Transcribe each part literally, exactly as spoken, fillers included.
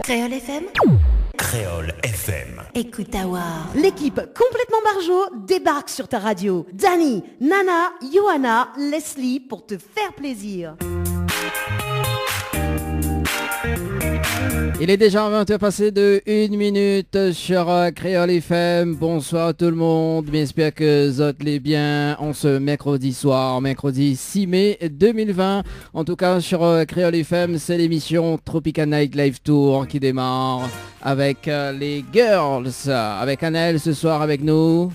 Créole F M. Créole F M. Écoute Awa. L'équipe complètement barjo débarque sur ta radio. Dani, Nana, Johanna, Leslie pour te faire plaisir. Il est déjà vingt heures passées de une minute sur euh, Créole F M. Bonsoir tout le monde, j'espère que vous allez bien en ce mercredi soir, mercredi six mai deux mille vingt. En tout cas sur euh, Créole F M, c'est l'émission Tropical Night Live Tour qui démarre avec euh, les girls, avec Annelle ce soir avec nous.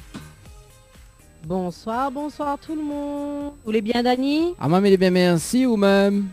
Bonsoir, bonsoir tout le monde. Vous allez bien Dani? Ah moi mais bien merci ou même?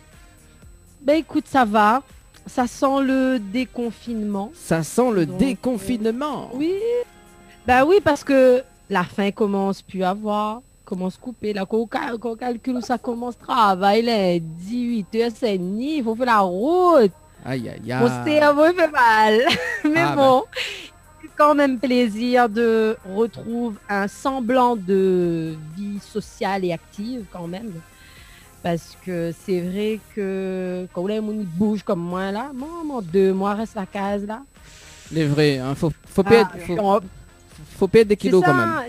Ben écoute, ça va. Ça sent le déconfinement. Ça sent le Donc, déconfinement. Euh, oui. Bah oui, parce que la fin commence plus à voir. Commence couper. Là, qu'on cal qu'on calcule où ça commence travail. Là, dix-huit heures, c'est ni. Il faut faire la route. Aïe, aïe, aïe. Mon cerveau, il fait mal. Mais Ah, bon, bah. C'est quand même plaisir de retrouver un semblant de vie sociale et active quand même. Parce que c'est vrai que quand les gens bougent comme moi là, maman, deux mois reste la case là. Les vrais, hein, faut, faut, Ah, perdre, faut, on- faut perdre des kilos c'est quand ça. même.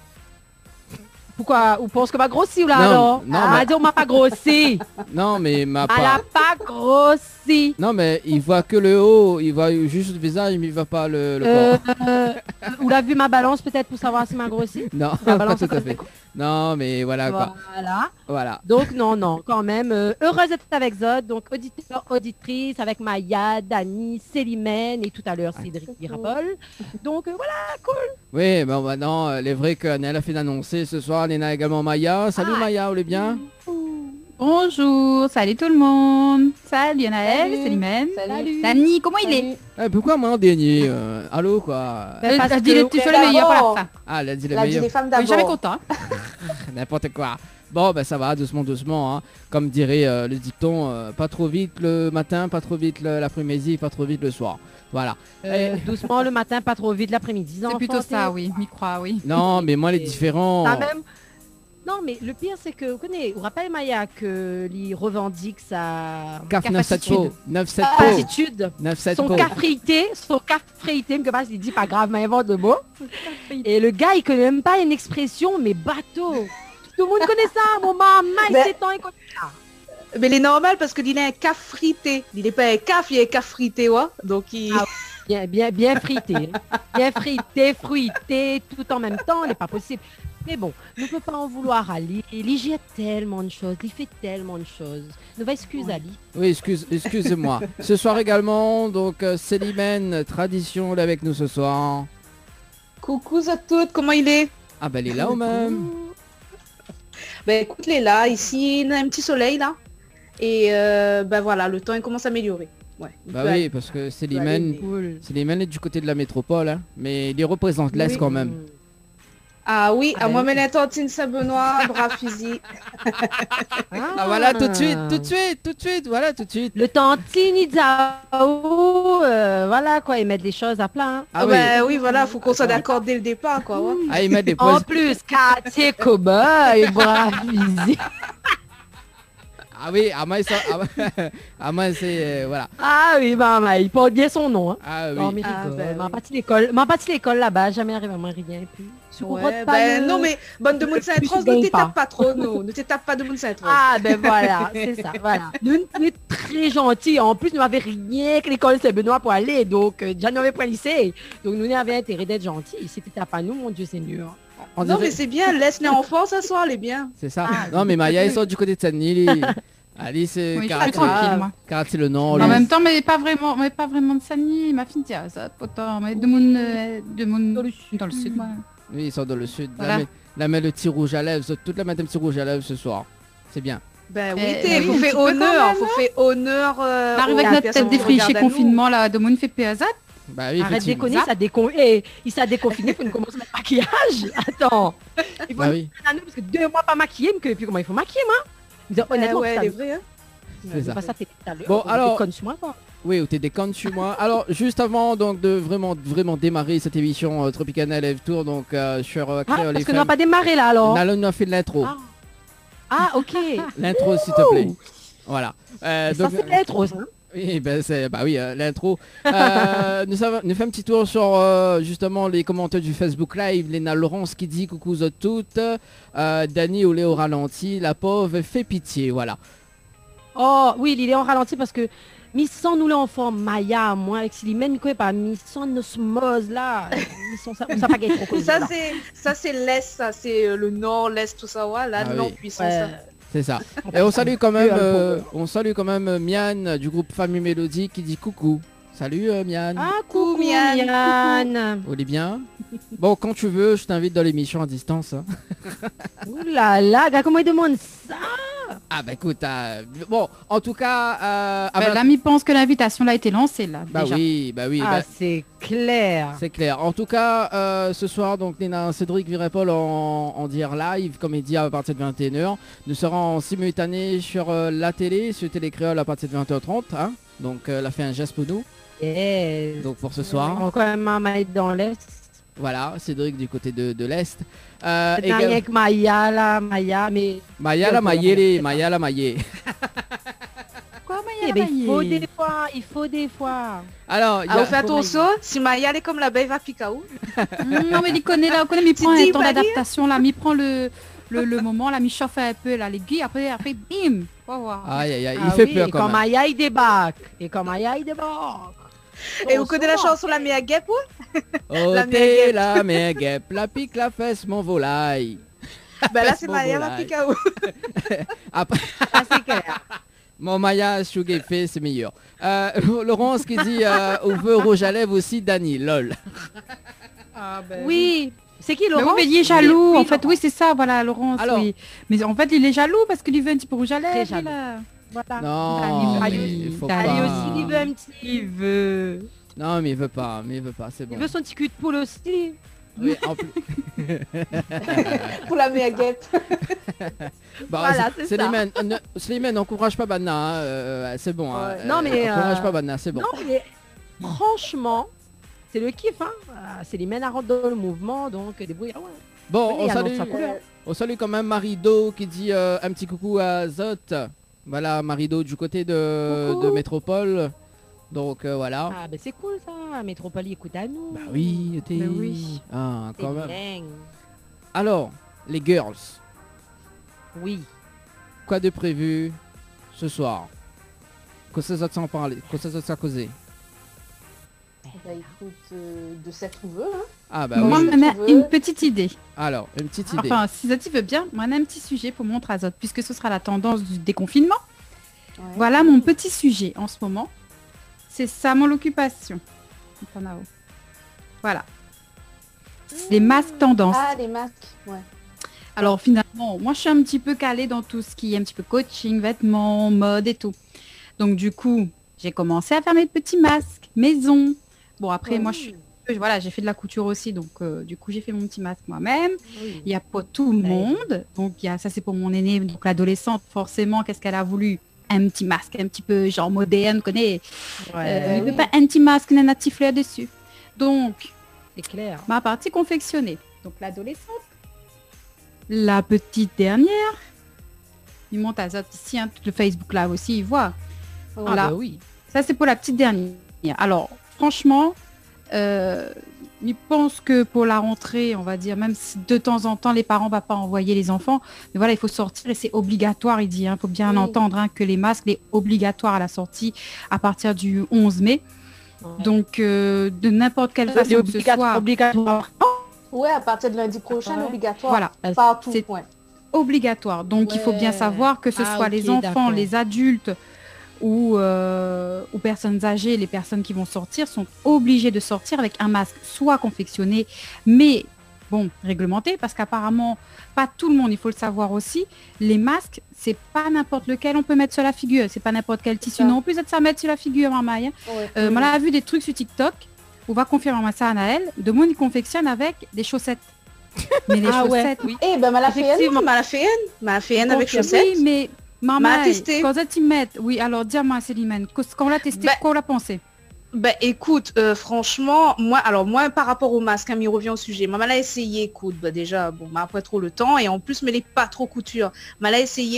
Pourquoi? Vous pensez que m'a grossi ou là Non, alors? non, Ah, mais- dit on m'a pas grossi. Non mais ma Elle a part. pas grossi. Non mais il voit que le haut, il voit juste le visage, mais il voit pas le, le Euh, corps. euh, vous l'avez vu ma balance peut-être pour savoir si m'a grossi? Non, la pas balance, tout à ça fait. Non mais voilà quoi. Voilà. Voilà. Donc non, non, quand même. euh, heureuse d'être avec Zod, donc auditeur, auditrice, avec Maya, Dani, Célimène et tout à l'heure Cédric Mirabol. Donc euh, voilà, cool. Oui, bon maintenant, euh, les vrais qu'Annelle a fait d'annoncer ce soir, on a également Maya. Salut Ah. Maya, vous allez bien? Bonjour, salut tout le monde. Salut Anaël, Salut. Célimène. Salut. Dani, comment il est? Eh, pourquoi moi en dernier euh, allô quoi? Ben, parce Euh, que- dis le, tu sois le meilleur pour la fin. Ah, elle a dit le Elle a dit meilleur. les femmes Oui, d'abord. jamais content. N'importe quoi. Bon, ben ça va, doucement, doucement. Hein. Comme dirait euh, le dicton, euh, pas trop vite le matin, pas trop vite le- l'après-midi, pas trop vite le soir. Voilà. Euh, doucement le matin, pas trop vite l'après-midi. C'est plutôt ça, oui. M'y crois, oui. Non, mais moi, les différents... Ça même. Non, mais le pire, c'est que, vous connaissez, vous rappelez Maya que lui revendique sa C A F neuf sept capacité. neuf sept Capacité. neuf sept Son cafrité, son cafrité, mais que pas, il dit pas grave, mais invente le mot. Et le gars, il connaît même pas une expression, mais bateau. Tout le monde connaît ça, mon maman, il Mais- sait tant, il connaît ça. Mais il est normal parce qu'il a un caf frité. Il n'est pas un caf, il est un caf frité, ouais. Donc il... Ah Bien, bien, bien frité. Bien frité, fruité, tout en même temps, il n'est pas possible. Mais bon, ne peut pas en vouloir à lui. Il y a tellement de choses, il fait tellement de choses. Ne va excuse à lui. Oui, excuse, excusez-moi. Ce soir également, donc euh, Célimène, tradition, elle est avec nous ce soir. Coucou à toutes, comment il est? Ah ben elle est là ou même? Ben écoute, il est là, ici, il y a un petit soleil là. Et euh, ben voilà, le temps il commence à améliorer. Ouais. il Bah peut oui, aller. parce que aller, Célimène, mais- Cool. Célimène est du côté de la métropole, hein, mais il représente l'Est Oui. quand même. Ah oui, Ah à ben moi oui. mais la tantine Saint-Benoît, bras fusil. Ah voilà, tout de suite, tout de suite, tout de suite, voilà, tout de suite. Le tantini Zao, euh, voilà quoi, ils mettent les choses à plat. hein. Ah oui, Ben oui, voilà, faut qu'on soit d'accord dès le départ quoi. Ouais. ah, ils mettent des En poils. plus, quartier cowboy, bras fusil. Ah oui, ah moi, ça, ah, moi- ah, moi, c'est, euh, voilà. Ah oui, bah, bah, il porte bien son nom. Hein. Ah Non, oui. mais Ah, rigole. ben M'a oui. parti l'école, m'a parti l'école là-bas, jamais arrivé à moi rien. Puis, tu comprends Ouais, pas ben le- non mais bonne de Moon Saint-Rose, gagne ne pas. t'étape pas trop, non, ne t'étape pas de Moon Saint-Rose. Ah ben voilà, c'est ça, voilà. Nous, nous est très gentils. En plus, nous n'avions rien que l'école Saint-Benoît pour aller, donc euh, déjà nous n'avions pas le lycée. Donc nous n'avions intérêt d'être gentils. Si t'étais pas nous, mon Dieu Seigneur. On Non dirait- mais c'est bien, laisse les enfants s'asseoir, les bien. C'est ça. Ah, Non mais Maya, ils sont du côté de Saint-Denis. Alice, c'est Oui, je suis quartier, tranquille, moi. quartier le Nord. En lui. même temps, mais pas vraiment, mais pas vraiment de Sani, ma fille, tiens, ça, pourtant, mais de mon, euh, de mon, Dans le sud. dans le sud, moi. Oui, ils sont dans le sud. Voilà. La, met, la met le petit rouge à lèvres, toute la matin petit rouge à lèvres ce soir. C'est bien. Ben oui, Eh, t'es, oui, faut un petit faire peu quand honneur, même, faut faire honneur euh, On arrive aux avec notre personnes tête qui défrichée regardent à nous. confinement, là, de mon fait P A Z. Bah oui, Arrête de effectivement. déconner, ça déconne. Eh, il s'est déconfiné pour nous commencer à mettre maquillage. Attends. Il faut Bah nous oui, à nous parce que deux mois pas maquillé, mais que- puis comment il faut maquiller moi. Je veux dire, Eh honnêtement, ouais, ça- elle est vraie, hein. c'est ça. pas ça, t'es tout à l'heure. Bon, On alors- déconne sur moi, quoi. Oui, ou t'es des connes chez moi. Alors, juste avant donc de vraiment vraiment démarrer cette émission euh, Tropicana Live Tour, donc euh, sur euh, Ah, Créole parce que F M. nous n'avons pas démarré là alors. Nalo nous a fait de l'intro. Ah. Ah, ok. L'intro, s'il te plaît. Voilà. Euh, Ça donc, c'est l'intro, ça. Oui, ben c'est bah oui, euh, l'intro. Euh, nous, avons- nous fait un petit tour sur euh, justement les commentaires du Facebook Live. Léna Laurence qui dit coucou vous toutes. Euh, Dani ou Léo ralenti, la pauvre fait pitié, voilà. Oh oui, il est en ralenti parce que mi sans nous l'enfant Maya, moi avec Slimane, quoi pas mi sans osmose là, mi sans ça, ça pas gagné trop connu, Ça là. c'est ça c'est l'est, ça c'est euh, le nord, l'est, tout ça, ouais, là Ah non oui. puissance. Ouais. C'est ça. Et on salue quand même, Plus, euh, Alpo. on salue quand même Mian du groupe Famille Mélodie qui dit coucou. Salut euh, Mian. Ah coucou Mian, Mian. Vous allez bien? Bon, quand tu veux, je t'invite dans l'émission à distance. Hein. Ouh là là, gars, comment il demande ça? Ah bah écoute, euh, bon, en tout cas, euh, ah Ben, bah, L'ami pense que l'invitation là a été lancée là. bah déjà. oui, bah oui, Ah bah, c'est clair. c'est clair. En tout cas, euh, ce soir, donc Nina Cédric Virépol en, en dire live, comme il dit à partir de vingt et une heures. Nous serons en simultané sur euh, la télé, sur Télécréole à partir de vingt heures trente. Hein. Donc, euh, elle a fait un geste pour nous. Yes. Donc pour ce soir, On va quand même un maille dans l'est. voilà, Cédric du côté de, de l'Est. Euh, C'est égal- rien avec Maya là, Maya, mais Maya la Mayele, Maya la Maillé. Quoi, Maya, eh ben, il faut Maya des fois, il faut des fois. Alors, il y Ah, a- vous faites attention, si Maya elle est comme la baie va piquer où? Mm, Non mais il connaît là, on connaît, mais il prend dis, un temps Marie. d'adaptation là, mais il prend le, le, le moment là, mais il chauffe un peu là, l'aiguille, après, après, bim, on va voir. aïe, aïe, aïe, il Ah fait oui, peur et quand quand même. Maya il débarque. Et quand Maya il débarque. Et vous connaissez la chanson La Mea Guêpe, ouais? Oh, La t'es mère la mère guêpe, la pique, la fesse, mon volaille. Bah là Fesse c'est mon Maya va volaille. piquer où? Après, Ah c'est clair. mon Maya fait, c'est meilleur. Euh, Laurence qui dit, euh, on veut rouge à lèvres aussi, Dani, lol. Ah, ben, Oui. C'est qui Mais oui, Laurent? mais il est jaloux, Oui, en fait, Laurent. oui, c'est ça, voilà, Laurence, Alors- oui. Mais en fait, il est jaloux parce qu'il lui veut un petit peu rouge à lèvres, jaloux. là. Voilà. Non, Dani, mais il faut Dani pas. Ali aussi il veut un petit. Il veut. Non, mais il veut pas, mais il veut pas, c'est bon. Il veut son petit cul de poule aussi. Oui, en plus. Pour la Mea Guêpe. Bah, Voilà, c'est- c'est ça. Slimane, euh, ne- Slimane, n'encourage pas Banna, hein, euh, c'est bon. hein, Ouais. Non, mais, euh, Encourage euh, pas Banna, c'est bon. Non mais franchement, c'est le kiff hein. Ah, c'est les mêmes à rentrer dans le mouvement donc débrouille. Ah ouais. Bon, Oui, on il annonce salue, sa couleur. on salue quand même Marido qui dit euh, un petit coucou à Zot. Voilà, Marido du côté de, Coucou. de Métropole. Donc euh, voilà. Ah ben c'est cool ça. Métropole écoute à nous. Bah oui, t'es... Bah oui. Ah, C'est quand même. bien. Alors, les girls, Oui. quoi de prévu ce soir? Qu'est-ce que ça t'en parler? Qu'est-ce que ça t'en causer? Bah écoute, euh, de cette on veut, hein. Ah bah Moi, oui. on a Tu veux une petite idée. Alors, une petite idée. Enfin, si Zati veut bien, moi, on a un petit sujet pour montrer à Zot, puisque ce sera la tendance du déconfinement. Ouais. Voilà mon petit sujet en ce moment. C'est ça mon occupation. En haut. Voilà. Les masques tendance. Ah les masques, ouais. Alors finalement, moi je suis un petit peu calée dans tout ce qui est un petit peu coaching, vêtements, mode et tout. Donc du coup, j'ai commencé à faire mes petits masques maison. Bon après, moi je suis, voilà, j'ai fait de la couture aussi, donc euh, du coup j'ai fait mon petit masque moi-même. Oui. Il n'y a pas tout le monde, donc il y a ça c'est pour mon aînée, donc l'adolescente forcément, qu'est-ce qu'elle a voulu? Un petit masque, un petit peu genre moderne, connais. Ouais, Euh, il veut oui. pas un petit masque, nana petit fleur dessus. Donc c'est clair. ma partie confectionnée. Donc l'adolescente, la petite dernière, il monte à Zot ici, hein, le Facebook là aussi, il voit. Ah Voilà. bah oui. Ça c'est pour la petite dernière. Alors franchement, euh, il pense que pour la rentrée, on va dire, même si de temps en temps les parents ne vont pas envoyer les enfants, mais voilà, il faut sortir et c'est obligatoire, il dit. Il faut bien Oui. entendre hein, que les masques, c'est obligatoire à la sortie à partir du onze mai. Ouais. Donc euh, de n'importe quelle C'est façon que ce obligatoire. soit. Obligatoire. Ouais, à partir de lundi prochain, Ouais. obligatoire. Voilà. Partout, C'est- ouais. Obligatoire. Donc il faut bien Ouais. savoir que ce Ah, soit ok, les enfants, d'accord. les adultes ou, euh, ou personnes âgées, les personnes qui vont sortir sont obligées de sortir avec un masque soit confectionné, mais bon, réglementé, parce qu'apparemment, pas tout le monde, il faut le savoir aussi, les masques, c'est pas n'importe lequel on peut mettre sur la figure, c'est pas n'importe quel tissu ça. non plus, ça mettre sur la figure, maman. Hein. Ouais. Euh, Moi, j'ai vu des trucs sur TikTok, on va confirmer ça à Naël, de monde, ils confectionnent avec des chaussettes. Mais les Ah ouais. chaussettes, oui. Eh ben, Malaféenne, Effectivement. Malaféenne, Malaféenne avec Confirme. chaussettes. Oui, mais maman, M'a testé. quand ils mettent, oui, alors dis-moi, Célimène, quand on l'a testé, Bah, quoi on l'a pensé? Ben écoute, euh, franchement, moi, alors moi par rapport au masque, hein, il revient au sujet. Maman l'a essayé, écoute, bah déjà, bon, bah, après trop le temps et en plus, mais elle est pas trop couture. Maman l'a essayé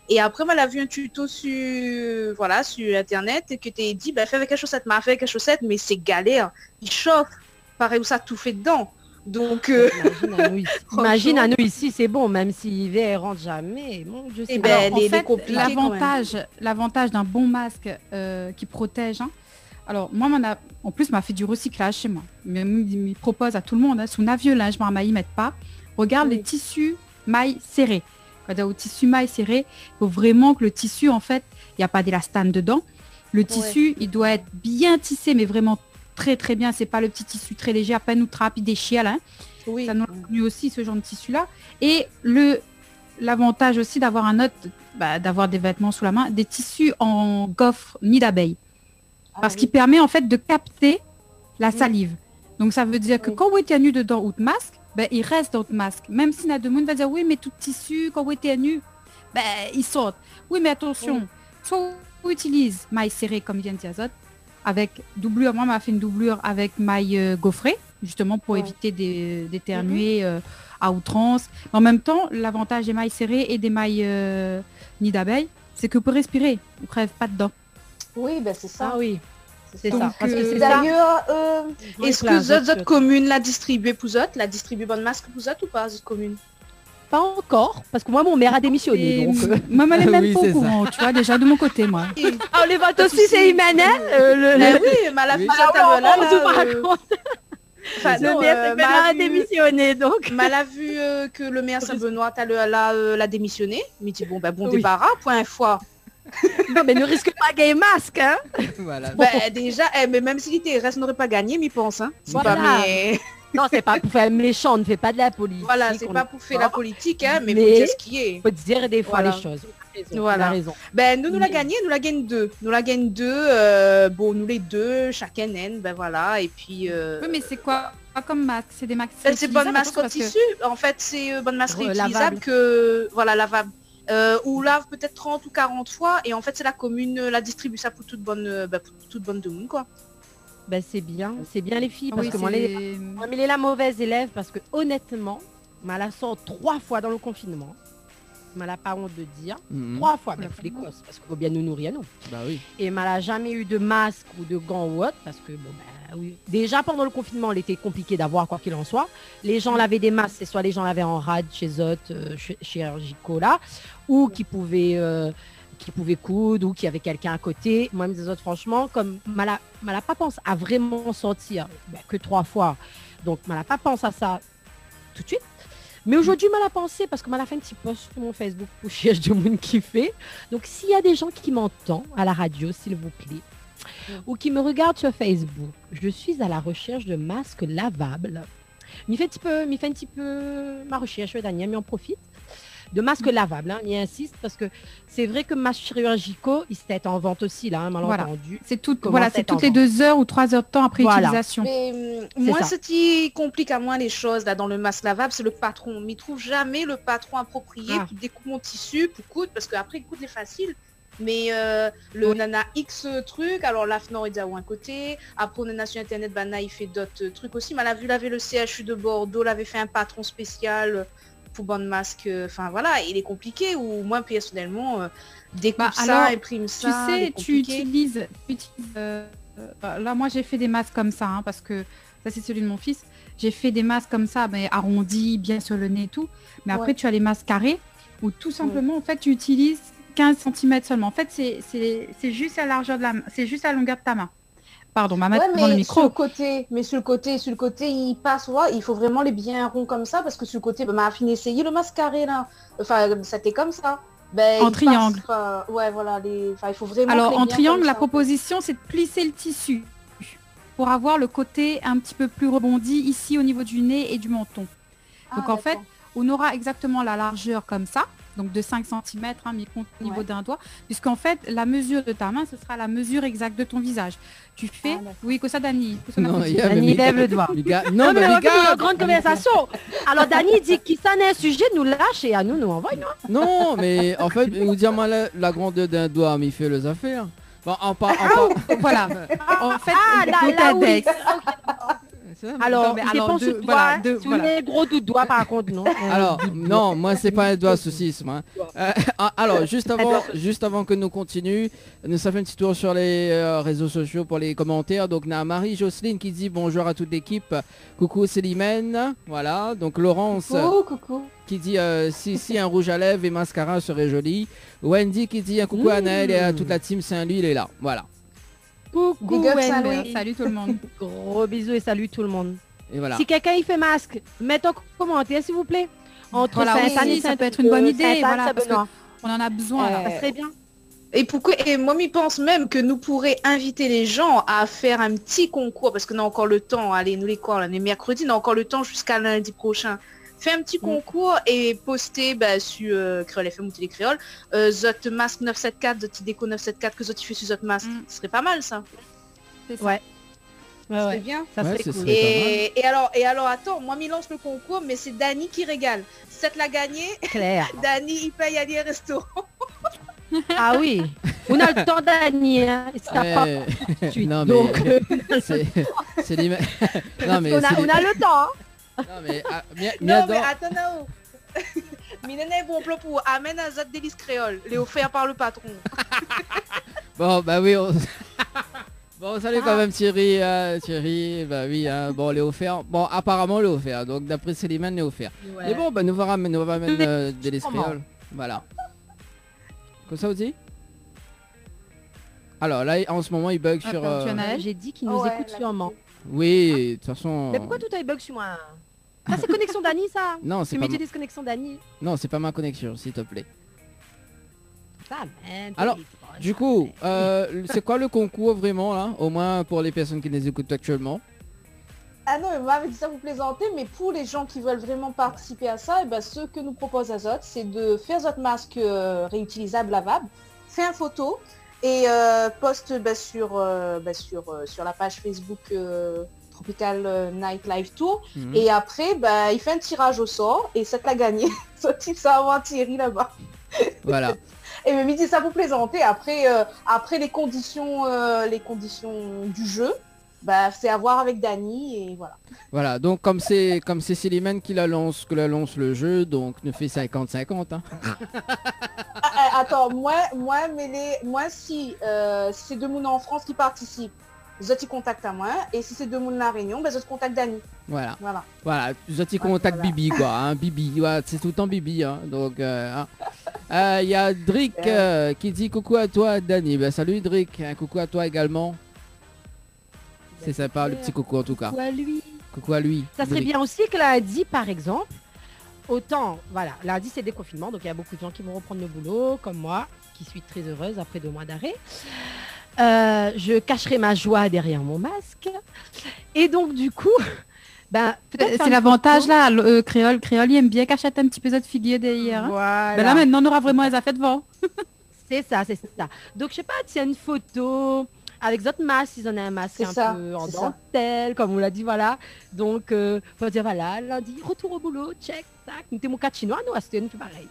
Et après, elle a vu un tuto sur, voilà, sur Internet et que t'es dit, bah, fais avec la chaussette, mais fais avec la chaussette, mais c'est galère. Il chauffe. Pareil où ça tout fait dedans. Donc, euh... imagine, à nous ici, imagine à nous ici, c'est bon, même si l'hiver rentre jamais. Bon, je sais Eh pas. ben, Alors, en les- les fait, compliqués, l'avantage, l'avantage d'un bon masque euh, qui protège. hein. Alors, moi, m'en a, en plus, m'a fait du recyclage chez moi. Mais il me propose à tout le monde, hein, sous navieux linge, mais ils mettent pas. Regarde Oui. les tissus mailles serrées. Quand au tissu maille serré, il faut vraiment que le tissu, en fait, il n'y a pas d'élastane dedans. Le tissu, il doit être bien tissé, mais vraiment très très bien. C'est pas le petit tissu très léger, à peine ou trappe, il déchire là. oui. Ça nous a connu aussi ce genre de tissu-là. Et le l'avantage aussi d'avoir un autre, bah, d'avoir des vêtements sous la main, des tissus en gaufre nid d'abeille. Parce Ah, qu'il oui. permet en fait de capter la salive. Donc ça veut dire que Oui. quand vous êtes nu dedans ou de masque, ben, il reste dans le masque. Même si Nademoun va dire oui, mais tout tissu, quand vous êtes nu, ben, il saute. Oui, mais attention, Oui. soit on utilise maille serrée comme vient de dire Zot, avec doublure, moi, m'a fait une doublure avec maille euh, gaufrée, justement pour Ouais. éviter des- d'éternuer euh, à outrance. Mais en même temps, l'avantage des mailles serrées et des mailles euh, nid d'abeille, c'est que vous pouvez respirer, vous ne crève pas dedans. Oui, ben c'est ça. Ah oui, c'est Donc, ça. Parce que euh, c'est ça. D'ailleurs, euh, Oui, est-ce plein que Zot, d'autres- Zot commune l'a distribué pour Zot, l'a distribué bonne masque pour Zot ou pas, Zot commune? Pas encore, parce que moi, mon maire a démissionné. Et Donc, euh, moi, moi, elle est même Oui, pas c'est au ça. courant, tu vois, déjà de mon côté, moi. Et- Ah, les votes Pas de aussi, souci. c'est Emmanuel. euh, le, Ben le- oui, mais à la Oui. fin, Ah, Zot, elle, on- là, on là, se euh, raconte. enfin, Le non, maire euh, c'est mais elle a a vu- démissionné, donc. mais elle a vu euh, que le maire Saint-Benoît elle, elle a, euh, l'a démissionné. Mais dit bon, ben bon Oui. débarras, point foi. Non, mais ne risque pas gagner masque, hein. Voilà. Ben déjà, eh, mais même s'il était reste, n'aurait pas gagné, mais pense, hein. C'est Voilà. pas mais... Non, c'est pas pour faire méchant, ne fait pas de la politique. Voilà, c'est on pas ne pour peut faire pas. la politique, hein, mais, Mais- faut dire ce qui est. Faut dire des fois Voilà. les choses. Voilà. Voilà. raison. Ben nous nous la Mais- gagné, nous la gagne deux. Nous la gagne deux, euh, bon nous les deux, chacun naine, ben voilà, et puis... Euh... Oui, mais c'est quoi quoi comme masque? C'est des masques ben, c'est bonne réutilisables, masque en parce que- tissu, en fait c'est euh, bonne masque Re- réutilisable lavable. que... Voilà, lavable. Euh, ou lave peut-être trente ou quarante fois, et en fait c'est la commune, euh, la distribue ça pour toute bonne, euh, ben, pour toute bonne de monde, quoi. Ben, c'est bien, c'est bien les filles, Ah parce oui, que moi, les... c'est- moi, mais elle est la mauvaise élève, parce que honnêtement, elle a sort trois fois dans le confinement. Elle n'a pas honte de dire. Mhm. Trois fois, Oula, ben, les vraiment. cosses, parce qu'il faut bien nous nourrir, nous. Bah oui. Et elle n'a jamais eu de masque ou de gants ou autre, parce que bon, ben, oui. Déjà pendant le confinement, il était compliqué d'avoir quoi qu'il en soit. Les gens lavaient des masques, c'est soit les gens l'avaient en rade chez Zot, euh, chez, chez Ergico, là, ou qui pouvaient, euh, qui pouvaient coudre, ou qui avait quelqu'un à côté. Moi, mes autres, franchement, comme Mala, Mala pas pense à vraiment sortir ben, que trois fois, donc Mala pas pense à ça tout de suite. Mais aujourd'hui, m'a la pensé parce que m'a fait un petit post sur mon Facebook pour chercher du monde qui fait. Donc, s'il y a des gens qui m'entendent à la radio, s'il vous plaît, ou qui me regardent sur Facebook, je suis à la recherche de masques lavables. M'y fait un petit peu, m'y fait un petit peu ma recherche, Daniel, mais on profite de masques lavables. Hein, y insiste parce que c'est vrai que masques chirurgicaux, ils étaient en vente aussi là, hein, malentendu. C'est tout, Comment voilà, c'est c'est toutes les en deux heures ou trois heures de temps après Voilà. utilisation. Mais hum, moi, ça. ce qui complique à moi les choses là dans le masque lavable, c'est le patron. Mais il trouve jamais le patron approprié Ah. pour découper mon tissu, pour coudre, parce qu'après, coudre est facile. Mais euh, le Oui. nana X truc, alors la F N O R il dit à un côté, après on est sur internet, Bana il fait d'autres trucs aussi. Mais elle a vu laver le C H U de Bordeaux, l'avait fait un patron spécial pour bonne masque. Enfin voilà, il est compliqué. Ou moi personnellement, euh, découpe Bah, ça, alors, imprime Tu ça. il est sais, tu compliqué. utilises, tu utilises, euh, euh, là moi j'ai fait des masques comme ça, hein, parce que ça c'est celui de mon fils. J'ai fait des masques comme ça, mais arrondis, bien sur le nez et tout. Mais après Ouais. tu as les masques carrés, où tout simplement en fait tu utilises quinze centimètres seulement. En fait c'est c'est- c'est juste à la largeur de la main, c'est juste à la longueur de ta main. Pardon, ma main Ouais, devant le mais sur le micro. côté, mais sur le côté, sur le côté, il passe, ouais, il faut vraiment les bien ronds comme ça, parce que sur le côté, bah, ma fille essayé le masque carré là, enfin, c'était comme ça. Ben, En il triangle. passe, enfin, ouais, voilà, les, enfin, il faut vraiment. Alors les en bien triangle, comme la ça. proposition c'est de plisser le tissu pour avoir le côté un petit peu plus rebondi ici au niveau du nez et du menton. Ah, Donc en fait, d'accord. on aura exactement la largeur comme ça, donc de cinq centimètres, hein, mais compte au niveau Ouais. d'un doigt, puisqu'en fait, la mesure de ta main, ce sera la mesure exacte de ton visage. Tu fais... Ah, d'accord. oui, que ça, Dani. que ça, Non, Dani. il y a- Dani mais- lève le doigt. Les gars- Non, Non, mais mais on les va faire gars. une grande conversation. Alors Dani dit qu'il s'en est un sujet, nous lâche et à nous, nous envoie. Non Non, mais en fait, vous dire moi la, la grandeur d'un doigt, mais il fait les affaires. Bon, en par, en par- Voilà. En fait, Ah, là, donc, là, oui. index. Ça, Alors, Non, mais il alors, dépend deux- sur toi. voilà, deux- si vous voilà. voulez gros doux doigt, par contre, non. Alors, non, moi c'est pas un doigt saucisse, moi. Euh, ah, alors, juste avant, doigt juste avant que nous continuions, nous avons fait un petit tour sur les euh, réseaux sociaux pour les commentaires. Donc, on a Marie-Jocelyne qui dit bonjour à toute l'équipe. Coucou Célimène. Voilà. Donc, Laurence Coucou, coucou. qui dit euh, si, si, un rouge à lèvres et mascara serait joli. Wendy qui dit un coucou à Mmh. Naël et à toute la team Saint-Louis, il est là. Voilà. Coucou, Big up, Wendy. Saint-Louis. Salut tout le monde. Gros bisous et salut tout le monde. Et voilà. Si quelqu'un il fait masque, mettez en commentaire s'il vous plaît. Entre Voilà, Sainte-Anne oui, et ça Saint- peut être une bonne euh, idée, Sainte-Anne, voilà, parce que- Saint-Benoît. On en a besoin là. Euh, Ça serait bien. Et pourquoi et moi, je pense même que nous pourrions inviter les gens à faire un petit concours parce qu'on a encore le temps. Allez, nous les quoi, on est mercredi, on a encore le temps jusqu'à lundi prochain. Fais un petit concours et poster bah, sur euh, Créole F M ou Télé Créole. Euh, Zot Masque neuf cent soixante-quatorze, Zot Déco neuf cent soixante-quatorze, que Zot tu fais sur Zot Masque. Mm. Ce serait pas mal ça. C'est ça. Ouais. Ouais, C'est ouais. bien. Ça Ouais, serait ce cool. serait- Et, et alors, et alors, attends, moi, mi lance le concours, mais c'est Dani qui régale. Si ça te l'a gagné, Claire. Dani, il paye aller au resto. Ah oui. On a le temps d'Annie. Hein. Et ça part Ouais. tout de suite. Non, mais Donc, euh, c'est c'est l'ima- Non mais on, a, c'est on a le temps. Hein. Non mais ah, mi- mi- Non, mais adore- attends, non. Minene, bon plan pour amène à Zot Délice Créole. Les offert par le patron. Bon bah oui on... Bon salut quand même Thierry euh, Thierry bah oui hein, bon les offert bon apparemment les offert donc d'après Célimène les offert Ouais. mais bon bah nous va ramener nous va ramener euh, des listes Comment créoles voilà comme ça aussi alors là en ce moment il bug Ah, sur pardon, euh, tu en as- Naël J'ai dit qu'il nous Ouais, écoute la sûrement. oui de toute façon Mais pourquoi tout a bug sur moi? Ah, c'est connexion d'Annie ça. non c'est Tu pas m'utilises connexion d'Annie. ma... non c'est pas ma connexion s'il te plaît Ça, man, Alors, t'es- du coup euh, c'est quoi le concours vraiment là au moins pour les personnes qui les écoutent actuellement. Ah non, mais moi, dit ça vous plaisantez, mais pour les gens qui veulent vraiment participer à ça, et ben, ce que nous propose Azot, c'est de faire Zot Masque euh, réutilisable, lavable, faire une photo et euh, poste bah, sur, euh, bah, sur, euh, sur la page Facebook euh, Tropical euh, Night Live Tour. Mhm. Et après, bah, il fait un tirage au sort et ça te l'a gagné. Ce type, ça va Thierry là-bas. Voilà. Et mais dit ça vous plaisanter. Après, euh, après les conditions, euh, les conditions du jeu, bah, c'est à voir avec Dani et voilà. Voilà, donc comme c'est comme c'est Célimène qui la lance, que la lance le jeu, donc ne fait cinquante cinquante. Hein. Ah, ah, attends, moi, moi, mais les, moi si euh, si c'est deux mounes en France qui participent, Zot y contacte à moi. Et si c'est deux mounes la Réunion, bah, Zot contacte Dani. Voilà, Voilà. voilà, Zoti contact voilà. Bibi quoi, hein, Bibi, ouais, c'est tout le temps Bibi, hein, donc euh, hein. Euh, il y a Drick euh, qui dit coucou à toi Dani, ben salut Drick, un coucou à toi également. C'est sympa le petit coucou en tout cas. Quoi, lui? Coucou à lui. Ça serait Drick. bien aussi que lundi, par exemple, autant, voilà, lundi c'est déconfinement, donc il y a beaucoup de gens qui vont reprendre le boulot, comme moi, qui suis très heureuse après deux mois d'arrêt. Euh, je cacherai ma joie derrière mon masque. Et donc, du coup, ben, peut-être faire C'est une l'avantage photo. là, le, euh, Créole, Créole, il aime bien cacher un petit peu cette figure derrière. hein. Voilà. Ben là maintenant on aura vraiment les affaires devant. C'est ça, c'est ça. Donc, je sais pas, tiens une photo avec d'autres masques, ils en ont un masque C'est un ça, peu en c'est ça. dentelle, comme on l'a dit, voilà. Donc, euh, faut dire, voilà, lundi, retour au boulot, check, tac. Nous, t'es mon cas chinois, nous, c'était une pareil.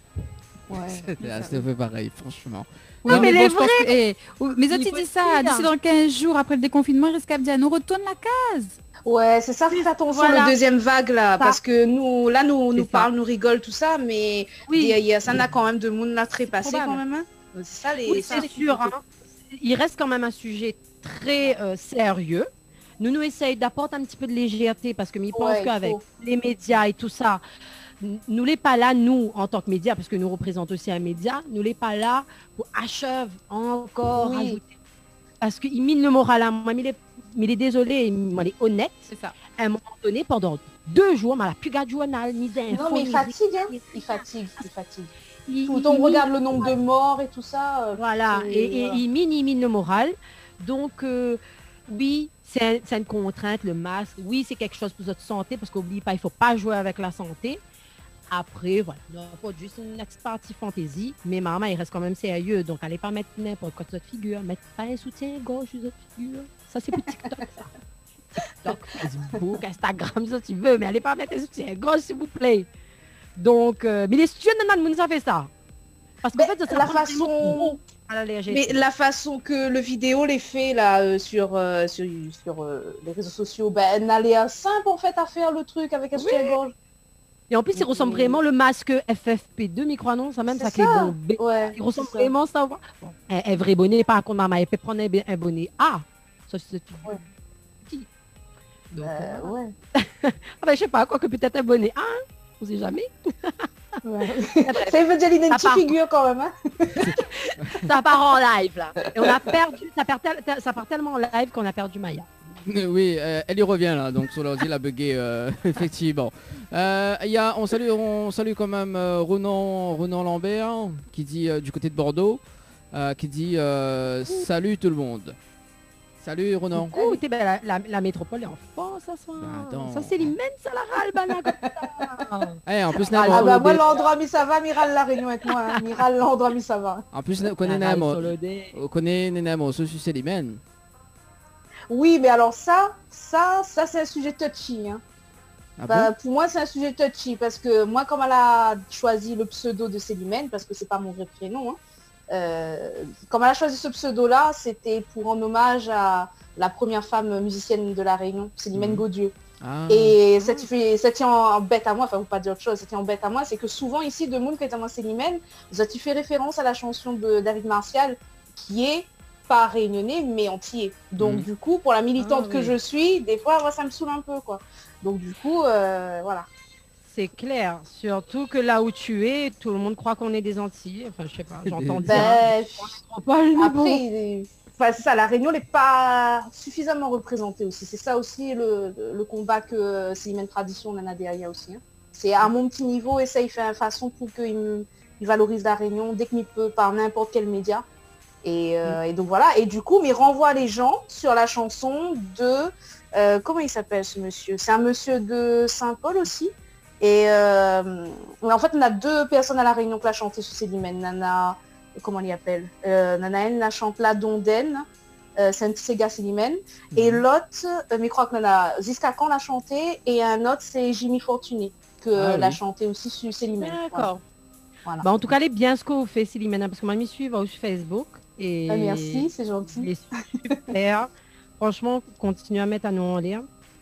C'était assez peu pareil, franchement. Non, mais les je pense que- eh, ou- mais autres, Il ils faut disent être ça, clair. d'ici dans quinze jours après le déconfinement, ils risquent de dire, nous retourne la case. Ouais, c'est ça, faites attention Voilà. le deuxième vague là, parce que nous, là, nous, nous ça. parle, nous rigole, tout ça, mais Oui, il y a- ça n'a quand même de monde là très passé probable. quand même. Hein. C'est ça les. oui, ça, c'est les sûr. photos. hein. Il reste quand même un sujet très euh, sérieux. Nous, nous essayons d'apporter un petit peu de légèreté parce que, mais ils Ouais, pensent il qu'avec faut. les médias et tout ça, n- nous les pas là, nous, en tant que médias, parce que nous représentons aussi un média, nous les pas là pour achever encore, Oui. rajouter. Parce qu'il mine le moral à moi, mais il est, mais il est désolé, moi, il est honnête. C'est ça. À un moment donné, pendant deux jours, mais la plus garde journal, ni d'infos, Non, mais il ni fatigue, hein. rien. Il fatigue, il fatigue. Il- Tout le temps, on il- regarde le nombre de morts et tout ça. euh, Voilà, c'est- et, et voilà. il mine, il mine le moral. Donc, euh, oui, c'est un- c'est une contrainte, le masque. Oui, c'est quelque chose pour votre santé, parce qu'oublie pas, il faut pas jouer avec la santé. Après, voilà, non, pas juste une petite partie fantaisie, mais maman, il reste quand même sérieux. Donc, allez pas mettre n'importe quoi sur votre figure. Mettez pas un soutien-gorge sur votre figure. Ça, c'est pour TikTok, ça. TikTok, Facebook, Instagram, ça, tu veux, mais allez pas mettre un soutien-gorge, s'il vous plaît. Donc, euh, mais les studios, non, non, nous, ça fait ça. Parce qu'en Mais fait, ça la prend vraiment- façon, à la légèreté. Mais la façon que le vidéo les fait là euh, sur, euh, sur, sur euh, les réseaux sociaux, ben elle a l'air simple en fait à faire le truc avec un soutien-gorge. Et en plus, il ressemble Oui. vraiment le masque F F P deux micro-annonce, ça même, ça C'est clé ça. bombé. Ouais, Il ressemble c'est ça. vraiment ça. Bon, un, un vrai bonnet, par contre, maman, elle peut prendre un, un bonnet A. Ça, c'est Ouais. petit. Donc, Euh, euh, ouais. ah ben, je sais pas, quoi que peut-être un bonnet A, hein, on sait jamais. Ouais. Bref. Ça veut dire qu'il a une Ça petite part. figure quand même. Hein. Ça part en live, là. Et on a perdu, ça, part tel- ça part tellement en live qu'on a perdu Maya. Oui, euh, elle y revient là, donc sur l'ordi, elle a bugué, euh, effectivement. Euh, y a, on, salue, on salue quand même euh, Renan, Renan Lambert, qui dit euh, du côté de Bordeaux, euh, qui dit euh, salut tout le monde. Salut Renan. Oh, t'es belle, la, la, la métropole est en force, ça soir. Attends. Ça, c'est l'immense, ça, la râle, banane, comme ça. Eh, en plus, Ah, Namo, bah le moi dé- l'endroit mi ça va, Miral la réunion avec moi. Hein. Miral l'endroit mi ça va. en plus, on connaît La râle Namo, sur le dé. on connaît Namo, ce c'est les mêmes. Oui, mais alors ça, ça, ça c'est un sujet touchy. Hein. Ah Bah, bon pour moi, c'est un sujet touchy parce que moi, comme elle a choisi le pseudo de Célimène, parce que c'est pas mon vrai prénom, hein, euh, comme elle a choisi ce pseudo-là, c'était pour en hommage à la première femme musicienne de la Réunion, Célimène Mhm. Gaudieu. Ah. Et ça te fait, ça tient en bête à moi, enfin, faut pas dire autre chose, ça tient en bête à moi, c'est que souvent ici, de monde, quand c'est Célimène, ça tu fait référence à la chanson de David Martial, qui est pas réunionnais, mais entier. Donc, Mhm. du coup, pour la militante Ah, que oui. je suis, des fois, moi, ça me saoule un peu, quoi. Donc, du coup, euh, voilà. C'est clair, surtout que là où tu es, tout le monde croit qu'on est des Antillais. Enfin, je sais pas, j'entends dire. Ben, Métropole, mais bon. après, il est- enfin, c'est ça, la Réunion n'est pas suffisamment représentée aussi. C'est ça aussi le, le- le combat que Célimène Tradition, Nana Deaya aussi. Hein. C'est à mon petit niveau, essaye faire une façon pour qu'il me- il valorise la Réunion dès qu'il peut par n'importe quel média. Et, euh, et donc voilà, et du coup, mais il renvoie les gens sur la chanson de... euh, comment il s'appelle ce monsieur? C'est un monsieur de Saint-Paul aussi. Et euh, mais en fait, on a deux personnes à la Réunion qui l'a chanté sur Célimène. Nana, comment on y appelle euh, Nana elle la chante la Dondaine, euh, c'est un petit Sega Célimène. Et l'autre, euh, mais je crois que Nana Ziska Khan l'a chanté, et un autre c'est Jimmy Fortuné, que Ah, l'a oui. chanté aussi sur Célimène. D'accord. Voilà. Bah, en tout cas, elle est bien ce que vous faites, Célimène, parce que moi, je me suis sur Facebook. Et Ah, merci, c'est gentil. il est super. Franchement, continuez à mettre à nous en l'air.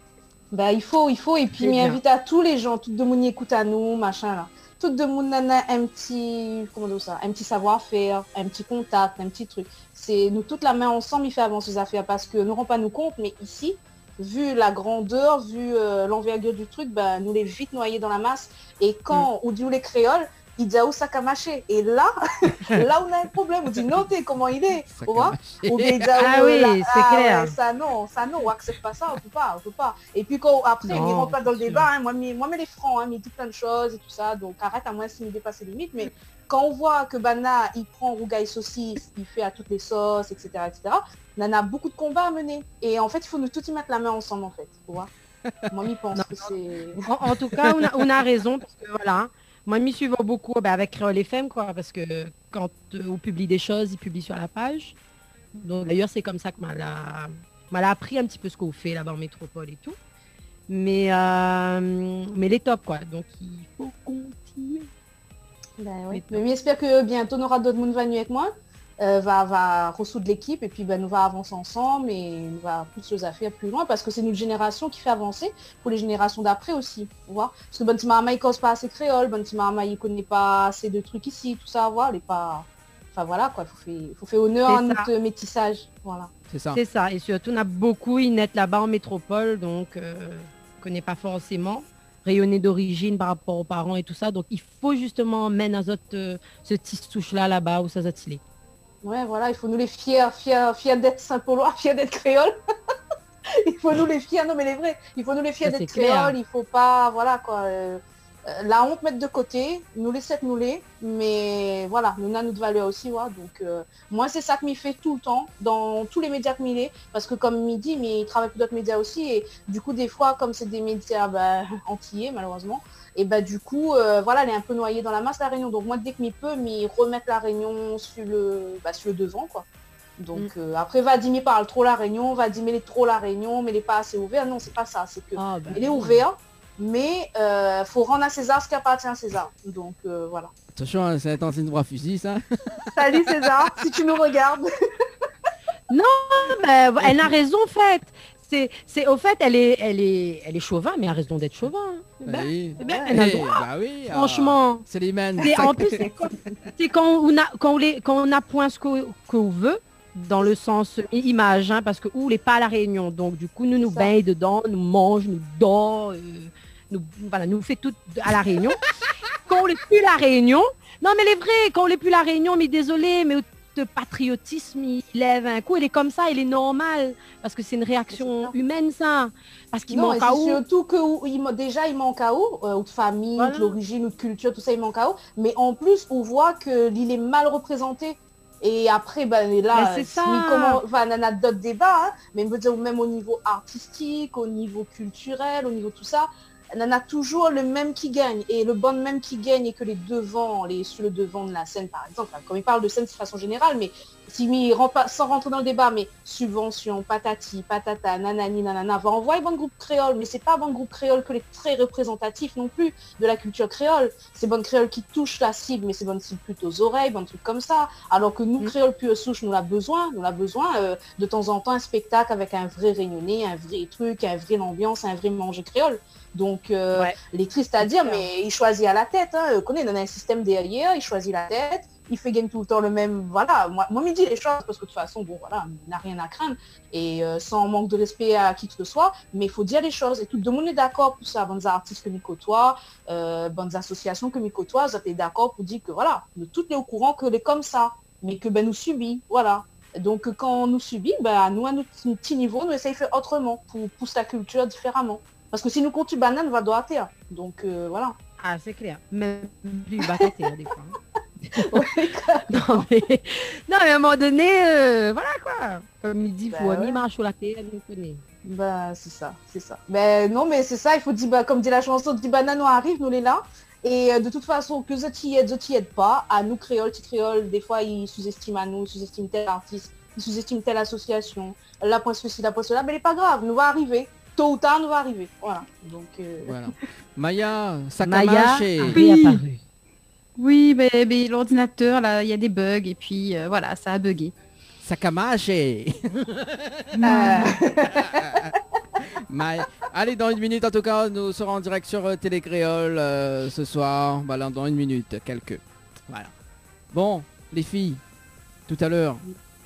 Bah il faut, il faut, et puis C'est bien. m'invite à tous les gens, tout de monde écoute à nous, machin là. Tout de monde nana un petit, comment dire ça, un petit savoir-faire, un petit contact, un petit truc. C'est nous toutes la main ensemble, il fait avancer les affaires parce que nous rend pas nous compte, mais ici, vu la grandeur, vu euh, l'envergure du truc, bah nous les vite noyés dans la masse. Et quand on dit où les créoles, il dit où ça a marché. Et là, là on a un problème, on dit non t'es comment il est, Ça tu vois. cache. Ou bien, Ah euh, oui, là, c'est ah clair. ouais, ça non, ça non, on accepte pas ça, on peut pas, on peut pas. Et puis quand après, Non, ils rentrent pas dans le c'est sûr. débat, hein, moi, mais, moi mais les francs, hein, mais il dit plein de choses et tout ça, donc arrête à moins s'il dépasse les limites. Mais quand on voit que Bana, il prend Rougaï saucisse, il fait à toutes les sauces, et cetera, et cetera, on en a beaucoup de combats à mener. Et en fait, il faut nous tous y mettre la main ensemble, en fait, tu vois. Moi, je pense Non, que c'est... En, en tout cas, on a, on a raison, parce que voilà. Moi, je m'y suis beaucoup bah, avec Créole F M, quoi, parce que quand euh, on publie des choses, ils publient sur la page. Donc d'ailleurs, c'est comme ça que m'a l'a- m'a l'a appris un petit peu ce qu'on fait là-bas en métropole et tout. Mais, euh, mais les top, quoi. Donc il faut continuer. Ben, ouais. Mais Mais j'espère que bientôt, on aura d'autres monde venus avec moi, euh, va, va ressoudre l'équipe, et puis ben, nous va avancer ensemble, et nous va pousser les affaires plus loin, parce que c'est notre génération qui fait avancer pour les générations d'après aussi, tu vois. Parce que Bonti Mahama, il cause pas assez créole, Bonti Mahama, il connaît pas assez de trucs ici, tout ça, voilà, il est pas... Enfin voilà, quoi, il faut faire, faut faire honneur C'est à ça. notre métissage, voilà. C'est ça. C'est ça. Et surtout, on a beaucoup Inette là-bas en métropole, donc euh, on connaît pas forcément. Rayonné d'origine par rapport aux parents et tout ça. Donc il faut justement mettre à euh, ce petit touche-là là-bas où ça s'attile. Ouais, voilà, il faut nous les fiers, fiers, fiers d'être Saint-Paulois, fiers d'être créoles. Il faut nous les fiers, non mais les vrais, il faut nous les fiers Ça, d'être c'est clair. créoles, il faut pas, voilà quoi, euh, euh, la honte mettre de côté, nous les sept nous les, mais voilà, nous on a notre valeur aussi, ouais, donc euh, moi c'est ça que m'y fait tout le temps, dans tous les médias que m'y est, parce que comme m'y dit, mais il travaille pour d'autres médias aussi, et du coup des fois, comme c'est des médias bah, antillais malheureusement, et bah du coup, euh, voilà, elle est un peu noyée dans la masse la Réunion, donc moi dès que m'y peut, m'y remettre la Réunion sur le, bah, sur le devant quoi. Donc Mm. euh, après Vadim il parle trop la Réunion, Vadim il est trop la Réunion, mais il est pas assez ouvert. Non, c'est pas ça, c'est que Ah, bah, il est ouvert, mais euh, faut rendre à César ce qui appartient à César. Donc euh, voilà. Attention, hein, c'est Tantine Bras Fusil, ça. Salut César, si tu nous regardes. Mais elle a raison, en fait. C'est, c'est, au fait, elle est, elle est, elle est chauvin, mais elle a raison d'être chauvin. hein. Ben, Oui. eh ben, elle a le Eh, droit. bah oui. ah, Franchement. C'est les man. C'est- en plus, c'est quand, c'est quand on a, quand on les, quand on a point ce qu'on qu'on veut, dans le sens image, hein, parce que où les pas à la Réunion, donc du coup nous nous Ça. baigne dedans, nous mange, nous dort, euh, nous, voilà, nous fait tout à la Réunion. Quand on n'est plus la Réunion, non mais les vrais, quand on n'est plus la Réunion, mais désolé, mais le patriotisme il lève un coup, il est comme ça, il est normal, parce que c'est une réaction humaine ça, parce qu'il Non, manque et à c'est où. surtout que où il, ma- déjà il manque à où, euh, ou de famille, Voilà. ou de l'origine, ou de culture, tout ça il manque à où. Mais en plus, on voit que l'île est mal représenté. Et après, ben là, Mais c'est si- ça. comment, enfin, on en a d'autres débats, hein, mais je veux dire, même au niveau artistique, au niveau culturel, au niveau tout ça, on en a toujours le même qui gagne. Et le bon même qui gagne et que les devants, les, sur le devant de la scène par exemple, enfin, comme il parle de scène de façon générale, mais si il rentre pas- sans rentrer dans le débat, mais subvention, patati, patata, nanani, nanana, va envoyer bon groupe créole, mais c'est pas bon groupe créole que les très représentatifs non plus de la culture créole. C'est bonne créole qui touche la cible, mais c'est bonne cible plutôt aux oreilles, bon truc comme ça. Alors que nous, Mm. créole pure souche, nous l'a besoin, nous l'a besoin euh, de temps en temps un spectacle avec un vrai réunionnais, un vrai truc, un vrai ambiance, un vrai manger créole. Donc, euh, Ouais. les tristes à dire, clair. mais il choisit à la tête. Hein. On a un système derrière, il choisit la tête, il fait gagner tout le temps le même. Voilà, moi, moi, il dit les choses parce que de toute façon, bon, voilà, il n'a rien à craindre et euh, sans manque de respect à qui que ce soit, mais il faut dire les choses et tout le monde est d'accord pour ça. Bonnes artistes que nous côtoie, euh, bonnes associations que nous côtoie, vous êtes d'accord pour dire que voilà, nous toutes est au courant que les comme ça, mais que ben nous subit, voilà. Donc quand on nous subit, ben nous à notre petit niveau, nous essayons de faire autrement pour pousser la culture différemment. Parce que si nous comptons banane, on va doit terre. Donc euh, voilà. Ah, c'est clair. Même plus bataté, hein, des fois. hein. non, mais... non, mais à un moment donné, euh, voilà quoi. Comme il dit, il Bah faut ouais. mi marche sur la terre, nous connaît. Bah c'est ça, c'est ça. Mais non mais c'est ça, il faut dire, bah, comme dit la chanson, dit banane on arrive, nous les là. Et euh, de toute façon, que je t'y aide, je t'y aide pas. À nous créoles, petits créoles, des fois ils sous-estiment à nous, ils sous-estiment tel artiste, ils sous-estiment telle association. La point ceci, la point cela, mais il est pas grave, nous va arriver. Tôt ou tard, nous va arriver. Voilà. Donc euh, Voilà. Maya, ça Maya a et... réapparu. Oui, mais, mais l'ordinateur, là, il y a des bugs et puis euh, voilà, ça a bugué. Sakamache. euh, Maya. Allez, dans une minute en tout cas, nous serons en direct sur euh, Télé Créole euh, ce soir. Voilà, dans une minute, quelques. Voilà. Bon, les filles, tout à l'heure,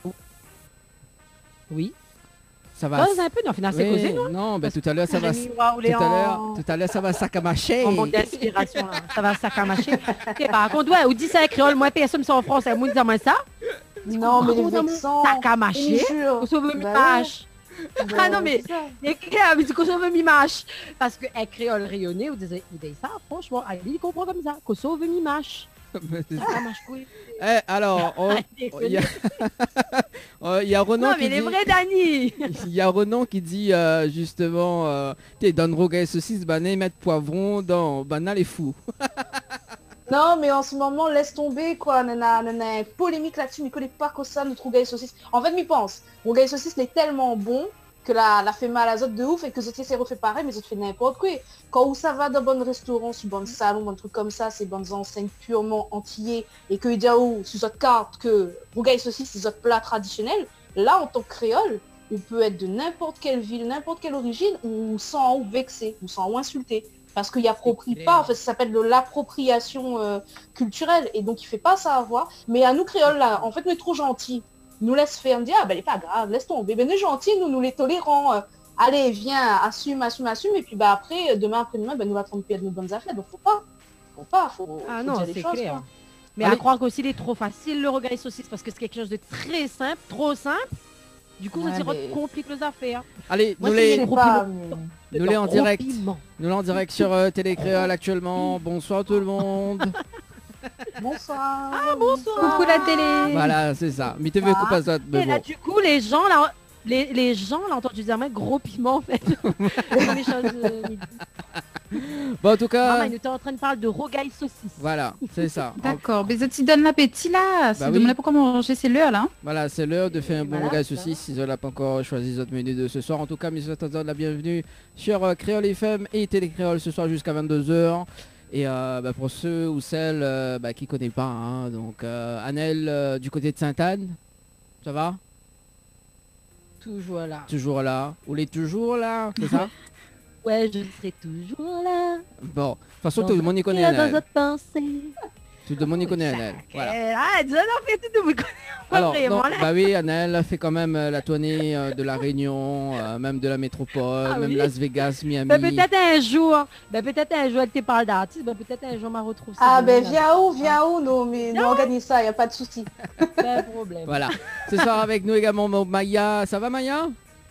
Oui. ça va. Pose un peu, non, finalement, c'est Oui, causé, non non, ben tout à l'heure ça va. Jérémy Tout Roy à l'heure, Orléans. tout à l'heure ça va Sakamache. En manque d'inspiration, là. Ça va s'accamacher. Ok, par contre, ouais, ou dit ça avec créole, moi, personne sont en France, elle m'a dit moi ça. non mais les Bravo, vexants. S'accamacher. jure. On sauve mi Bah mâche. Bah, Ah non, mais- c'est ça. Et créole, mais qu'on sauve mi mâche. Parce que elle créole rayonnée, vous disiez, vous dites ça, franchement, elle il comprend comme ça. Qu'on sauve mi mâche. S'accamache, oui. Eh, alors, on- il y a, Euh, il y a Renan Non, qui mais les dit, vrais Dani. il y a Renan qui dit euh, justement, euh, t'es dans le rogaille saucisse, bané, mettre poivron dans banal les fous. Non, mais en ce moment, laisse tomber, quoi. On a, on a une polémique là-dessus, mais connaît pas que ça, notre rougail saucisse. En fait, m'y pense. Rougail saucisse, il est tellement bon que la, la fait mal à zot de ouf et que zot s'est refait pareil, mais zot fait n'importe quoi. Quand où ça va dans bon restaurant, sur bon salon, bon truc comme ça, c'est bonnes enseignes purement antillais et que il dit où, sur votre carte, que rougail saucisse, c'est votre plat traditionnel, là, en tant que créole, on peut être de n'importe quelle ville, n'importe quelle origine, ou sans ou vexé, ou sans ou insulté. Parce qu'il approprie clair. pas, en fait, ça s'appelle de l'appropriation euh, culturelle, et donc il fait pas ça avoir. Mais à nous créoles là, en fait, nous est trop gentils. Nous laisse faire, on dit ah ben elle est pas grave, laisse tomber. Ben nous est gentils, nous nous les tolérants. Euh, allez, viens, assume, assume, assume, et puis bah après, demain après-demain, ben nous va tromper de nos bonnes affaires. Donc faut pas, faut pas, faut. Ah faut non, dire les c'est choses, clair. quoi. Mais Allez. à croire qu'aussi il est trop facile le regard saucisse parce que c'est quelque chose de très simple, trop simple. Du coup, Ouais, ça mais- complique les affaires. Allez, Moi, nous c'est les, Je sais gros pas, piment. mais- nous les en Gros direct. piment. Nous les en direct sur euh, Télé Créole actuellement. Bonsoir tout le monde. Bonsoir. Ah, bonsoir. Coucou la télé. Voilà, c'est ça. Mais tu veux Ah. couper ça, Et mais là, bon. du coup, les gens, là, les, les gens, là, entendu dire, mais gros piment, en fait. Dans les choses, euh, midi. Bon, en tout cas, Maman, il était en train de parler de rogaille saucisse. voilà, c'est ça. D'accord, mais ça te donne l'appétit là. C'est Bah de oui. me pour comment manger, c'est l'heure là. Voilà, c'est l'heure de faire un bon Voilà, gars ça. saucisse. Si vous n'avez pas encore choisi votre menu de ce soir. En tout cas, mes attendants, la bienvenue sur euh, Créole F M et Télé Créole ce soir jusqu'à vingt-deux heures. Et euh, bah, pour ceux ou celles euh, bah, qui ne connaissent pas, hein, donc euh, Annelle euh, du côté de Sainte-Anne, ça va? Toujours là. Toujours là. Vous l'êtes toujours là, c'est ça? Ouais, je serai toujours là. Bon, de toute façon, Dans tout le monde y connaît dans Annelle. votre pensée. Tout le monde y connaît Annelle. Voilà. Ah, non, en fait, tout le monde connaît. Alors, vraiment, non, là. bah oui, Annelle fait quand même euh, la tournée euh, de la Réunion, euh, même de la métropole, Ah même oui. Las Vegas, Miami. Ben, peut-être un jour, ben, peut-être un jour, elle te parle d'artiste, ben, peut-être un jour, on m'a retrouvé. Ah ben viens où, viens où, nous, mais nous organise ça, y a pas de souci. Pas de problème. Voilà. Ce soir avec nous également Maya. Ça va Maya?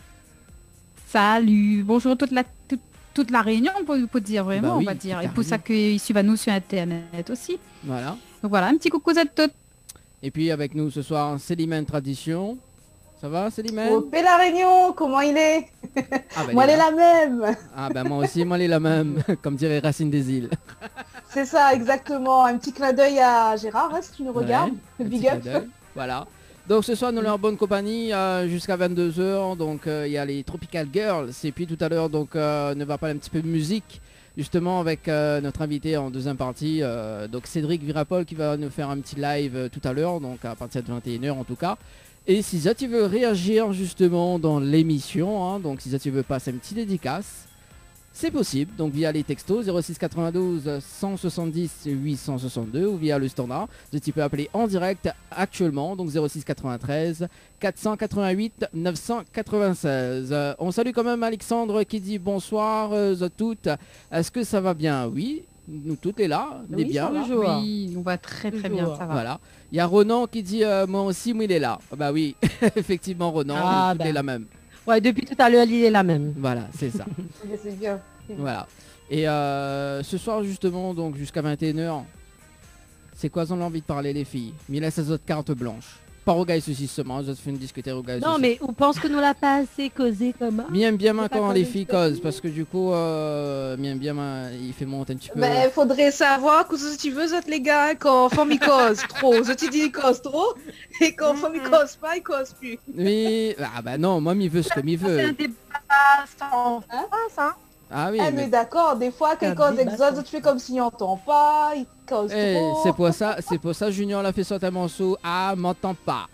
Salut, bonjour toute la, toute, toute la réunion, on peut, on peut dire vraiment, Bah oui, on va dire. toute Et la pour ça qu'ils suivent à nous sur Internet aussi. Voilà. Donc voilà, un petit coucou à toutes. Et puis avec nous ce soir, Célimène Tradition. Ça va Célimène? Au P la Réunion, comment il est? Ah, ben, Moi, elle est là. la même. Ah ben moi aussi, moi elle est la même, comme dirait Racine des Îles. C'est ça, exactement. Un petit clin d'œil à Gérard, hein, si tu nous regardes. Ouais, un Big petit up. clin d'œil. Voilà. Donc ce soir nous sommes en bonne compagnie euh, jusqu'à vingt-deux heures. Donc euh, il y a les Tropical Girls. Et puis tout à l'heure donc euh, on va parler un petit peu de musique. Justement avec euh, notre invité en deuxième partie. euh, donc Cédric Virapol qui va nous faire un petit live euh, tout à l'heure. Donc à partir de vingt et une heures en tout cas. Et si ça tu veux réagir justement dans l'émission. Hein, donc si ça tu veux passer une petite dédicace. C'est possible, donc via les textos zéro six quatre-vingt-douze cent soixante-dix huit cent soixante-deux ou via le standard. Tu peux appeler en direct actuellement, donc zéro six quatre-vingt-treize quatre cent quatre-vingt-huit neuf cent quatre-vingt-seize. Euh, on salue quand même Alexandre qui dit bonsoir euh, à toutes. Est-ce que ça va bien? Oui, nous toutes est là, on est Oui, bien. ça va. Toujours. Oui, on va très très bien, Toujours. ça va. Voilà. Il y a Ronan qui dit euh, moi aussi, moi il est là. Bah oui, effectivement Ronan, Ah, tout ben. est la même. Ouais, depuis tout à l'heure, l'idée est la même. Voilà, c'est ça. C'est bien. Voilà. Et euh, ce soir justement, donc jusqu'à vingt et une heures, c'est quoi on a envie de parler les filles? Mais laisse les autres cartes blanches. Pas au gars ceci seulement, je fais une discuter au gars. Non, mais on pense que nous l'a pas assez causé comme ça. Bien bien C'est pas quand comme les une filles petite causent, parce que du coup, euh, bien bien il fait monter un petit peu. Ben, faudrait savoir que si tu veux, autres les gars, quand femme cause trop, je te dis il cause trop, et quand femme il cause pas, il cause plus. Oui, ah bah non, moi il veut ce que il C'est un veut. débat sans Hein face, hein. Ah oui, Ah mais mais d'accord, des fois, C'est un quelqu'un débat, exode, ça. tu fais comme s'il n'entend pas, il cause eh, trop. c'est pour ça, c'est pour ça Junior l'a fait sortir un morceau. Ah, m'entends pas.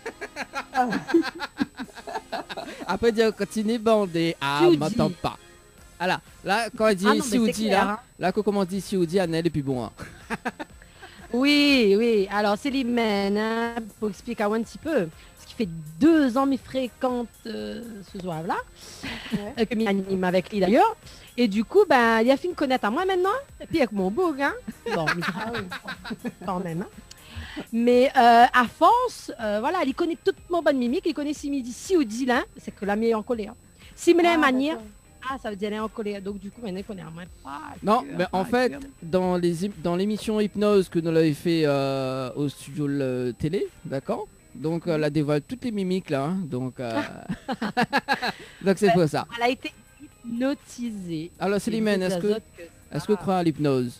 Après dire continue bandé. Ah, Si ou m'entends dit. pas. Voilà, là quand elle dit Ah non, si mais ou c'est dit clair, là, hein. là qu'on commence dit si ou dit Annelle et puis bon. Hein. Oui, oui. Alors, c'est l'hymen, hein, pour expliquer un petit peu. Ce qui fait deux ans, mais fréquente euh, ce soir-là, Ouais. euh, que m'anime avec lui d'ailleurs. Et du coup, ben, il a fini de connaître à moi maintenant. Et puis avec mon beau, hein. Bon, mais Ah oui. quand même. Hein. Mais euh, à force, euh, voilà, il connaît toute mon bonne mimique. Il connaît si midi, si ou dix là, c'est que la meilleure en colère. Si me Ah, la manière, d'accord. ah, ça veut dire elle est en colère. Donc du coup, maintenant, il connaît à moi. Pas Non, que- mais en pas fait, que- dans les hy- dans l'émission Hypnose que nous l'avons fait euh, au studio le télé, d'accord. Donc elle a dévoilé toutes les mimiques là, hein, donc euh, donc c'est pour ça. Elle a été hypnotisée. Alors Célimène, est-ce que est-ce que vous croyez à l'hypnose?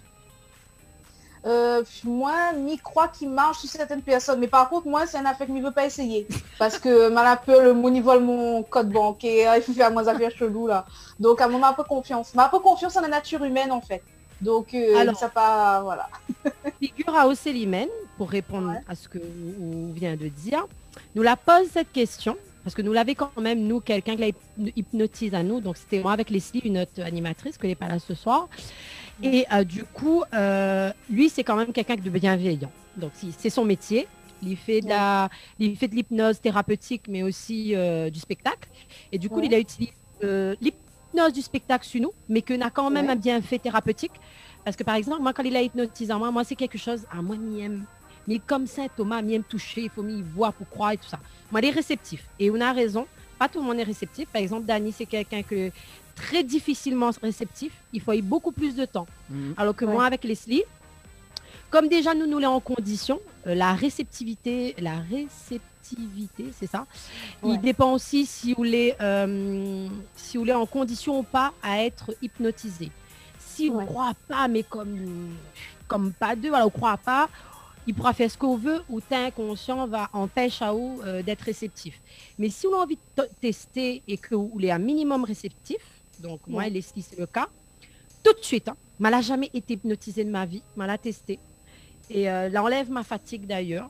Euh, moi, m'y crois qu'il marche sur certaines personnes, mais par contre, moi, c'est un affaire que je ne veux pas essayer. Parce que mal un peu, le mon il vole mon code bancaire, il fait à moi affaires chelou là. Donc, à un moment, un peu confiance. Mais un peu confiance en la nature humaine, en fait. Donc, euh, Alors. ça pas, voilà. Figure à Océlimène, pour répondre Ouais. à ce que on vient de dire, nous la pose cette question, parce que nous l'avons quand même, nous, quelqu'un qui la hyp- hypnotise à nous, donc c'était moi avec Leslie, une autre animatrice, qui n'est pas là ce soir. Et euh, du coup, euh, lui, c'est quand même quelqu'un de bienveillant. Donc, si- c'est son métier. Il fait de la, il fait de l'hypnose thérapeutique, mais aussi euh, du spectacle. Et du coup, Ouais. il a utilisé euh, l'hypnose du spectacle sur nous, mais que n'a quand même Ouais. un bienfait thérapeutique. Parce que par exemple, moi, quand il a hypnotisé en moi, moi, c'est quelque chose, à moi, m'y aime. Mais comme ça, Thomas, m'y aime toucher, il faut m'y voir pour croire et tout ça. Moi, il est réceptif. Et on a raison, pas tout le monde est réceptif. Par exemple, Dani, c'est quelqu'un que très difficilement réceptif. Il faut y beaucoup plus de temps. Mhm. Alors que Ouais. moi, avec Leslie, comme déjà nous nous l'avons en condition, euh, la réceptivité, la réceptivité, c'est ça. Ouais. Il dépend aussi si vous voulez, euh, si vous voulez en condition ou pas à être hypnotisé. Si vous ne Ouais. croyez pas, mais comme, comme pas deux, voilà, vous ne croyez pas, il pourra faire ce qu'on veut ou t'es inconscient va empêcher à vous euh, d'être réceptif. Mais si vous avez envie de t- tester et que vous voulez un minimum réceptif, donc moi Ouais. et Leslie c'est le cas, tout de suite, hein, m'a l'a jamais été hypnotisée de ma vie, m'a l'a testé. Et euh, elle enlève ma fatigue d'ailleurs.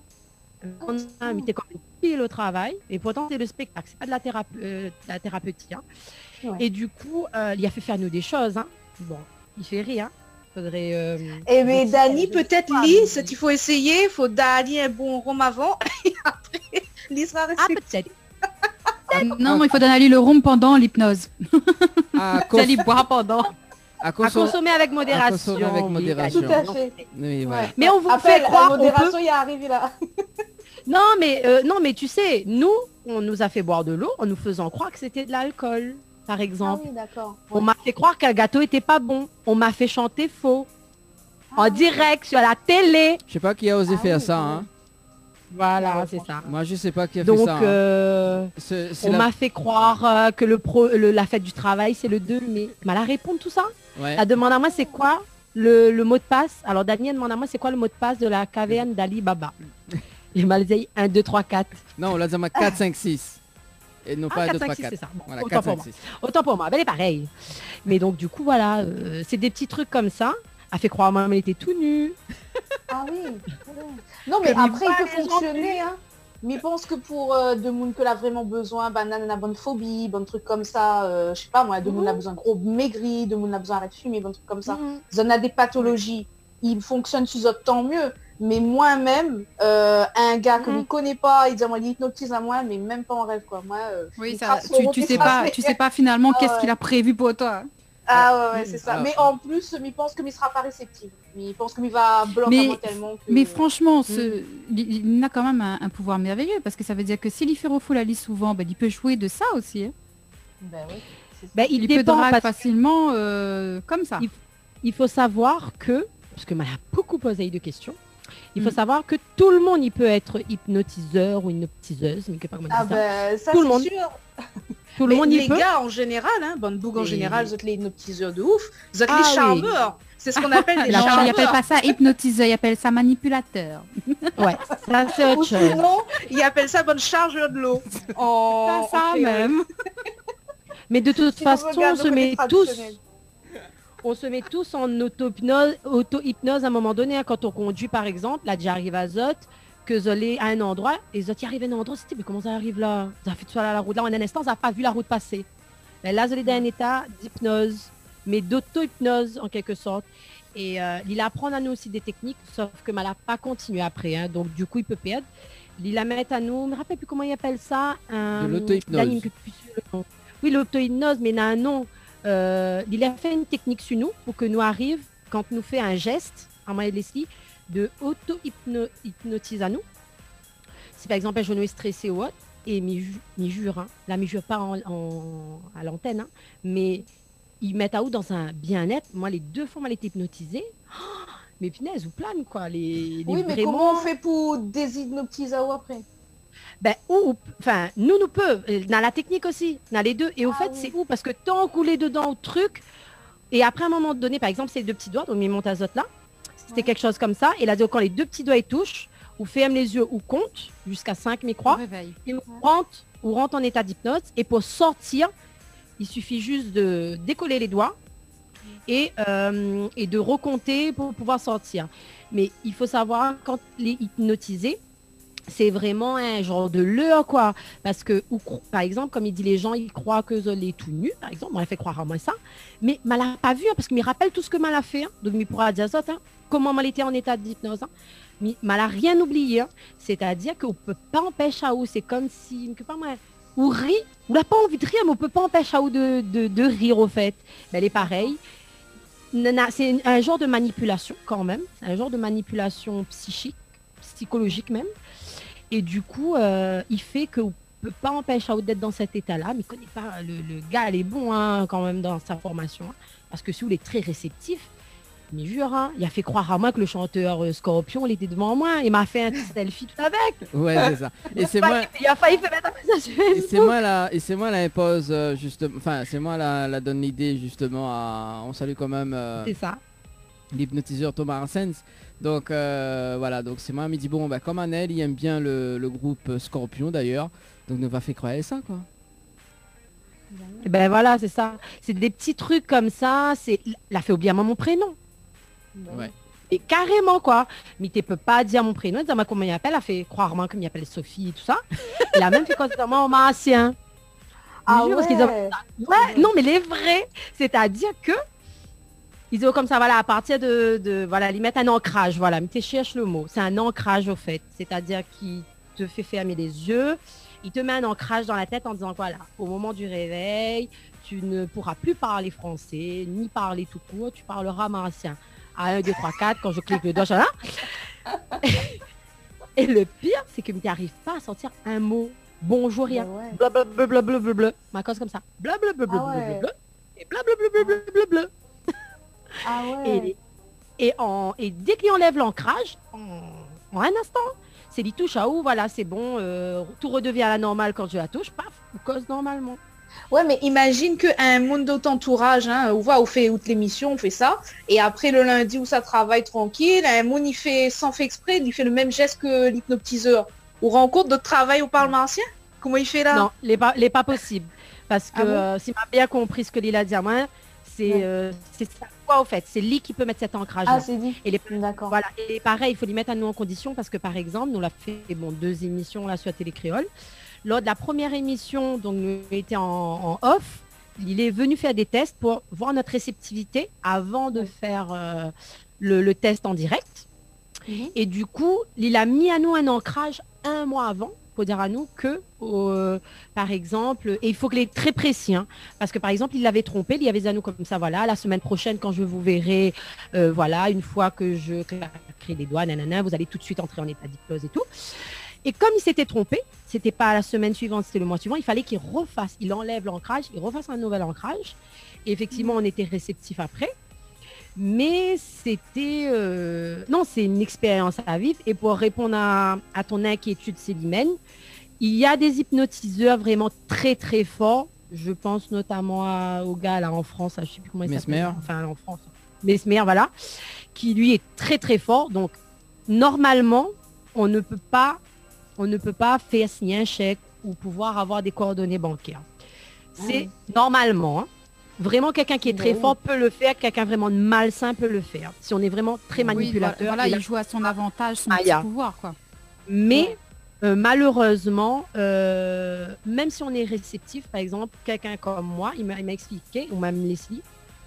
On a mis comme une pile au travail. Et pourtant, c'est le spectacle, c'est pas de la, thérape- euh, de la thérapeutique. Hein. Ouais. Et du coup, euh, il a fait faire nous des choses. Hein. Bon, il fait rire. Hein. Faudrait. Euh, Eh mais donc, Dani, je sais peut-être pas, Lee, mais- ce qu'il faut essayer, il faut Dani un bon rhum avant. Et après, Lee sera Ah, réceptive. peut-être. Ah, non, il faut donner à lui le rhum pendant l'hypnose. À, Tu cons- allais boire pendant. à À consom- consommer avec modération. consommer avec oui, modération. Tout à fait. Oui, voilà. Ouais. Mais on vous Après, fait croire, la on peut- modération, il est arrivé là. Non, mais euh, non, mais tu sais, nous, on nous a fait boire de l'eau en nous faisant croire que c'était de l'alcool, par exemple. Ah oui, d'accord. On m'a fait croire qu'un gâteau était pas bon. On m'a fait chanter faux. Ah En direct, sur la télé. Je sais pas qui a osé Ah faire oui, ça. ouais. Hein. Voilà, Ouais, c'est ça. Moi, je sais pas qui a fait Donc, ça. hein. euh, C'est- c'est on la- m'a fait croire euh, que le pro, le- la fête du travail, c'est le deux mai. Mais la répondre tout ça. Ouais. Elle demande à moi, c'est quoi le, le mot de passe. Alors, Daniel demande à moi, c'est quoi le mot de passe de la caverne d'Ali Baba. Il m'a dit un, deux, trois, quatre. Non, on l'a dit à quatre, cinq, six. Et non Ah, pas quatre, deux, cinq, trois, six, quatre. c'est ça. Bon, Voilà, autant quatre, pour cinq, moi. six. Autant pour moi, ben, elle est pareille. Mais donc, du coup, voilà, euh, c'est des petits trucs comme ça. Elle fait croire à moi, elle était tout nue. Ah oui. Non, mais Comme il après, voit il les peut gens fonctionner. Hein. Mais je pense que pour euh, de monde que l'a vraiment besoin, banane a bonne phobie, bon truc comme ça, euh, je sais pas moi, de monde a besoin gros maigri, de monde a besoin arrêter de fumer, bon truc comme ça. Mhm. Ils en a des pathologies, il fonctionne sur autres, tant mieux. Mais moi-même, euh, un gars que Mhm. je ne connais pas, il dit moi, il hypnotise à moi, mais même pas en rêve quoi. Moi, euh, Oui, il ça, trace son tu, route, tu il sais trace pas, les- tu sais pas finalement Ah qu'est-ce ouais. qu'il a prévu pour toi. Ah ouais, ouais, c'est ça. Ah. Mais en plus, il pense que il sera pas réceptif. Il pense qu'il va bloquer Mais- à moi tellement que... Mais franchement, ce, il, il a quand même un, un pouvoir merveilleux parce que ça veut dire que s'il y fait refou la liste souvent, ben, il peut jouer de ça aussi. Hein. Ben oui, c'est ça. Ben, il, Il, peut dépend draguer parce facilement euh, comme ça. Il- il faut savoir que, parce que m'a beaucoup posé de questions, il faut Mm. savoir que tout le monde, il peut être hypnotiseur ou hypnotiseuse, mais que pas comment Ah dire ça. ben ça Tout le c'est monde. sûr. Tout le Mais monde, il les peut. gars en général, hein, bonne bougue en Et- général, vous êtes les hypnotiseurs de ouf, vous êtes Ah les oui. charmeurs. C'est ce qu'on appelle des Alors, il charmeurs. appelle pas ça hypnotiseur, il appelle ça manipulateur. Ouais, ça c'est Ou autre chose. sinon, ils appellent ça bonne chargeur de l'eau. En... Pas ça en créole. même. Mais de toute Si vous façon, regardez on le se côté met tous, traditionnel. on se met tous en auto-hypnose, auto-hypnose à un moment donné, hein, quand on conduit par exemple, là j'arrive à Zot, que Zolé à un endroit, et Zot y arrive à un endroit, c'était mais comment ça arrive là? Ça fait tout à la route là, en un instant, ça n'a pas vu la route passer. Mais là, Zolé est dans un état d'hypnose, mais d'auto-hypnose en quelque sorte. Et euh, il apprend à nous aussi des techniques, sauf que elle n'a pas continué après, hein, donc du coup il peut perdre. Il la met à nous, je me rappelle plus comment il appelle ça. Un... De l'auto-hypnose. Dany, que tu sais le nom. Oui, l'auto-hypnose, mais il a un nom. Euh, il a fait une technique sur nous pour que nous arrive, quand nous fait un geste, à moi et Leslie, de auto-hypnotiser à nous. Si par exemple un genou est stressé ou autre, et m'y ju- m'y jure, hein, là m'y jure pas en, en- à l'antenne, hein, mais ils mettent à vous dans un bien-être. Moi, les deux fois, elle été hypnotisée. Oh, mais punaise, vous plane quoi. Les, les Oui, mais vraiment- comment on fait pour déshypnotiser ou après? Ben, ou, ou- enfin, nous, nous peut, euh, dans la technique aussi, dans les deux. Et au Ah fait, oui. c'est où? Parce que tant coulé dedans au truc, et après, à un moment donné, par exemple, c'est les deux petits doigts, donc il monte à Zot là, c'était Ouais. quelque chose comme ça, et là, quand les deux petits doigts, ils touchent, ou ferme les yeux, ou compte, jusqu'à cinq, mais crois, Réveil. et ou rentre, ou rentre en état d'hypnose, et pour sortir, il suffit juste de décoller les doigts, et, euh, et de recompter pour pouvoir sortir. Mais il faut savoir, quand les hypnotisés, c'est vraiment un genre de leurre, quoi. Parce que, ou, cro- par exemple, comme il dit, les gens, ils croient que Zol est tout nu, par exemple. On a fait croire à moi ça. Mais mal a pas vu, hein, parce qu'il me rappelle tout ce que mal a fait. Hein. Donc, il pourra dire ça, hein, comment mal était en état d'hypnose. Hein. Mais mal a rien oublié. Hein. C'est-à-dire qu'on peut pas empêcher à ou c'est comme si, que pas moi, ou rit, ou n'a pas envie de rire, mais on peut pas empêcher à ou de, de, de rire, au fait. Mais elle est pareille. Nana, c'est un genre de manipulation, quand même. C'est un genre de manipulation psychique, psychologique même. Et du coup, euh, il fait qu'on ne peut pas empêcher Aoud d'être dans cet état-là, mais il connaît pas, le, le gars, il est bon hein, quand même dans sa formation. Hein, parce que si vous est très réceptif, mais jure, hein, il a fait croire à moi que le chanteur euh, Scorpion, il était devant moi. Il m'a fait un selfie tout avec. Ouais, c'est ça. Il Et a c'est failli- moi, Il a failli faire mettre un message sur et Facebook. c'est moi la, et c'est moi la impose euh, justement, enfin c'est moi la, la donne l'idée justement à, on salue quand même euh, C'est ça. l'hypnotiseur Thomas Arsens. Donc euh, voilà, donc c'est moi, il me dit bon bah comme Anel, il aime bien le, le groupe Scorpion d'ailleurs, donc nous va faire croire à ça quoi. Ben voilà, c'est ça. C'est des petits trucs comme ça. C'est la fait oublier à moi mon prénom. Ouais. Et carrément quoi. Mais tu peux pas dire mon prénom. Dire comment il appelle. Elle a fait croire moi comme il appelle Sophie et tout ça. Il a même fait constamment au ancien. Ah Je jure, parce qu'ils ouais. ont- Ouais, non mais les vrais. C'est-à-dire que ils ont comme ça, voilà, à partir de, de voilà, ils mettent un ancrage, voilà, mais tu cherches le mot. C'est un ancrage au fait. C'est-à-dire qu'il te fait fermer les yeux. Il te met un ancrage dans la tête en disant voilà, au moment du réveil, tu ne pourras plus parler français, ni parler tout court, tu parleras martien. À un, deux, trois, quatre, quand je clique le doigt, je là. Et le pire, c'est que tu n'arrives pas à sortir un mot. Bonjour, rien. Ouais. Blablabla, blablabla. Ma cause comme ça. Blablabla, Ah ouais. blablabla. Et blablabla, blablabla. Ah ouais. Et, et, en, et dès qu'il enlève l'ancrage, en, en un instant, c'est dit touche à où, voilà, c'est bon, euh, tout redevient à la normale quand je la touche, paf, on cause normalement. Ouais, mais imagine qu'un monde d'entourage, hein, on voit, on fait toute l'émission, on fait ça, et après le lundi où ça travaille tranquille, un monde il fait sans fait exprès, il fait le même geste que l'hypnotiseur. On rencontre d'autres travail au parlement ancien. Comment il fait là? Non, il n'est pas, les pas possible. Parce que Ah bon euh, si m'a bien compris ce que Lila dit à moi, c'est Ouais. euh, c'est ça quoi au fait, c'est lui qui peut mettre cet ancrage. Ah, c'est dit. Et les D'accord. Voilà, et pareil, il faut lui mettre à nous en condition parce que par exemple, nous l'a fait bon, deux émissions là sur la télé créole. Lors de la première émission, donc nous était en, en off, il est venu faire des tests pour voir notre réceptivité avant de faire euh, le, le test en direct. Mhm. Et du coup, il a mis à nous un ancrage un mois avant pour dire à nous que, euh, par exemple, et il faut qu'il est très précis, hein, parce que par exemple, il l'avait trompé, il y avait des à nous comme ça, voilà, la semaine prochaine, quand je vous verrai, euh, voilà, une fois que je claquerai les doigts, nanana, vous allez tout de suite entrer en état d'hypnose et tout. Et comme il s'était trompé, c'était pas la semaine suivante, c'était le mois suivant, il fallait qu'il refasse, il enlève l'ancrage, il refasse un nouvel ancrage. Et effectivement, on était réceptif après. Mais c'était... euh, Non, c'est une expérience à vivre. Et pour répondre à, à ton inquiétude, Célimène, il y a des hypnotiseurs vraiment très très forts. Je pense notamment à, au gars là en France, je ne sais plus comment il Mesmer. s'appelle. Enfin, en France. Mesmer, voilà. Qui lui est très très fort. Donc, normalement, on ne peut pas, on ne peut pas faire signer un chèque ou pouvoir avoir des coordonnées bancaires. C'est normalement, hein. Vraiment, quelqu'un qui est très Oui. fort peut le faire, quelqu'un vraiment de malsain peut le faire. Si on est vraiment très Oui, manipulateur. voilà, et là- il joue à son avantage, son Ah, petit y a. pouvoir, quoi. Mais euh, malheureusement, euh, même si on est réceptif, par exemple, quelqu'un comme moi, il m'a il m'a expliqué, ou même Leslie,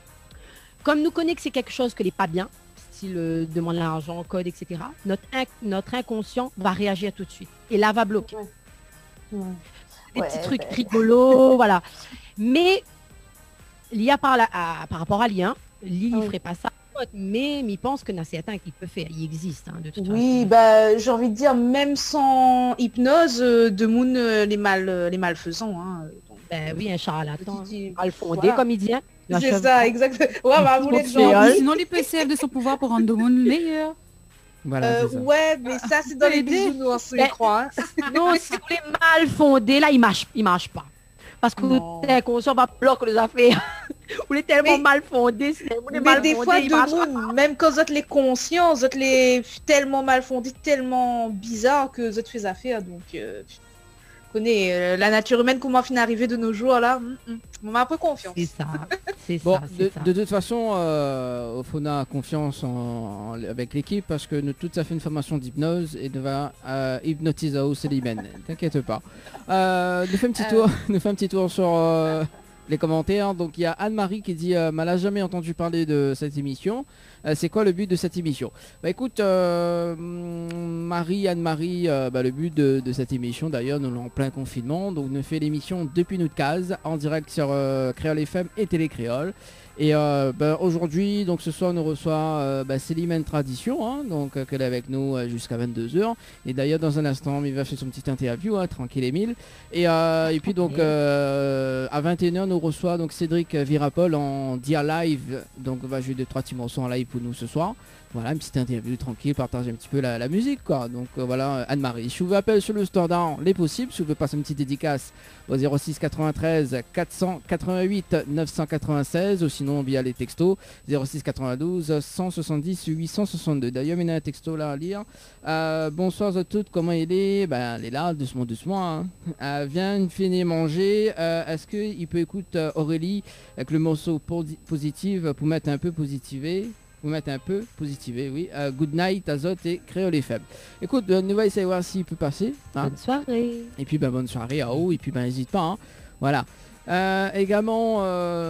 comme nous connaît que c'est quelque chose que n'est pas bien, style euh, demande l'argent, code, et cetera, notre, inc- notre inconscient va réagir tout de suite. Et là, va bloquer. Ouais. Des Ouais, petits trucs ben. rigolos, voilà. Mais l'I A par, la- à- par rapport à l'I A, l'I A ne Oui. ferait pas ça. Mais, mais il pense qu'il y en a certains qui peuvent faire. Il existe, hein, de toute Oui, façon. bah j'ai envie de dire, même sans hypnose, euh, de Moon, euh, les, mal, euh, les malfaisants. Hein, donc, Ben oui, un charlatan, petit- mal fondé, voilà. comme il dit. Hein. Un C'est chef- ça, exactement. Ouais, bah, vous Bon, l'êtes c'est genre. vrai. Sinon, il peut se servir de son pouvoir pour rendre le monde meilleur. Voilà, Euh, c'est ça. ouais, mais ça c'est dans les aider. bisounours, je Ben, crois. hein. Non, si vous voulez mal fondé, là, il marche, il marche pas. Parce que Non. vous êtes inconscient, va bloquer les affaires. Vous êtes tellement Mais- mal fondé, c'est vous êtes Mais mal des fondé, fois, il marche pas. de Moon, même quand vous êtes les conscients, vous êtes les tellement mal fondés, tellement bizarres que vous êtes fait affaire. Donc, euh, vous connaissez euh, la nature humaine, comment finit arriver de nos jours là. hum, hum. On m'a un peu confiance. C'est ça, c'est Bon, ça, c'est de, ça. de toute façon, euh, Ofona a confiance en, en- avec l'équipe parce que nous toutes a fait une formation d'hypnose et nous va euh, hypnotiser au Célimène. T'inquiète pas. Euh, nous fait un petit Euh. tour, nous fait un petit tour sur euh, les commentaires. Donc il y a Anne-Marie qui dit euh, "Elle n'a jamais entendu parler de cette émission. Euh, c'est quoi le but de cette émission?" Bah écoute, euh, Marie, Anne-Marie, euh, bah, le but de, de cette émission, d'ailleurs, nous l'avons en plein confinement, donc nous fait l'émission depuis notre case, en direct sur euh, Créole F M et Télé Créole. Et euh, bah, aujourd'hui, donc ce soir, on nous reçoit euh, bah, Célimène Tradition, hein, donc euh, qu'elle est avec nous euh, jusqu'à vingt-deux heures. Et d'ailleurs, dans un instant, il va faire son petit interview, hein, tranquille Émile. Et, euh, et puis donc euh, à vingt et une heures, nous reçoit donc Cédric Virapol en dia live. Donc on va jouer deux trois petits morceaux en live pour nous ce soir. Voilà, une petite interview tranquille, partager un petit peu la, la musique quoi. Donc euh, voilà, Anne-Marie. Si vous appelez sur le standard, les possibles. Si vous voulez passer une petite dédicace au zéro six quatre-vingt-treize quatre cent quatre-vingt-huit neuf cent quatre-vingt-seize ou sinon nom via les textos zéro six quatre-vingt-douze cent soixante-dix huit cent soixante-deux. D'ailleurs, il y a un texto là à lire. Euh, bonsoir à toutes, comment il est? Ben, elle est là, doucement, doucement. Hein. Euh, viens, finir manger. Euh, Est-ce qu'il peut écouter euh, Aurélie avec le morceau positif pour mettre un peu positivé? Vous mettre un peu positivé, oui. Euh, good night, Azote et Créole F M. Écoute, euh, nous va essayer de voir s'il peut passer. Hein. Bonne soirée. Et puis, ben, bonne soirée à haut. Et puis, ben, n'hésite pas. Hein. Voilà. Euh, également,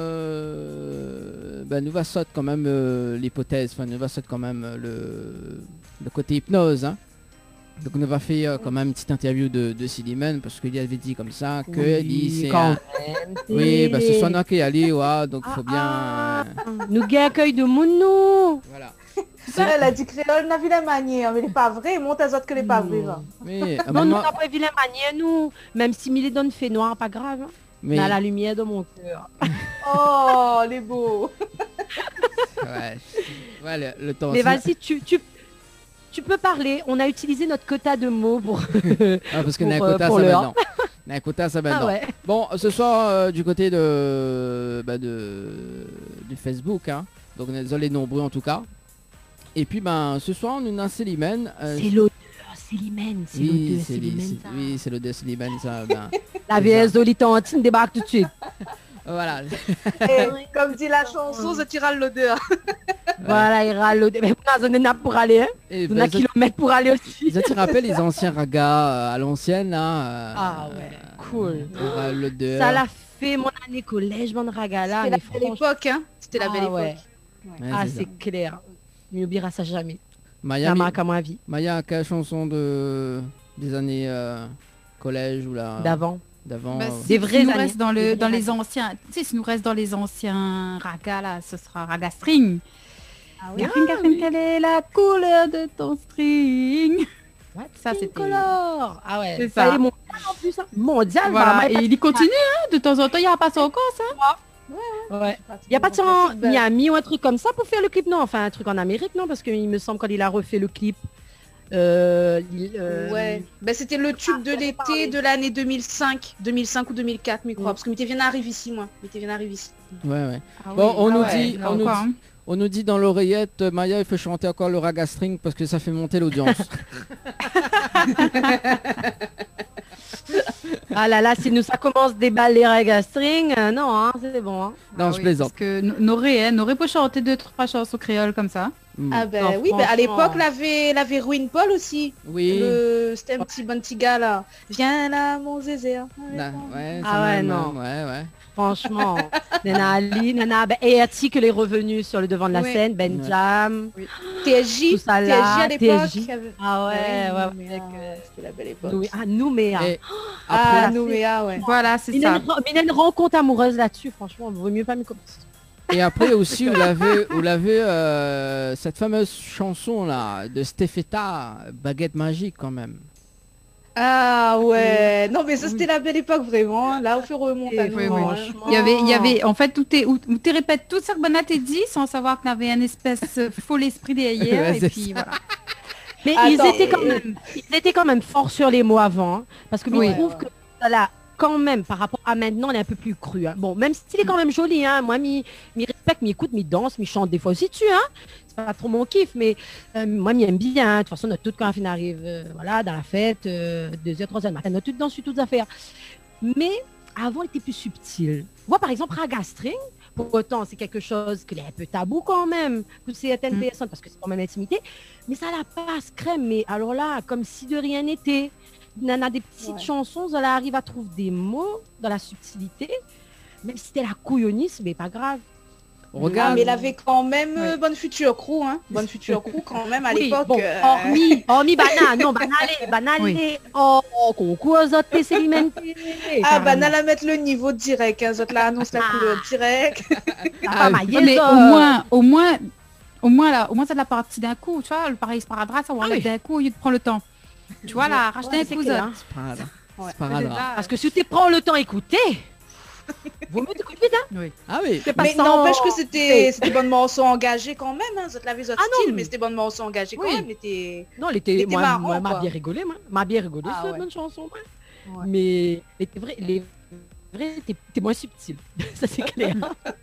euh, ben, nous va sauter quand même euh, l'hypothèse. Enfin, nous va sauter quand même le, le côté hypnose. Hein. Donc, on va faire euh, quand même une petite interview de, de Silliman parce qu'il avait dit comme ça que Oui, lui, c'est quand un... même, Oui, c'est- ben, ce soit nous qui est allé, ouais, donc il Ah, faut bien... ah. euh, Nous gagnons accueil de Mounou. voilà. Ça, elle a dit créole, n'a vu la manière, mais elle est pas vraie, monte à autres que les pas vraies, va. Mais, à un Non, nous moment- n'avons pas vu la manière, nous. Même si Millie donne fait noir, pas grave. Hein. mais... On a la lumière de mon cœur. Oh, les beaux. Ouais, ouais, le, le temps. Mais c'est- vas-y, tu, tu, tu peux parler. On a utilisé notre quota de mots pour... Ah, parce qu'on a un pour, euh, quota, pour ça l'heure. maintenant. On a un quota, ça Ah maintenant. ouais. Bon, ce soir, euh, du côté de, bah, de du Facebook, hein. Donc on est désolé nombreux en tout cas. Et puis, ben, ce soir, on a Célimène. euh, C'est l'odeur, c'est l'hymen. C'est oui, l'odeur, c'est c'est li- l'hymen. c'est- ça. oui, c'est l'odeur Célimène, ça. Ben, La V S Dolitantine débarque tout de suite. voilà. Et comme dit la chanson, je tire l'odeur. Voilà, il râle l'odeur. Mais on a une nappe pour aller, hein. Et On ben, a ça- kilomètres pour aller aussi. ça te rappelle les anciens ragas euh, à l'ancienne, là. euh, Ah ouais, cool. pour, euh, l'odeur. Ça l'a fait mon année collège, mon ragala. C'était la Mais belle franchement, époque, hein. C'était la Ah belle époque. ouais. Ouais, ah c'est ça. c'est clair. On n'oubliera ça jamais. Maya, Ça mi- marque à ma vie. Maya, quelle chanson de des années euh, collège ou là D'avant. d'avant Bah, euh, si, Des si vraies nous années. reste dans Des le vraies dans les années. anciens, tu sais, si nous reste dans les anciens ragas là, ce sera raga string. Ah Catherine, Catherine, quelle est la couleur de ton string? Ouais, Ça, c'est c'était- color. Ah ouais. C'est Ça ça. est mondial en plus. Hein. Mondial. Voilà, vraiment. et il continue hein, de temps en temps, il y a pas ça encore ça. Ouais. Il n'y a pas de ça en Miami ou un truc comme ça pour faire le clip, non? Enfin, un truc en Amérique, non? Parce qu'il me semble quand il a refait le clip. Euh, il- euh, Ouais, ben, c'était le tube de l'été de l'année deux mille cinq, deux mille cinq ou deux mille quatre, je crois, Mm. parce que Mité vient d'arriver ici, moi. Mité vient d'arriver ici. Ouais, ouais. Ah Bon, oui. on Ah nous ouais, dit, là on nous encore, dit, hein. on nous dit dans l'oreillette, euh, Maya, il faut chanter encore le raga string parce que ça fait monter l'audience. Ah là là, si nous ça commence des balles les raga string, euh, non, hein, c'est bon. Hein. non, Ah je oui, plaisante. Parce que N- Noré, hein, Noré peut chanter deux, trois chansons créoles comme ça. Mm. Ah ben Non, oui, ben, à franchement. l'époque, l'avait l'avait Ruin Paul aussi. Oui. Le... C'était un petit bon petit gars là. Viens là, mon zézé. hein. Là, ouais, Ah ça ouais, même, non. euh, Ouais, ouais. Franchement, Nana Ali, Nana ben, et Ati que les revenus sur le devant de la Ouais. scène, Benjam, T S J, tout ça T S J là, à l'époque. T S J. avait- Ah ouais, ouais, ouais. Nouméa, avec, euh, C'était la belle époque. Nous- ah, Nouméa. Et Ah, après, Nouméa, ouais. Voilà, c'est Il y a ça. une, il y a une rencontre amoureuse là-dessus, franchement, vaut mieux pas me commencer. et après aussi, vous l'avez, vous l'avez euh, cette fameuse chanson là de Stefetta, Baguette magique quand même. Ah ouais. Non mais ça c'était la belle époque vraiment. Là, on fait remonter à Et nous. oui, oui. hein. franchement. Il y avait, il y avait, en fait, tout est, où, où tu répètes tout ça que Banat t'a dit sans savoir qu'il y avait un espèce euh, faux esprit derrière. Ouais, et c'est puis ça. voilà. Mais Attends, ils étaient quand et- même, ils étaient quand même forts sur les mots avant, hein, parce que Oui. je trouve que là, quand même, par rapport à maintenant, on est un peu plus cru. Hein. Bon, même s'il est quand même joli, hein, moi, mi, mi respecte, mi écoute, mi danse, mi chante des fois aussi dessus, hein. C'est pas trop mon kiff, mais euh, moi, mi aime bien. hein. De toute façon, notre toute quand la fin arrive, euh, voilà, dans la fête, euh, deux heures, trois heures du matin, notre toute danse, toutes affaires. Mais avant, il était plus subtil. Moi, par exemple, Raga String, pour autant, c'est quelque chose qui est un peu tabou quand même pour certaines Mm. personnes, parce que c'est quand même intimité. Mais ça la passe crème, mais alors là, comme si de rien n'était. Nana, des petites Ouais. chansons, elle arrive à trouver des mots dans la subtilité. Même si c'était la couillonnisme, mais pas grave. Ah, Regarde. mais il avait quand même euh, Ouais. Bonne Future Crew, hein. Bonne Future Crew quand même à Oui, l'époque. bon, euh, hormis, hormis Bana, non, Banalé, Banalé, Oui. oh, oh, concours aux autres sédimentés. Ah bah Nala mettre le niveau direct, hein. Zot là annonce la Ah. couleur direct. Ah, ma Ouais, mais yézo. au moins, au moins, au moins là, au moins ça de la partie d'un coup, tu vois, le pareil sparadrap, ça on Ah enlève oui. d'un coup au lieu de prendre le temps. Tu vois là, racheter Ouais, un c'est coup clair, ça. hein. C'est pas grave. Ouais. C'est pas grave. Parce que si tu prends le temps d'écouter, vaut mieux t'écouter vite, hein. Ah oui. C'est pas Mais sans- n'empêche que c'était c'était bonne morceau engagé quand même, hein. Zot l'avait Zot Ah non, style, mais- mais c'était bonne morceau engagé quand Oui. même. Il était... Non, elle était, Il était moi, marrant, moi, m'a quoi. bien rigolé, moi. M'a bien rigolé, Ah cette ouais. bonne chanson, moi. Ouais. Mais les vrais, les vrais, t'es t'es moins subtil. Ça, c'est clair.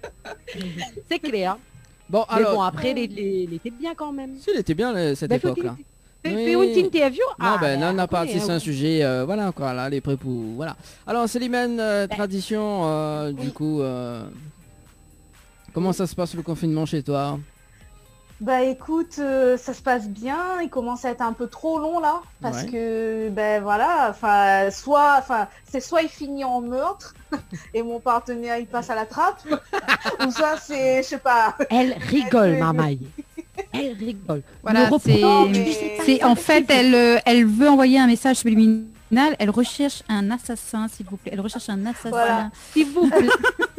C'est clair. Bon, Mais alors... bon, après, il il était bien quand même. Si, il était bien euh, cette Ben, époque-là. Fais Oui. fais une petite interview. Non, Ah, ben, non, on n'a pas, après, c'est hein, un sujet, euh, voilà, quoi, là, les prépous, voilà. Alors, Célimène, euh, tradition, euh, du oui. coup, euh, comment ça se passe le confinement chez toi? Bah écoute, euh, ça se passe bien, il commence à être un peu trop long là, parce Ouais. que ben voilà, enfin soit, enfin c'est soit il finit en meurtre et mon partenaire il passe à la trappe, ou soit c'est, je sais pas. Elle rigole, Marmaille. Elle rigole. Voilà, Ne reprends- c'est- Non, mais- C'est en fait, elle, euh, elle veut envoyer un message subliminal. Elle recherche un assassin, s'il vous plaît. Elle recherche un assassin. Voilà. S'il vous plaît.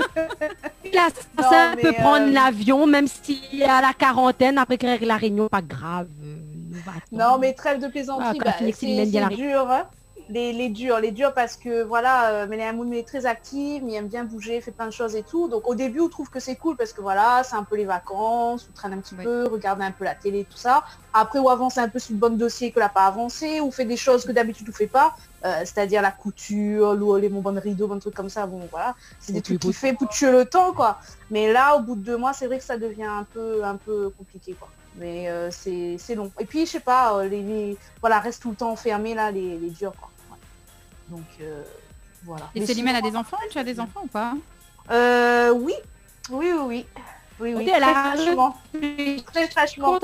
L'assassin Non, peut mais, prendre euh, l'avion, même s'il est à la quarantaine, après créer la réunion, pas grave. Euh, nous va attendre. Non mais trêve de plaisanterie, Ah, quand bah, la Phoenix, il c'est mène bien c'est la- dur, hein. les, les durs, les durs parce que voilà, euh, Méléa Moon est très active, mais il aime bien bouger, fait plein de choses et tout. Donc au début on trouve que c'est cool parce que voilà, c'est un peu les vacances, on traîne un petit Oui. peu, regarde un peu la télé, tout ça. Après on avance un peu sur le bon dossier que l'a pas avancé, ou fait des choses que d'habitude on fait pas, euh, c'est-à-dire la couture, l'eau, les mon bon rideau, bon truc comme ça, bon voilà. C'est des Ok, trucs bon. qui fait pour tuer le temps quoi. Mais là au bout de deux mois c'est vrai que ça devient un peu un peu compliqué quoi. Mais euh, c'est c'est long. Et puis je sais pas, euh, les, les- voilà, reste tout le temps enfermé là, les, les durs quoi. Ouais. Donc euh, voilà. Et Mais Célimène a sinon- des enfants? Tu as des enfants ou pas? Euh oui, oui, oui, oui. Oui, oui, Ok, elle très a- fraîchement. Très fraîchement.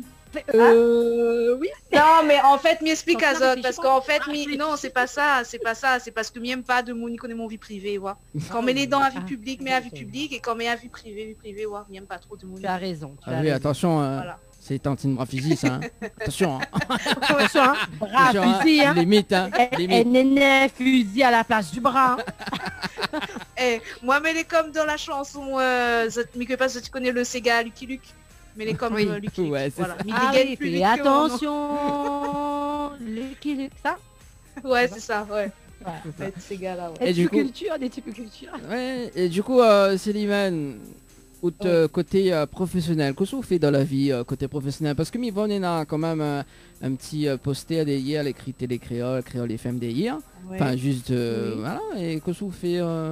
Euh, oui. Non, mais en fait, m'explique Quand à ça Zot, réfléchit parce pas. qu'en fait, Ah, mi... réfléchis. non, c'est pas ça, c'est pas ça, c'est parce que m'aime pas de mon, il connaît mon vie privée, ouais. Quand met les dents à vie Ah, publique, mais à vie ok. publique, et quand met à vie privée, vie privée, ouais, m'aime pas trop de mon. Tu as raison. Tu Ah as oui, raison. attention, hein, Voilà. c'est Tantine Brafizi, ça. Hein. Attention, hein. Attention, hein. Bras Attention, hein. fusil, hein. Limite, hein. Elle Limite. néné fusil à la place du bras. Eh, moi, mais les comme dans la chanson, euh, Zot- mais que pas si tu connais le Sega Lucky Luke. Mais les comme Oui. euh, Lucky Luke. Ouais, c'est voilà. Mais Ah dégaine oui, plus fais vite que mon nom. attention. Lucky Luke, ça. Ouais, c'est ça, ouais. Ouais. Ouais, Sega là, ouais. Et Et du du coup- culture, des types culture. Ouais, et du coup, euh, Célimène, ou te- côté euh, professionnel, qu'est-ce que vous faites dans la vie euh, côté professionnel? Parce que Mivonne a quand même euh, un petit euh, posté à des hier, l'écrit Télé Créole, Créole F M des hier. Ouais. Enfin, juste, euh, Oui. voilà, et qu'est-ce que vous faites euh...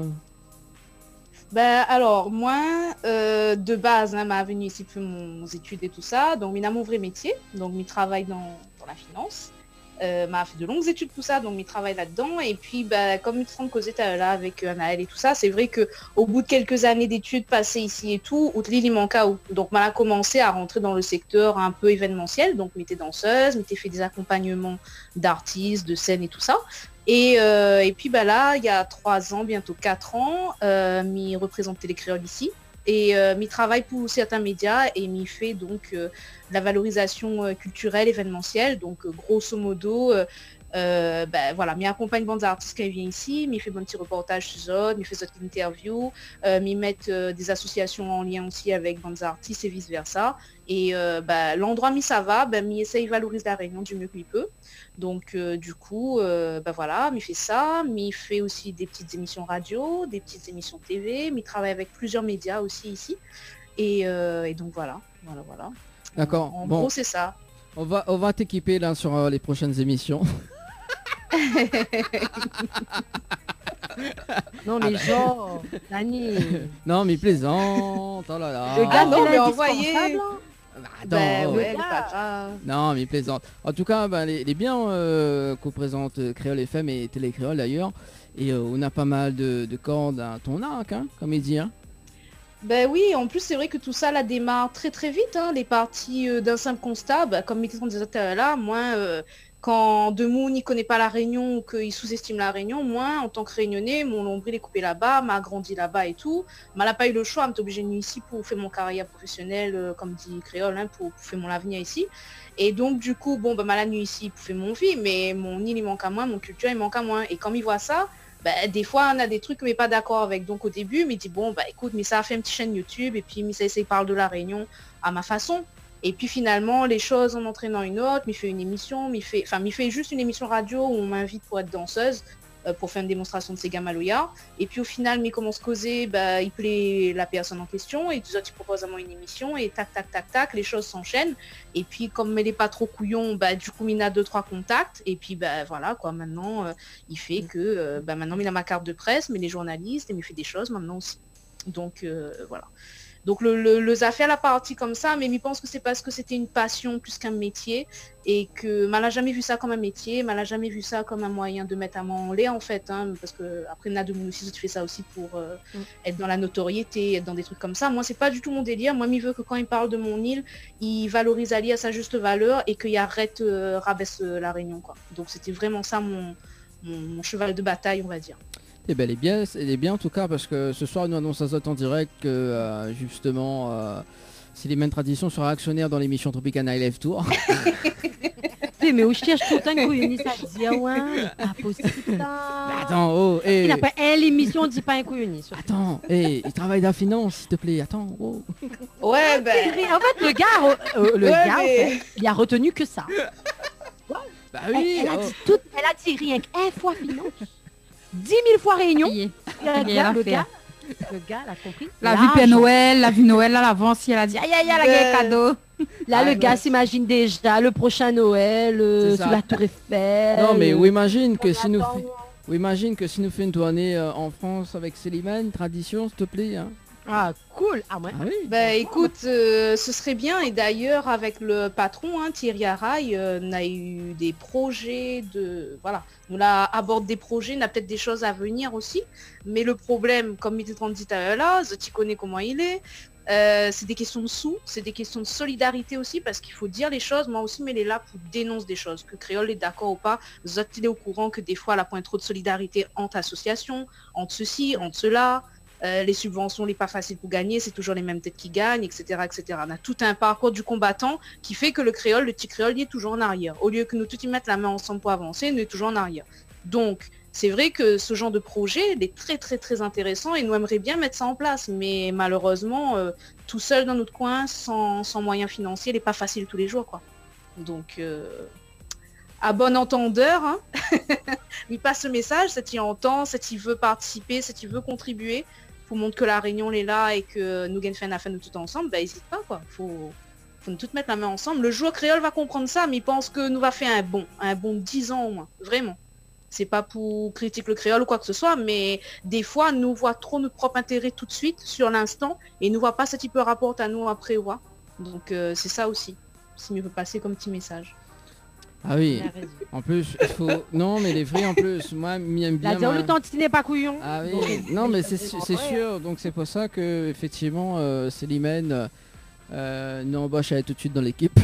Ben alors moi euh, de base hein, m'a venu ici pour mon, mon études et tout ça, donc il a mon vrai métier, donc il travaille dans, dans la finance, euh, m'a fait de longues études tout ça, donc il travaille là-dedans et puis ben, comme il semble causer là avec euh, Anaël et tout ça, c'est vrai que au bout de quelques années d'études passées ici et tout, Outlil il manque à où, donc m'a commencé à rentrer dans le secteur un peu événementiel, donc m'était danseuse, m'était fait des accompagnements d'artistes, de scènes et tout ça. Et, euh, et puis bah là, il y a trois ans, bientôt quatre ans, euh, m'y représente Télé Créole ici. Et euh, m'y travaille pour certains médias et m'y fait donc euh, de la valorisation euh, culturelle, événementielle. Donc euh, grosso modo, euh, euh, bah, voilà, m'y accompagne bandes artistes qui viennent ici, m'y fait un petit reportage sur Zod, m'y fait d'autres interviews, euh, m'y mettre euh, des associations en lien aussi avec bandes artistes et vice versa. Et euh, bah, l'endroit m'y ça va, bah, m'y essaye valoriser la Réunion du mieux qu'il peut. Donc euh, du coup, euh, bah voilà, m'y fait ça, m'y fait aussi des petites émissions radio, des petites émissions T V, m'y travaille avec plusieurs médias aussi ici. Et, euh, et donc voilà, voilà, voilà. D'accord, En bon. gros, c'est ça. On va, on va t'équiper là sur euh, les prochaines émissions. Non mais genre, Dani. Non, mais plaisante, oh là là. Le Ah gars, non, c'est mais l'indispensable, envoyez. hein. Bah, Ben attends, ouais, ouais. elle est pas grave. Non, mais plaisante. En tout cas, ben, les, les biens euh, qu'on présente euh, Créole F M et Télé Créole d'ailleurs. Et euh, on a pas mal de, de cordes à ton arc, hein, comme il dit. Hein. Ben oui, en plus c'est vrai que tout ça là démarre très très vite, hein, les parties euh, d'un simple constat, bah, comme Métis disait tout à l'heure là, moi euh, quand Demoun n'y connaît pas la Réunion ou qu'il sous-estime la Réunion, moi en tant que Réunionnais, mon nombril est coupé là-bas, m'a grandi là-bas et tout, m'a pas eu le choix, m'être obligé de venir ici pour faire mon carrière professionnelle, euh, comme dit Créole, hein, pour, pour faire mon avenir ici. Et donc du coup, bon bah m'a la nuit ici pour faire mon vie, mais mon île il manque à moi, mon culture il manque à moi. Et quand il voit ça, bah, des fois on a des trucs mais pas d'accord avec. Donc au début, mais il dit bon bah écoute, mais ça a fait une petite chaîne YouTube et puis mais ça, ça il parle de la Réunion à ma façon. Et puis finalement les choses en entraînant une autre, m'y fait une émission, m'y fait, enfin m'y fait juste une émission radio où on m'invite pour être danseuse, euh, pour faire une démonstration de Sega Maloya. Et puis au final, m'y commence à causer, bah il plaît la personne en question et tout autres il propose à moi une émission et tac tac tac tac, les choses s'enchaînent. Et puis comme elle est pas trop couillon, bah du coup il a deux trois contacts et puis bah voilà quoi, maintenant euh, il fait que euh, bah maintenant il a ma carte de presse, mais les journalistes et il fait des choses maintenant aussi. Donc euh, voilà. Donc le, le, le a fait la partie comme ça, mais il pense que c'est parce que c'était une passion plus qu'un métier et que elle n'a jamais vu ça comme un métier, elle n'a jamais vu ça comme un moyen de mettre à main en lait en fait, hein, parce que après Nadoumou aussi tu fais ça aussi pour euh, mm. être dans la notoriété, être dans des trucs comme ça. Moi c'est pas du tout mon délire. Moi il veut que quand il parle de mon île, il valorise Ali à sa juste valeur et qu'il arrête euh, rabaisse euh, la Réunion quoi. Donc c'était vraiment ça mon, mon, mon cheval de bataille on va dire. Eh ben, elle est bien, elle est bien en tout cas parce que ce soir nous annonce à Zot en direct que euh, justement euh, Célimène Tradition sera actionnaire dans l'émission Tropicana Live Tour. Mais où je cherche tout le temps que vous ça dit ouais, impossible. Mais attends, oh, hey. Il n'a pas elle l'émission dit pas un couillonnis. Attends, hey, il travaille dans la finance s'il te plaît, attends. Oh. Ouais ben. En fait le gars, euh, le ouais, gars, mais... en fait, il a retenu que ça. Bah oui. Elle, elle, a oh. dit tout, elle a dit rien qu'un fois finance. dix mille fois réunion. Yeah. Le, gars, le, gars, le gars, elle a compris. La vue Père Noël, la vue Noël à l'avance, elle a dit aïe aïe aïe, la euh... cadeau. Là, ah, le non. gars s'imagine déjà le prochain Noël euh, sous la Tour Eiffel. Non, mais ou imagine que si nous fait... ou imagine que si nous fait une tournée euh, en France avec Célimène Tradition, s'il te plaît. Hein. Ah, cool. Ah, ouais. Ah oui. Bah écoute, euh, ce serait bien. Et d'ailleurs, avec le patron, hein, Thierry Araille, euh, on a eu des projets de... Voilà, nous là aborde des projets, on a peut-être des choses à venir aussi. Mais le problème, comme Mitterrand dit à là, tu connais comment il est. Euh, c'est des questions de sous, c'est des questions de solidarité aussi, parce qu'il faut dire les choses. Moi aussi, mais elle est là pour dénoncer des choses. Que Créole est d'accord ou pas, Zot il est au courant que des fois, elle a point trop de solidarité entre associations, entre ceci, entre cela. Euh, les subventions, les pas faciles pour gagner, c'est toujours les mêmes têtes qui gagnent, et cetera, et cetera. On a tout un parcours du combattant qui fait que le créole, le petit créole, il est toujours en arrière. Au lieu que nous tous y mettre la main ensemble pour avancer, nous est toujours en arrière. Donc, c'est vrai que ce genre de projet, il est très très très intéressant et nous aimerions bien mettre ça en place. Mais malheureusement, euh, tout seul dans notre coin, sans, sans moyens financiers, il n'est pas facile tous les jours, quoi. Donc, euh, à bon entendeur, hein, lui passe le message, c'est qu'il entend, c'est qu'il veut participer, c'est qu'il veut contribuer. Pour montrer que la Réunion est là et que nous gagnons fait une affaire nous tout ensemble, bah n'hésite pas quoi. Faut, faut nous toutes mettre la main ensemble. Le joueur créole va comprendre ça, mais il pense que nous va faire un bon, un bon de dix ans au moins, vraiment. C'est pas pour critiquer le créole ou quoi que ce soit, mais des fois nous voit trop notre propre intérêt tout de suite sur l'instant et nous voit pas ce qui peut rapporter à nous après ouais. Donc euh, c'est ça aussi. Si mieux peut passer comme petit message. Ah oui, en plus, il faut... Non, mais les vrais, en plus, moi, m'aime bien... Là, moi... le tantinet pas couillon. Ah oui, non, mais c'est sûr, donc c'est pour ça que, effectivement, euh, Célimène euh, nous embauche tout de suite dans l'équipe.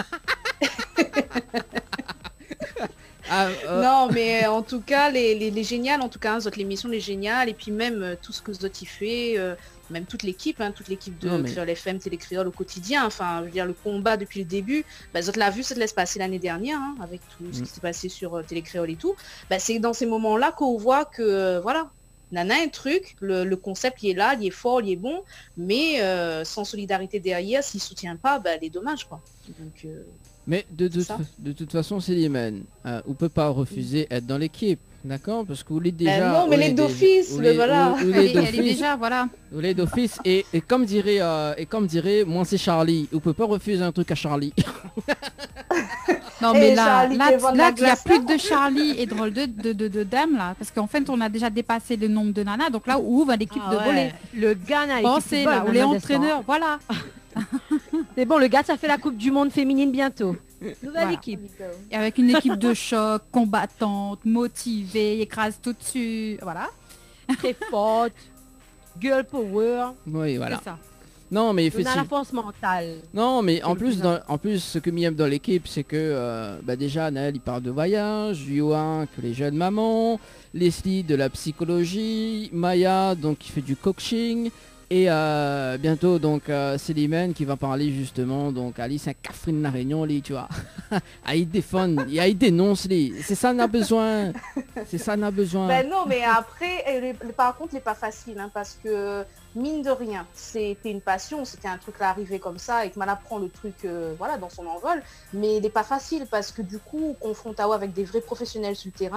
ah, euh... Non, mais en tout cas, les, les, les géniales, en tout cas, hein, l'émission, les géniales, et puis même euh, tout ce que Zot y fait... Euh... même toute l'équipe, hein, toute l'équipe de mais... Créole F M, Télé Créole au quotidien, enfin, je veux dire, le combat depuis le début, bah, Zot l'a vu, ça te laisse passer l'année dernière, hein, avec tout mm. ce qui s'est passé sur euh, Télé Créole et tout, bah, c'est dans ces moments-là qu'on voit que, euh, voilà, Nana un truc, le, le concept, il est là, il est fort, il est bon, mais euh, sans solidarité derrière, s'il soutient pas, bah, il est dommage, quoi. Donc, euh, mais de, de, de toute façon, Célimène, euh, on peut pas refuser d'être dans l'équipe. D'accord, parce que vous l'êtes déjà. Euh, non, mais les d'office, le voilà. Elle est déjà, voilà. Vous l'êtes d'office et, et comme dirait, euh, et comme dirait, moi c'est Charlie. On peut pas refuser un truc à Charlie. Non mais là, là, là, il y a plus de Charlie et drôle de de de, de dame là, parce qu'en fait on a déjà dépassé le nombre de nanas, donc là où va l'équipe ah de ouais. volley. Le gars n'a pensé là, où les entraîneurs, voilà. C'est bon, le gars ça fait la Coupe du Monde féminine bientôt. Nouvelle voilà. équipe. Et avec une équipe de choc, combattante, motivée, écrase tout dessus, voilà. Très forte, girl power. Oui, voilà. C'est ça. Non, mais effectivement. On a la force mentale. Non, mais en plus, dans, en plus, ce que m'aime dans l'équipe, c'est que euh, bah déjà, Naël, il parle de voyage, Yohan, que les jeunes mamans, Leslie, de la psychologie, Maya, donc, qui fait du coaching. Et euh, bientôt donc euh, Célimène qui va parler justement donc Alice un Catherine la Réunion lui tu vois. Ah, il défend, il dénonce les. C'est ça qu'on a besoin. C'est ça qu'on a besoin. Ben non mais après les, par contre il n'est pas facile hein, parce que mine de rien c'était une passion, c'était un truc là arrivé comme ça et que Mala prend le truc euh, voilà dans son envol, mais il n'est pas facile parce que du coup confronte à avec des vrais professionnels sur le terrain.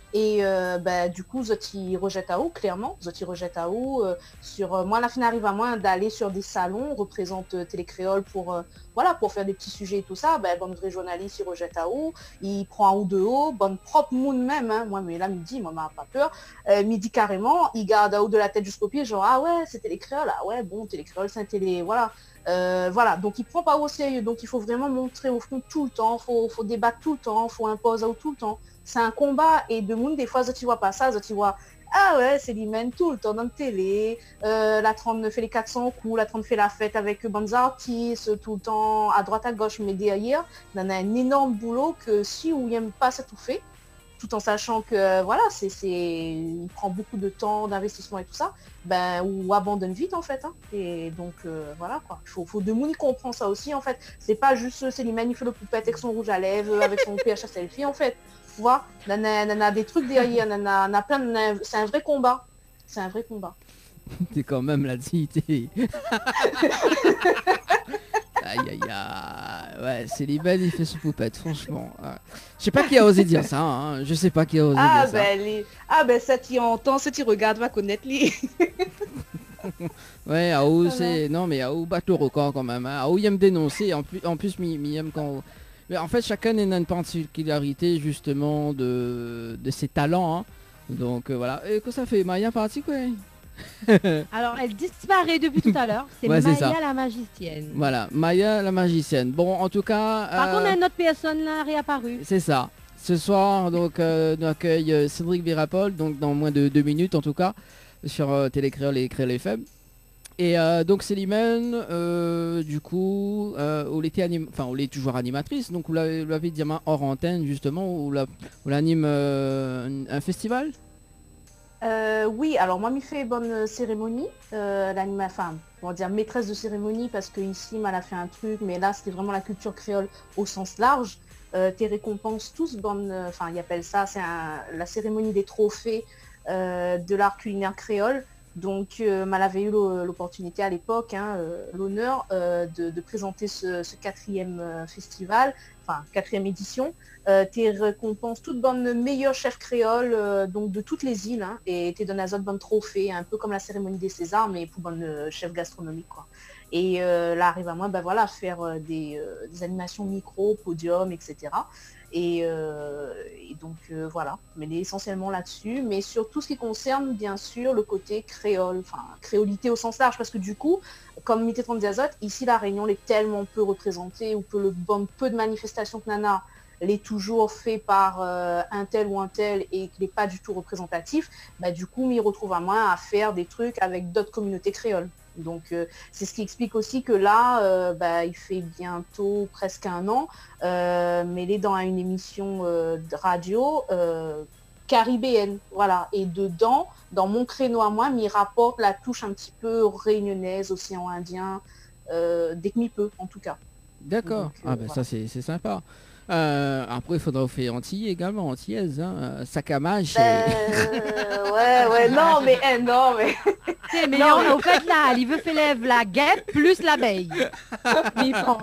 Et euh, bah, du coup, Zoti rejette à haut, clairement. Zoti rejette à haut. Euh, sur, euh, moi, la fin arrive à moi d'aller sur des salons, représente euh, Télécréole pour, euh, voilà, pour faire des petits sujets et tout ça. Ben, bon vrai journaliste, il rejette à haut. Il prend un ou deux haut. Bonne propre moon même. Hein. Moi, mais là, midi, moi, m'a pas peur. Euh, midi carrément, il garde à haut de la tête jusqu'au pied. Genre, ah ouais, c'est Télécréole. Ah ouais, bon, Télécréole, c'est un télé. Voilà. Euh, voilà, donc il prend pas au sérieux. Donc il faut vraiment montrer au fond tout le temps. Faut, faut débattre tout le temps. Faut imposer à haut tout le temps. C'est un combat et de monde, des fois, tu vois pas ça, tu vois, ah ouais, c'est l'hymen tout le temps dans la télé, euh, la trente fait les quatre cents coups, la trente fait la fête avec bonnes artistes, tout le temps à droite à gauche, mais derrière, il en a un énorme boulot que si ou n'aime pas ça tout fait, tout en sachant que, voilà, c'est, c'est, il prend beaucoup de temps, d'investissement et tout ça, ben, ou abandonne vite en fait, hein. Et donc, euh, voilà quoi, il faut, faut de monde qui comprend ça aussi en fait, c'est pas juste, c'est l'hymen, il fait le poupette avec son rouge à lèvres, avec son P H A selfie en fait. Tu vois, on a, on a des trucs derrière, on a, on a plein de... C'est un vrai combat. C'est un vrai combat. T'es quand même là-dessus, t'es... Aïe aïe aïe. Ouais, c'est l'Iben, il fait son poupette, franchement. Ouais. Je sais pas qui a osé dire ça, hein. Je sais pas qui a osé ah, dire ben, ça. Les... Ah ben ça t'y entend, ça t'y regarde, va connaître les... Ouais, Aou, c'est... Non mais Aou bat le record quand même. Hein. Aou, il aime dénoncer, en plus, en plus, mi, mi aime quand... Mais en fait, chacun a une particularité justement de, de ses talents. Hein. Donc euh, voilà. Et que ça fait Maya partie quoi. Alors, elle disparaît depuis tout à l'heure. C'est ouais, Maya c'est la magicienne. Voilà, Maya la magicienne. Bon, en tout cas... Par euh... contre, une autre personne là réapparue. C'est ça. Ce soir, donc, euh, on accueille euh, Cédric Virapol, donc dans moins de deux minutes en tout cas, sur euh, Télécréole et Créole F M. Et euh, donc Célimène, euh, du coup, euh, où était anim... enfin, où est toujours animatrice, donc vous l'avez, vous l'avez dit hors antenne justement, où la, où l'anime euh, un festival. Euh, oui, alors moi, m'y fait bonne cérémonie, euh, l'anima, enfin, on va dire maîtresse de cérémonie, parce que ici, elle a fait un truc, mais là, c'était vraiment la culture créole au sens large. Euh, tes récompenses tous bonnes, enfin, ils appellent ça, c'est un, la cérémonie des trophées euh, de l'art culinaire créole. Donc, euh, elle avait eu l'opportunité à l'époque, hein, euh, l'honneur euh, de, de présenter ce, ce quatrième euh, festival, enfin quatrième édition. Euh, tes récompenses toutes bonnes meilleurs chefs créoles, euh, donc de toutes les îles, hein, et t'es donné à bonne trophée, un peu comme la cérémonie des Césars, mais pour bonne euh, chef gastronomique, quoi. Et euh, là arrive à moi, ben voilà, faire euh, des, euh, des animations micro, podium, et cetera. Et, euh, et donc euh, voilà, mais essentiellement là-dessus, mais sur tout ce qui concerne bien sûr le côté créole, enfin créolité au sens large, parce que du coup, comme Mité trente Diazote, ici la Réunion est tellement peu représentée, ou peu, le bon, peu de manifestations que Nana l'est toujours fait par euh, un tel ou un tel et qu'il n'est pas du tout représentatif, bah, du coup, m'y retrouve à moi à faire des trucs avec d'autres communautés créoles. Donc euh, c'est ce qui explique aussi que là, euh, bah, il fait bientôt presque un an, euh, mêlé dans une émission euh, de radio euh, caribéenne, voilà. Et dedans, dans mon créneau à moi, m'y rapporte la touche un petit peu réunionnaise, océan Indien, euh, dès que m'y peut, en tout cas. D'accord. Donc, euh, ah ben voilà. ça c'est, c'est sympa. Euh, après, il faudra faire Antille également, Antillaise, hein. Sacamage. Euh, ouais, ouais, non, mais, eh, non, mais. C'est mais Non, on, mais- au fait là, il veut faire lève la guêpe plus l'abeille. Mais bon.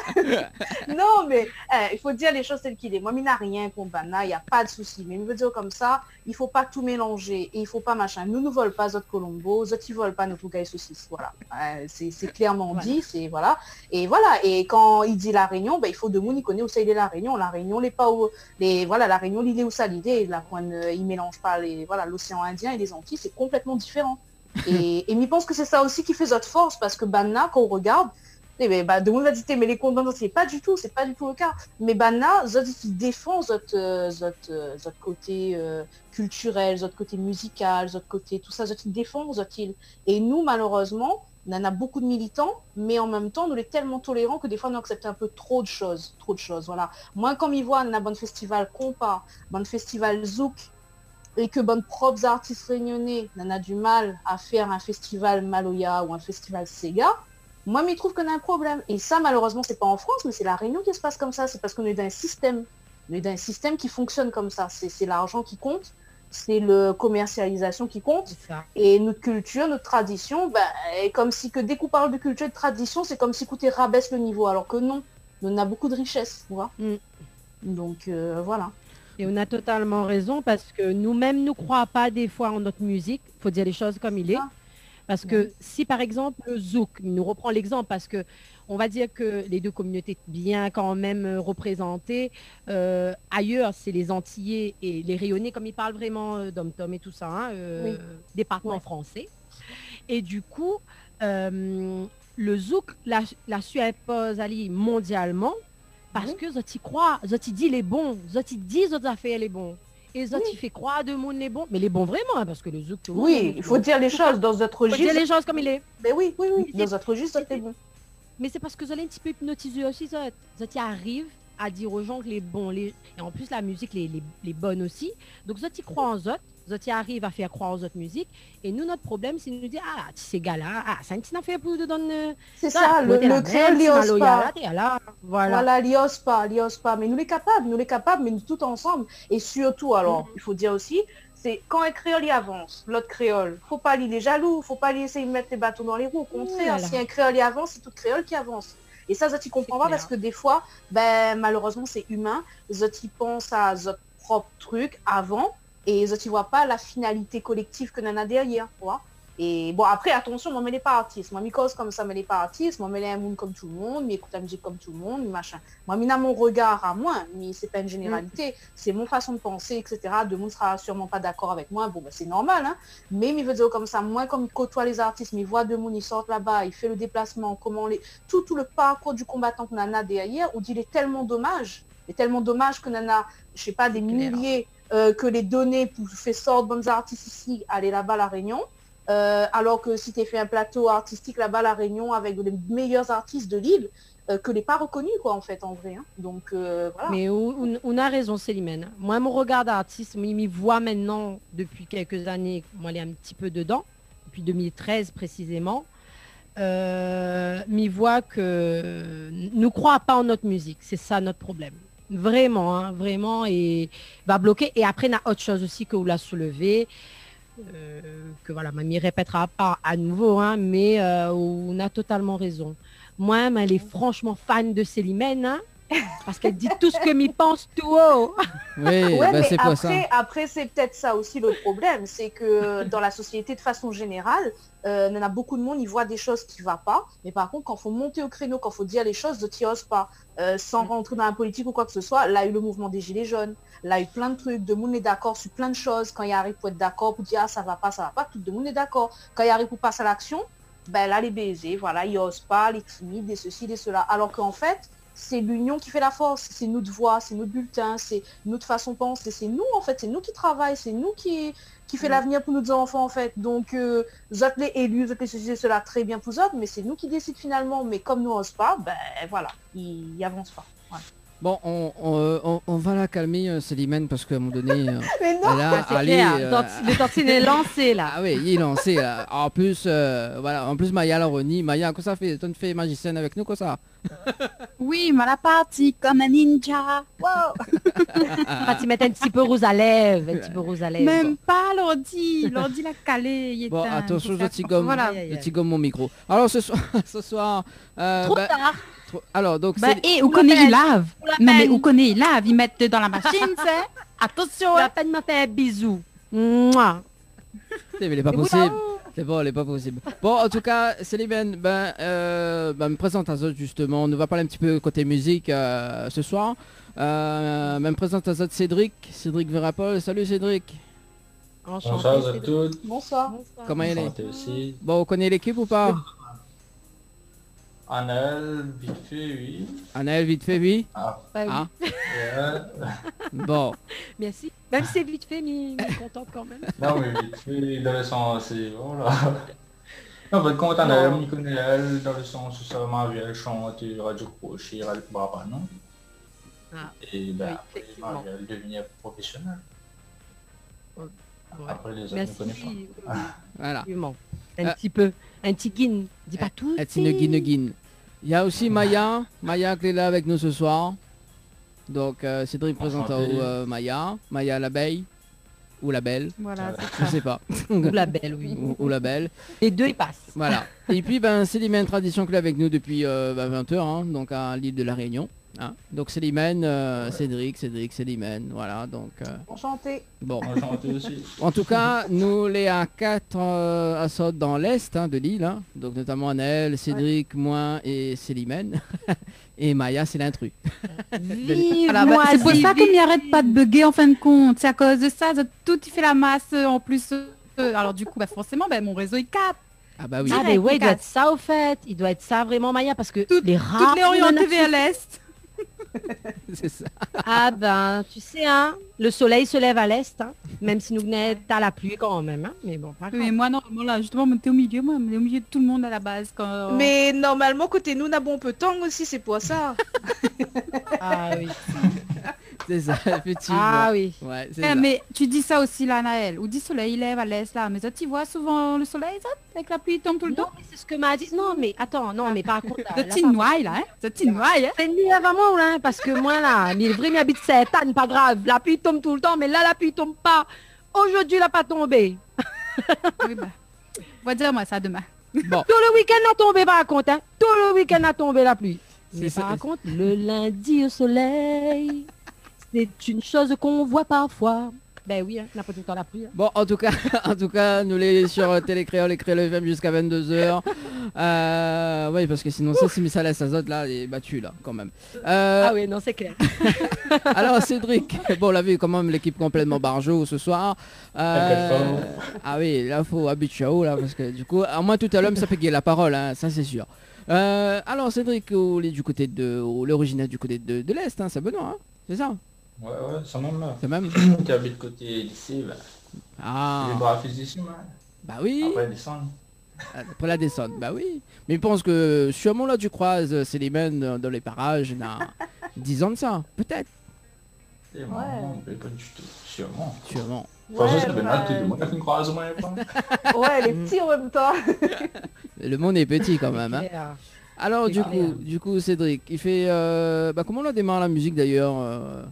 Non, mais eh, il faut dire les choses telles qu'il est. Moi, il n'a rien contre Bana, il n'y a pas de souci. Mais il veut dire comme ça, il ne faut pas tout mélanger et il ne faut pas machin. Nous ne volons pas Zot Colombo, Zot ne volent pas notre gars et saucisses. Voilà. Euh, c'est, c'est clairement dit, c'est voilà. Et voilà. Et quand il dit la Réunion, ben, il faut de monde, il connaît où ça il est la Réunion. La Réunion, les pas où, les voilà, la Réunion, l'île est où ça l'idée. La pointe, il mélange pas les voilà l'océan Indien et les Antilles, c'est complètement différent. Et, et je pense que c'est ça aussi qui fait notre force, parce que Banna, quand on regarde, eh ben, bah, de monde va dire, mais les combats, c'est pas du tout, c'est pas du tout le cas. Mais Banna, Zot qui défend notre, euh, notre, euh, notre côté euh, culturel, notre côté musical, notre côté tout ça, Zot qui défend Zot il. Et nous, malheureusement, on en a beaucoup de militants, mais en même temps, nous les tellement tolérants que des fois, on accepte un peu trop de choses, trop de choses, voilà. Moi, comme ils voient, on a bon festival Compa, bon festival Zouk, et que bonnes propres artistes réunionnais n'en a du mal à faire un festival Maloya ou un festival Sega, moi, je trouve qu'on a un problème. Et ça, malheureusement, c'est pas en France, mais c'est la Réunion qui se passe comme ça. C'est parce qu'on est dans un système. On est dans un système qui fonctionne comme ça. C'est, c'est l'argent qui compte, c'est la commercialisation qui compte. C'est ça. Et notre culture, notre tradition, ben, est comme si que dès qu'on parle de culture et de tradition, c'est comme si écoutez, rabaisse le niveau. Alors que non, on a beaucoup de richesses, tu vois. Mm. Donc, euh, voilà. Et on a totalement raison parce que nous-mêmes, nous croyons pas des fois en notre musique. Il faut dire les choses comme il est. Ah. Parce que si par exemple le zouk, il nous reprend l'exemple parce que on va dire que les deux communautés bien quand même euh, représentées, euh, ailleurs c'est les Antillais et les Rayonnais comme ils parlent vraiment euh, d'Om-Tom et tout ça, hein, euh, Oui. département Ouais. français. Et du coup, euh, le zouk la, la suppose aller mondialement parce Oui. que Zoti croit, Zoti dit les bons, Zoti dit Zoti affaires les bons. Et Zoti Oui. fait croire de monde les bons, mais les bons vraiment, hein, parce que le zouk, tout le monde Oui, aime le il faut zouk. dire les choses dans notre Faut dire registre. les choses comme il est. Mais oui, oui, oui. Mais Dans notre registre, c'est bon. Mais c'est parce que vous allez un petit peu hypnotiser aussi, Zot. Zot y arrive à dire aux gens que les bons, les... et en plus la musique, les, les, les bonnes aussi. Donc Zot y croit en Zot, Zot y arrive à faire croire aux autres musiques. Et nous, notre problème, c'est de nous dire, ah, ces gars-là, ah, c'est un petit affaire pour te donner... C'est ça, le, le créole, il ose pas. Voilà, voilà. Voilà, il ose pas, il ose pas. Mais nous les capables, nous les capables, mais nous tout ensemble. Et surtout, alors, il faut dire aussi, c'est quand un créole y avance, l'autre créole, faut pas lui les jaloux, faut pas lui essayer de mettre les bâtons dans les roues. Au contraire, Voilà. si un créole y avance, c'est tout créole qui avance. Et ça, Zot y comprend pas clair. parce que des fois, ben malheureusement, c'est humain. Zot y pense à Zot propre truc avant et Zot y voit pas la finalité collective que Nana derrière, tu vois. Et bon, après, attention, moi, je ne pas artiste. Moi, je cause comme ça, je ne pas artiste. Moi, je suis un monde comme tout le monde, je écoute la musique comme tout le monde, machin. Moi, je mon regard à moi, mais ce n'est pas une généralité. Mm. C'est mon façon de penser, et cetera. De monde ne sera sûrement pas d'accord avec moi. Bon, ben, c'est normal, hein. Mais je veux dire comme ça, moi, comme je côtoie les artistes, mes voix de monde, ils sortent là-bas, ils font le déplacement, comment les... Tout, tout le parcours du combattant que Nana derrière, on dit, il est tellement dommage. Il est tellement dommage que Nana, je ne sais pas, des milliers, euh, que les données pour faire sortir de bons artistes ici, aller là-bas à La Réunion. Euh, alors que si tu as fait un plateau artistique là-bas à La Réunion avec les meilleurs artistes de l'île, euh, que les pas reconnus quoi en fait en vrai. Hein. Donc euh, voilà. Mais on, on a raison Célimène. Moi mon regard d'artiste, moi, il m'y voit maintenant depuis quelques années, moi il est un petit peu dedans, depuis deux mille treize précisément. Euh, m'y voit que nous croit pas en notre musique, c'est ça notre problème. Vraiment, hein, vraiment, et va bloquer. Et après, il y a autre chose aussi que vous l'a soulevé. Euh, que voilà, mamie répétera pas à nouveau, hein, mais euh, on a totalement raison. Moi, elle est franchement fan de Célimène, hein, parce qu'elle dit tout ce que m'y pense tout haut. Oui, ouais, bah, mais c'est quoi après, ça après c'est peut-être ça aussi le problème, c'est que dans la société de façon générale, euh, il y en a beaucoup de monde, ils voient des choses qui ne vont pas, mais par contre, quand il faut monter au créneau, quand il faut dire les choses, d'autres n'y osent pas, euh, sans mm. rentrer dans la politique ou quoi que ce soit. Là, il y a eu le mouvement des Gilets jaunes, là, il y a eu plein de trucs, de monde est d'accord sur plein de choses, quand il arrive pour être d'accord, pour dire ah, ça va pas, ça va pas, tout le monde est d'accord. Quand il arrive pour passer à l'action, ben là, les baisers, voilà, ils n'osent pas, les timides, des ceci, des cela, alors qu'en fait, c'est l'union qui fait la force, c'est notre voix, c'est notre bulletin, c'est notre façon de penser, c'est nous en fait, c'est nous qui travaillons, c'est nous qui, qui fait mmh. l'avenir pour nos enfants en fait. Donc, euh, vous êtes les élus, vous êtes les ceci, cela, très bien pour autres, mais c'est nous qui décidons finalement. Mais comme nous n'osons pas, ben voilà, ils n'avancent pas. Ouais. Bon, on, on, on, on va la calmer, euh, Célimène, parce qu'à un moment donné, euh, mais non, elle a allé, euh... le tortine est lancé là. Ah oui, il est lancé là. En plus, euh, voilà, en plus Maya la renie. Maya, qu'est-ce que ça fait? Tu fais magicienne avec nous, quoi ça? Oui, mais la partie comme un ninja. Wow. Quand tu mets un petit peu rose à lèvres, un petit peu rose à lèvres. Même pas l'ordi, l'ordi l'a calé. Il bon, attention, je t'y gomme, voilà. je t'y gomme mon micro. Alors ce soir, ce soir. Euh, Trop bah, tard. Trop... Alors donc. Bah, et où connaît il lave? Non mais où connaît il lave? Ils mettent dans la machine, c'est. Attention. La peine m'a fait un bisou. Mouah. Mais il est pas possible. C'est bon, elle est pas possible. Bon, en tout cas, Célimène, ben, euh, ben, me présente à Zot justement. On va parler un petit peu côté musique euh, ce soir. Euh, ben, me présente à Zot Cédric, Cédric Verapol. Salut Cédric. Enchanté, bonsoir à toutes. Bonsoir. Bonsoir. Comment elle est aussi. Bon, on connaît l'équipe ou pas? Anaël, vite fait, oui. Anaël, vite fait, oui. Ah. Bah, ah. oui. Ouais. Bon. Merci. Même si c'est vite fait, mais je suis contente quand même. Non, mais vite fait, dans le sens, c'est... Voilà. Non, mais quand Anaël, on connaît elle, dans le sens où ça marie, elle chante, radio crochet, elle brava, non? Ah. Et ben, oui, après, Marie, elle devient professionnelle. Ouais. Après, les autres Merci. ne connaissent pas. Oui. Voilà. Absolument. Un Euh, petit peu. Un petit guin. Dis pas tout. Et Il y a aussi Maya. Maya qui est là avec nous ce soir. Donc euh, Cédric présente à vous, euh, Maya. Maya l'abeille. Ou la belle. Voilà, Ouais. c'est Je sais pas. Ou la belle, oui. ou, ou la belle. Les deux, ils passent. Voilà. Et puis ben Célimène Tradition qui est avec nous depuis euh, bah, vingt heures, hein, donc à l'île de la Réunion. Hein. Donc Célimène, euh, ouais. Cédric, Cédric, Célimène, voilà, donc... Euh... Enchanté. Bon. Enchanté aussi. En tout cas, nous les A quatre euh, à Sod dans l'Est hein, de l'île, hein. Donc notamment Anaël, Cédric, ouais. moi et Célimène. Et Maya, c'est l'intrus. Voilà, bah, c'est pour ça qu'il n'y arrête pas de bugger en fin de compte. C'est à cause de ça, tout il fait la masse en plus. Euh, alors du coup, bah, forcément, bah, mon réseau il capte. Ah bah oui. Ah mais ouais, il doit être ça au fait. Il doit être ça vraiment Maya parce que Tout, les rats. Toutes les orientées vers l'Est. C'est ça. Ah ben, tu sais, hein, le soleil se lève à l'est, hein, même si nous venons à la pluie quand même, hein, mais bon, pas grave. Mais moi, normalement, là, justement, on était au milieu, moi, on est au milieu de tout le monde à la base. Quand... Mais normalement, côté nous, on a bon peu de temps aussi, c'est pour ça. Ah oui. C'est ça, effectivement. Ah oui. Ouais, eh, ça. Mais tu dis ça aussi, là, Naël, ou dit soleil, il lève à l'est, là, mais ça, tu vois souvent le soleil, ça, avec la pluie, il tombe tout le non, temps. C'est ce que m'a dit. Non, mais attends, non, mais par contre... De petite noix, là, hein, de petite noix, hein. C'est une nuit avant moi, là, parce que moi, là, mais le vrai m'habite sept ans, pas grave, la pluie tombe tout le temps, mais là, la pluie tombe pas. Aujourd'hui, elle n'a pas tombé. Oui, bah, on va dire moi ça demain. Bon. Tout le week-end a tombé, par contre, hein. Tout le week-end a tombé la pluie. Mais ça, par contre, le lundi au soleil, c'est une chose qu'on voit parfois. Ben oui, hein, n'a pas tout le temps la pluie. Hein. Bon, en tout cas, en tout cas, nous les sur Télécréole et Créole F M jusqu'à vingt-deux heures. Euh, oui, parce que sinon Ouf. ça, si ça laisse Azot là, il est battu là, quand même. Euh, ah oui, non, c'est clair. Alors Cédric, bon, on l'a vu quand même l'équipe complètement barjo ce soir. Euh, ah oui, là faut habituer là, parce que du coup, à moins tout à l'heure, ça fait qu'il y ait la parole, hein, ça c'est sûr. Euh, alors Cédric, on est du côté de, l'originaire du côté de, de l'Est, hein, c'est Benoît, hein, c'est ça? Ouais, ouais, c'est même là. C'est même qui habite côté lycée, là. Ah. Les bras physiquement. Bah oui. Après descendre. Après la descente, bah oui. Mais je pense que sûrement là tu croises Célimène dans les parages, il y a dix ans de ça, peut-être. C'est ouais. Non, mais pas du tout, sûrement. Sûrement. Ouais, c'est bien là, tout le monde a fait une croisement. Ouais, les petits en même temps. Le monde est petit quand même, hein. Alors du coup, du coup Cédric, il fait... Euh, bah comment on a démarré la musique d'ailleurs euh...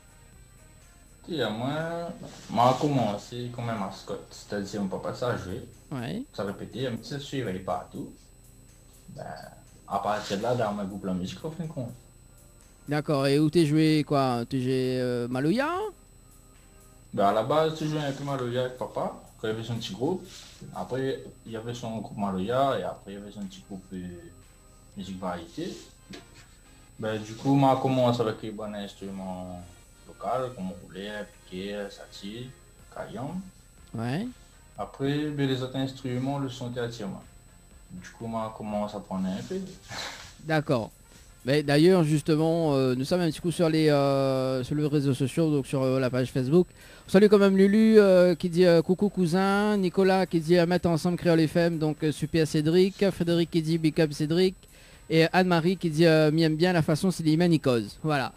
Et moi, moi a commencé comme un mascotte, c'est-à-dire mon papa ça joué, ouais. ça répétait, un petit suivait partout. Ben, à partir de là, dans mon groupe la musique, au fin de compte. D'accord, et où t'es joué quoi? Tu joué euh, Maloya? Ben à la base, tu jouais un peu Maloya avec papa, quand il y avait son petit groupe. Après, il y avait son groupe Maloya, et après, il y avait son petit groupe de musique variété. Ben du coup, moi, commence avec les bons instruments local, comme rouler, piquer, sati, caillon. Ouais. Après, ben, les autres instruments, le son théâtrement. Du coup, moi, commence à prendre un peu. D'accord. Mais d'ailleurs, justement, euh, nous sommes un petit coup sur les euh, sur les réseaux sociaux, donc sur euh, la page Facebook. On salue quand même Lulu euh, qui dit euh, coucou cousin, Nicolas qui dit à mettre ensemble Créole F M, donc euh, super Cédric, Frédéric qui dit big up Cédric, et Anne-Marie qui dit euh, m'aime bien la façon Célimène il cause. Voilà.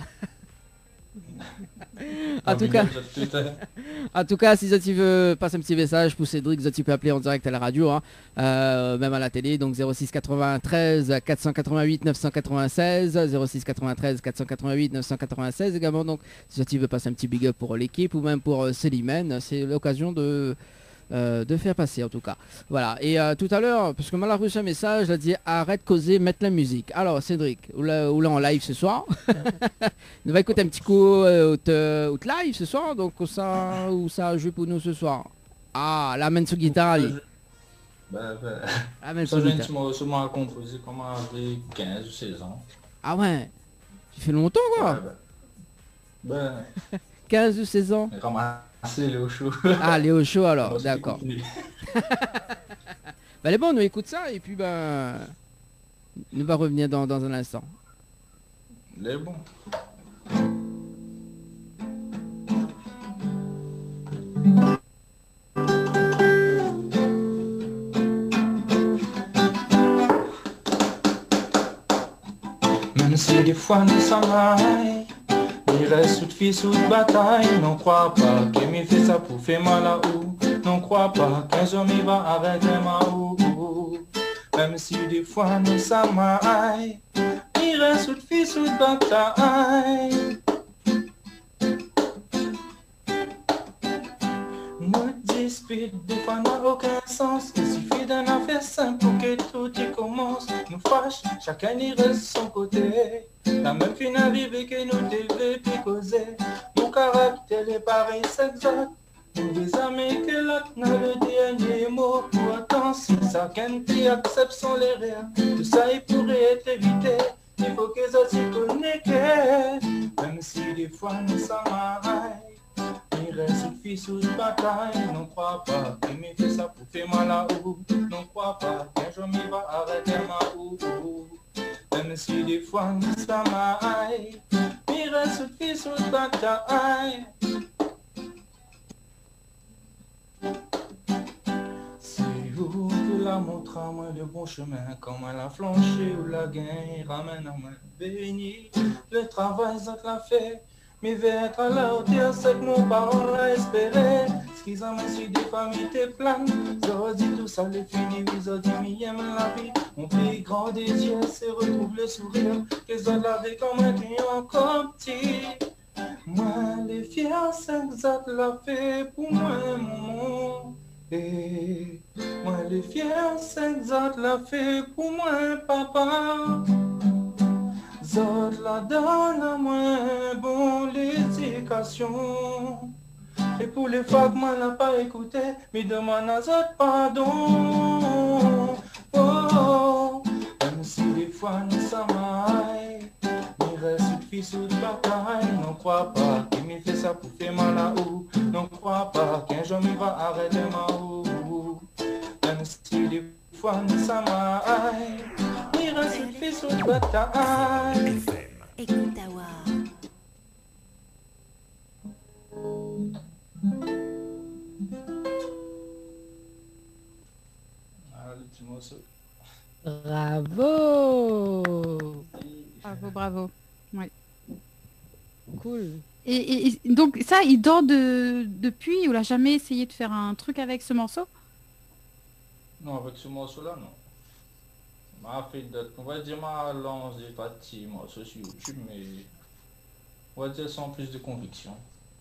En tout cas, en tout cas, si tu veux passer un petit message pour Cédric, tu peux appeler en direct à la radio, hein, euh, même à la télé, donc zéro six quatre-vingt-treize quatre cent quatre-vingt-huit neuf cent quatre-vingt-seize, zéro six quatre-vingt-treize quatre cent quatre-vingt-huit neuf cent quatre-vingt-seize également. Donc, si tu veux passer un petit big up pour l'équipe ou même pour euh, Célimène, c'est l'occasion de Euh, de faire passer en tout cas. Voilà. Et euh, tout à l'heure, parce que moi, j'ai reçu un message, il a dit arrête de causer, mettre la musique. Alors Cédric, ou là, ou là en live ce soir, on va écouter un petit coup euh, au live ce soir, donc ça, où ça joue pour nous ce soir. Ah, la main sur guitare. Ben, ben, la main sur guitare. Ça, je m'en composé comme avec quinze ou seize ans. Ah ouais, tu fais longtemps quoi. Ouais, ben, ben. quinze ou seize ans. C'est Léo Show. Ah, Léo Show alors, d'accord. Bah les bon, nous écoute ça et puis ben nous va revenir dans, dans un instant. Les bons. Même si des fois nous s'enraille, il reste sous de fille, sous de bataille. Non crois pas qu'il me fait ça pour faire mal à où. Non crois pas qu'un jour il va arrêter ma ou. Même si des fois nous s'amaille, il reste sous de fille, sous de bataille. Nous dispute des fois n'a aucun sens. Il suffit d'un affaire simple pour que tout y commence. Nous fâche, chacun y reste son côté. La même fin arrivée que nous devait puis causer. Mon caractère est pareil, c'est exact. Mauvais amis que l'autre n'a le dernier mot. Pour autant, si ça qu'un qui accepte sans les rires, tout ça il pourrait être évité. Il faut que ça s'y connecte. Même si des fois nous s'amaille, il reste une fille sous bataille. Non crois pas qu'il me fait ça pour faire mal à où. Non crois pas qu'un jour m'y va arrêter ma ou. Même si des fois nous s'amaille, il reste une fille sous bataille. C'est où que la montre à moi le bon chemin, comme elle a flanché ou la gain ramène à moi béni. Le travail ça te l'a fait, mais vais être à la hauteur, c'est que nos parents l'ont espéré. Ce qu'ils amènent sur des familles t'es plein, ça va dire tout ça les fini, ils ont dit mais aiment la vie. Mon plus grand désir c'est retrouve le sourire, que ça l'avait comme un client encore petit. Moi les fiançailles ça te l'a fait pour moi mon. Et moi les fiançailles ça te l'a fait pour moi papa. Zot la donne à moi bon l'éducation. Et pour les fois que moi n'a pas écouté, mais demande à Zot pardon. Oh, même si des fois nous s'amaille, il reste une fille sous de bataille. Non crois pas qu'il me fait ça pour faire mal à où. Non crois pas qu'un jour il va arrêter ma ou. Même si des fois nous s'amaille, il reste une fille sous de bataille. Écoute Awa. Ah, le petit morceau. Bravo. Bravo, bravo. Ouais. Cool. Et, et- et donc ça, il dort de, depuis, il n'a jamais essayé de faire un truc avec ce morceau? Non, avec ce morceau-là, non. M'a fait d'autres, on va dire, ma lance des petits morceaux sur YouTube, mais on va dire sans plus de conviction.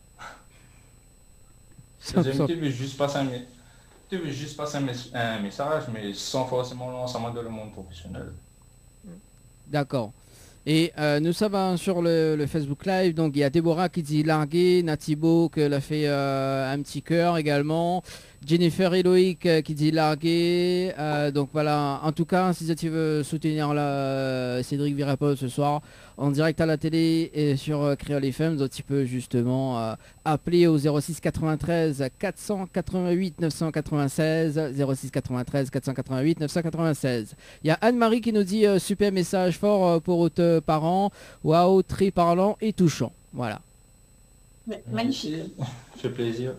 Sans- J'aime sans- tu veux juste passer un, mé- tu veux juste passer un, mes- un message, mais sans forcément l'ensemble dans le monde professionnel. D'accord. Et euh, nous sommes hein, sur le, le Facebook Live, donc il y a Déborah qui dit larguer, Natibo qui a fait euh, un petit cœur également, Jennifer et Loïc euh, qui dit larguer, euh, donc voilà, en tout cas si tu veux soutenir la, Cédric Virapol ce soir en direct à la télé et sur euh, Créole F M, donc tu peux justement euh, appeler au zéro six quatre-vingt-treize quatre cent quatre-vingt-huit neuf cent quatre-vingt-seize, zéro six quatre-vingt-treize quatre cent quatre-vingt-huit neuf cent quatre-vingt-seize. Il y a Anne-Marie qui nous dit euh, super message fort euh, pour tes parents, waouh, très parlant et touchant. Voilà. Mais magnifique. Merci. Fait plaisir.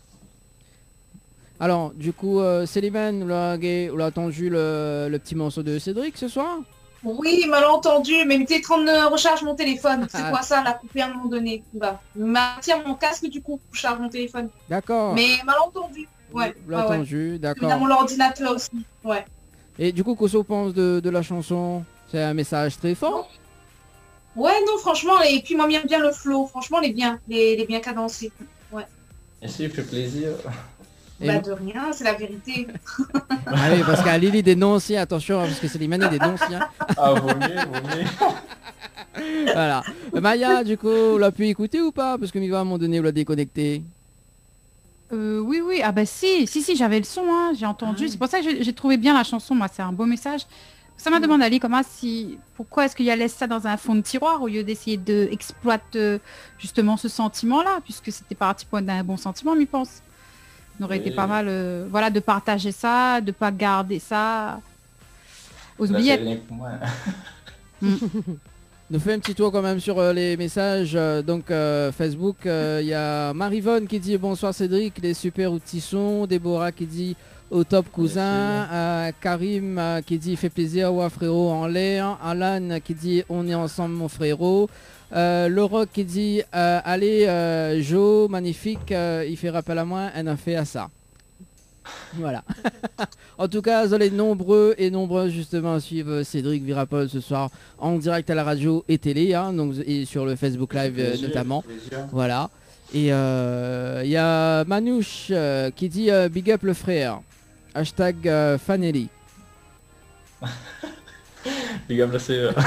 Alors, du coup, euh, Célimène, vous l'avez vous l'avez entendu le, le petit morceau de Cédric ce soir? Oui, il m'a entendu, mais il était en train de recharger mon téléphone. C'est Ah. quoi ça, la coupé à un moment donné? Bah, il m'a tiré mon casque du coup pour charger mon téléphone. D'accord. Mais il m'a entendu. Ouais, Vous l'avez ouais, ouais. entendu, Dans d'accord. mon ordinateur aussi. Ouais. Et du coup, qu'est-ce que vous pensez de, de la chanson? C'est un message très fort? Ouais, non, franchement, et puis moi j'aime bien le flow. Franchement, il est bien, il est, il est bien cadencé. Merci, fait plaisir. Et Bah vous- de rien, c'est la vérité. Ah oui, parce qu'à Lily dénonciens, attention, hein, parce que Célimène est dénonciens. Ah, vaut mieux, vaut mieux. Voilà. Euh, Maya, du coup, vous l'avez pu écouter ou pas? Parce que Miva, à un moment donné, vous l'a déconnecté. Euh, oui, oui, ah bah si, si, si, j'avais le son, hein, j'ai entendu. C'est pour ça que j'ai j'ai trouvé bien la chanson, moi, c'est un beau message. Ça m'a demandé, Ali, comment si, pourquoi est-ce qu'il y a laissé ça dans un fond de tiroir au lieu d'essayer d'exploiter euh, justement ce sentiment-là, puisque c'était parti pour d'un bon sentiment, m'y pense. Ça aurait été Oui. pas mal, euh, voilà, de partager ça, de pas garder ça aux Là, c'est oubliettes. rien pour moi. Nous fait un petit tour quand même sur euh, les messages. euh, donc euh, Facebook, il y a Marivonne qui dit bonsoir Cédric, les super outils sont. Déborah qui dit au top cousin. Euh, Karim euh, qui dit fait plaisir, ouais frérot en l'air. Alan qui dit on est ensemble mon frérot. Euh, le Rock qui dit euh, allez euh, Jo, magnifique, euh, il fait rappel à moi, elle a fait à ça. Voilà. En tout cas, vous allez nombreux et nombreuses justement à suivre Cédric Virapol ce soir en direct à la radio et télé, hein, donc, et sur le Facebook Live euh, Plaisir, notamment. plaisir. Voilà. Et il euh, y a Manouche euh, qui dit euh, big up le frère. Hashtag euh, Fanelli. Big up la C E.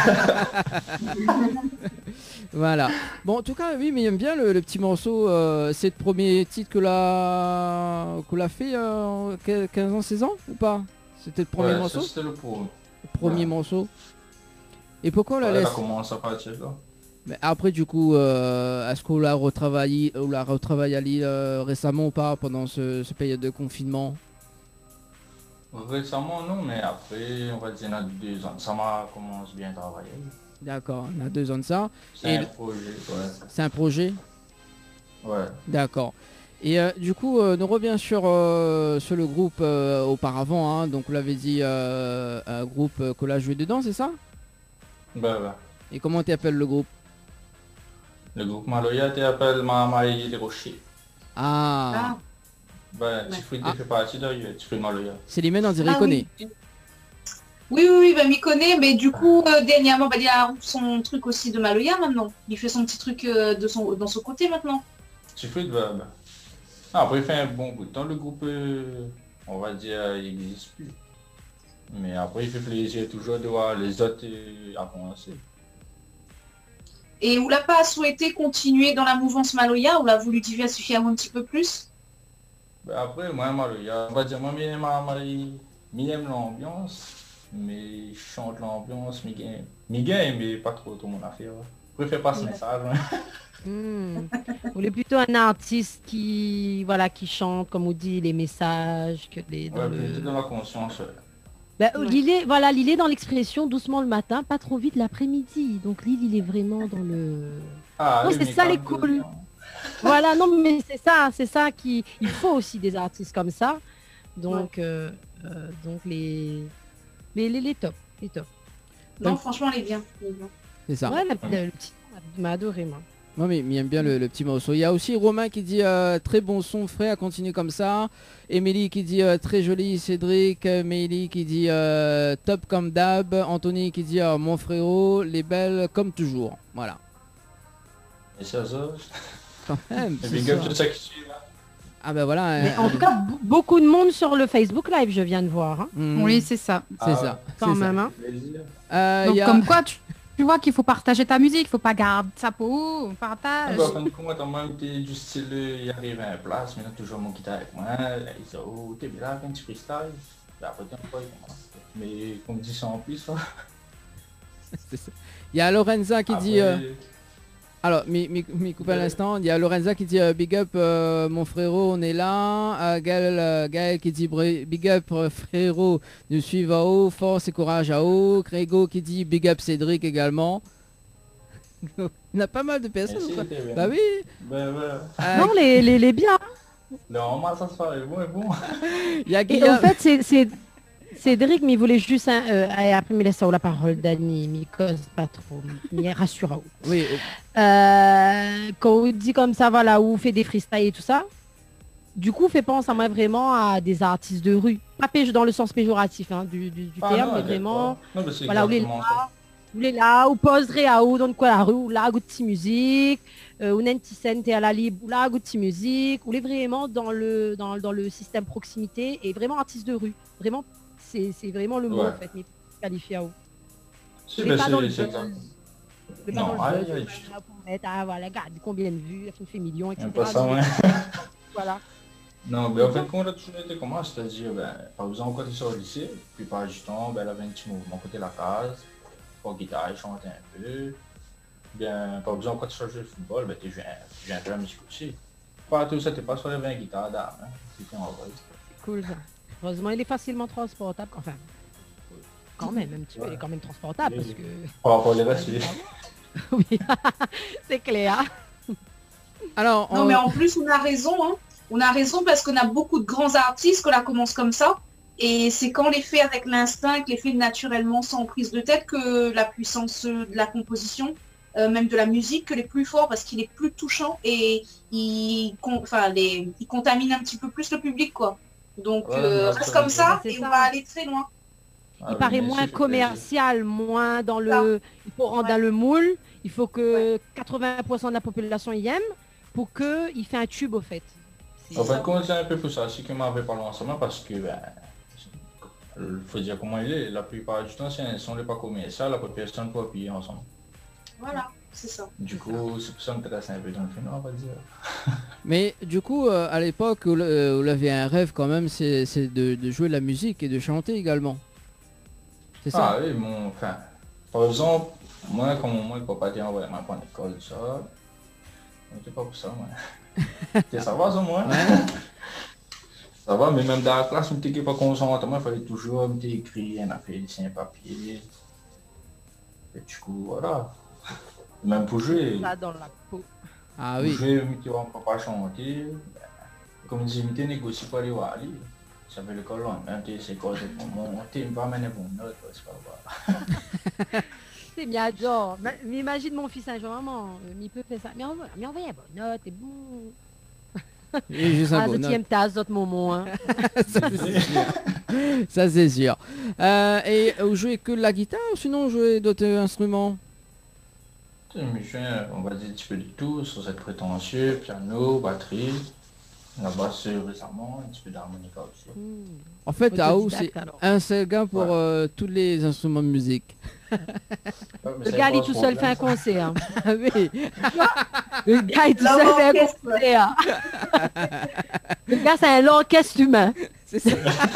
Voilà. Bon, en tout cas, oui, mais j'aime bien le, le petit morceau. Euh, c'est le premier titre que l'a que l'a fait euh, quinze ans, seize ans ou pas? C'était le premier Ouais, morceau ça, c'était le pro. Le premier Ouais. morceau. Et pourquoi on la Ouais, laisse ça commence à partir là. Mais après, du coup, euh, est-ce qu'on l'a retravaillé, on l'a retravaillé à Lille euh, récemment ou pas pendant ce, ce période de confinement? Récemment, non, mais après, on va dire, il y a deux ans, ça m'a commencé bien à travailler. D'accord, on a deux ans de ça. C'est Et un le- projet, ouais. C'est un projet? Ouais. D'accord. Et euh, du coup, euh, on revient sur, euh, sur le groupe euh, auparavant. Hein, donc, vous l'avez dit, euh, un groupe euh, que l'a joué dedans, c'est ça? Ben, ben. Et comment t'appelles le groupe? Le groupe Maloya t'appelle Mahamaï les Rochers. Ah, Ah, Ben, Ouais. Tifrid Ah. fait partie d'ailleurs, Tifrid Maloya. c'est les mêmes, on dirait ah qu'on connaît. oui. Oui, oui, oui, bah, m'y connaît, mais du coup, euh, dernièrement, bah, il a son truc aussi de Maloya maintenant. Il fait son petit truc euh, de son, dans son côté maintenant. Tifrid, ben, ben. Ah, après, il fait un bon bout de temps, le groupe, euh, on va dire, il n'existe plus. Mais après, il fait plaisir toujours de voir les autres euh, avancer. Et on l'a pas souhaité continuer dans la mouvance Maloya, on l'a voulu diversifier un petit peu plus. Ben, après, moi, Maloya, on va dire, moi, j'aime Mahamaï, j'aime l'ambiance, mais je chante l'ambiance, mais game. Mais game, mais pas trop tout mon affaire. Ouais. Je préfère pas ce message. Ouais. Hmm. Vous voulez plutôt un artiste qui, voilà, qui chante, comme on dit, les messages, que les, dans Ouais, le... plutôt dans la conscience. Ouais. Bah, Ouais. Lille est, voilà, Lille est dans l'expression doucement le matin, pas trop vite l'après-midi. Donc Lille, il est vraiment dans le... Ah, Non, oui, c'est mais ça, quand les même, cool. hein. Voilà, non, mais c'est ça, c'est ça qui... Il faut aussi des artistes comme ça. Donc, euh, euh, donc les... Les, les, les top, les top. Non, Donc- franchement, elle est bien. Elle est bien. C'est ça. Ouais, la- le, le petit m'a adoré, moi. Moi, mais il aime bien le, le petit morceau. Il y a aussi Romain qui dit euh, très bon son, frère, continue comme ça. Émilie qui dit euh, très joli, Cédric. Euh, Mélie qui dit euh, top comme d'hab. Anthony qui dit euh, mon frérot, les belles comme toujours. Voilà. Et ça, ça. Quand même. Et c'est big up ça. tout ça qui suit là. Ah ben voilà. Mais hein. en tout cas, b- beaucoup de monde sur le Facebook Live, je viens de voir. hein. Mm, Oui, c'est ça. c'est Ah, ça. Quand c'est ça. même, hein. Plaisir. Euh, Donc il y a- comme quoi, tu, tu vois qu'il faut partager ta musique, il faut pas garder ça pour vous, on partage. Bah, fin de compte, moi, t'es du style, euh, il arrive à un place, mais là, toujours mon guitare avec moi, là, il dit, oh, t'es bien là, un petit freestyle. Puis après, t'es pas, il commence. Mais comme dit ça en plus, hein. c'est ça. Il y a Lorenza qui Après, dit... euh, Alors, mi, mi, mi coupe à l'instant. Il y a Lorenza qui dit euh, big up euh, mon frérot, on est là. Euh, Gaël, euh, Gaël qui dit br- big up euh, frérot, nous suivons à haut, force et courage à haut. Grégo qui dit big up Cédric également. Il y a pas mal de personnes. Merci, quoi. t'es bien. Bah oui. Ben, ben. Euh, Non, les, les, les bien. Non, moi, ça se fait, bon, et bon. Il y a Et Guillaume. en fait, c'est- c'est Cédric, mais il voulait juste... un, euh, et après, me laisse la parole, Dani, mais cause pas trop, mais rassure. Oui. Euh, quand on dit comme ça, voilà, où on fait des freestyles et tout ça, du coup, fait penser à moi vraiment à des artistes de rue. Pas péj- dans le sens péjoratif hein, du, du, du Ah, terme, non, mais elle est vraiment... pas- Non, mais c'est Voilà, où les exactement ça. Vous les là, ou poserait à ou dans quoi la rue, ou là, goût de musique, euh, ou n'enti scène à la libre, ou là, goût de musique, ou les vraiment dans le, dans, dans le système proximité et vraiment artiste de rue. Vraiment, c'est c'est vraiment le mot Ouais. en fait, mais qualifié à haut. C'est Vous ben, pas dans le c'est- c'est buzz. ça. Vous êtes pas Non, dans le aïe, buzz, vous aïe, êtes du pas là pour mettre, ah voilà, regarde combien de vues, elle fait millions, et Même cetera. pas ça, Donc, ouais. Voilà. Non, mais en fait, quand on a toujours été comment, c'est-à-dire, ben, par exemple, quand tu sors au lycée, puis par du temps, ben, elle avait un petit mouvement côté la case, pour guitare, elle chantait un peu. Bien, par exemple, quand tu sors jouer au football, ben, tu joues un, joues un peu la musique aussi. Pas tout ça, t'es pas sur la vingt guitare d'âme, hein. C'était en vrai. C'est cool ça. Heureusement, il est facilement transportable. Enfin, quand même, un petit peu, il est quand même transportable parce que... Par rapport aux restes, oui. Oui, c'est clair. Alors, Non, on- mais en plus, on a raison. Hein. On a raison parce qu'on a beaucoup de grands artistes que la commence comme ça. Et c'est quand on les fait avec l'instinct, que les fait naturellement sans prise de tête, que la puissance de la composition, euh, même de la musique, que les plus forts parce qu'il est plus touchant et il, con- enfin, les, il contamine un petit peu plus le public, quoi. Donc, Ouais, euh, mais reste ça, comme c'est- ça c'est et ça. on va aller très loin. Ah, Il oui, paraît mais moins c'est fait commercial, moins dans le... Il faut rendre dans le moule, il faut que quatre-vingts pour cent de la population y aime pour qu'il fait un tube au fait. C'est- plaisir. En fait, quand c'est un peu pour ça, c'est que m'avait parlé ensemble parce que ben, il faut dire comment il est. La plupart du temps, si on n'est pas commercial, la personne peut payer ensemble. Voilà, c'est ça. Du coup, c'est pour ça que c'est un peu dans le film, on va dire. Mais du coup, euh, à l'époque, vous, euh, vous aviez un rêve quand même, c'est c'est de, de jouer de la musique et de chanter également. C'est ça? Ah oui, mon, enfin, par exemple, moi, comme moi, le papa dit, envoyer ma à l'école, ça, c'est pas pour ça, moi. Ça va, ça, moi. Ça va, mais même dans la classe, je n'étais pas concentré, moi, il fallait toujours m'écrire, on a fait des papier. Et du coup, voilà. Même pour jouer. Ça dans la peau. Ah Pour oui. jouer, je ne pas chanter. Comme je disais, je négocie pas les wali. Ça fait le colon, même si c'est quoi, c'est pour moi, je ne vais pas mener pour une note, c'est pas grave. C'est bien, genre, ma- mais imagine mon fils un jour, maman, euh, il peut faire ça. Mais envoie, mais envoie une bonne note, et bon. Et juste un Ah, bon deuxième tasse, d'autres moments, hein. Ça, c'est sûr. Ça, c'est sûr. Euh, et vous jouez que de la guitare ou sinon vous jouez d'autres instruments? Mais je fais, on va dire un petit peu de tout, sur cette prétentieux, piano, batterie, la basse récemment, un petit peu d'harmonica aussi. Hmm. En fait, Ao, c'est Autodidacte, alors. un seul gars pour Ouais. euh, tous les instruments de musique. Ouais, mais Le c'est gars, pas il un tout seul fait un problème, concert. Ah oui. Le gars, il tout L'homme seul fait un orchestre. concert. Le gars, c'est un orchestre humain. C'est ça.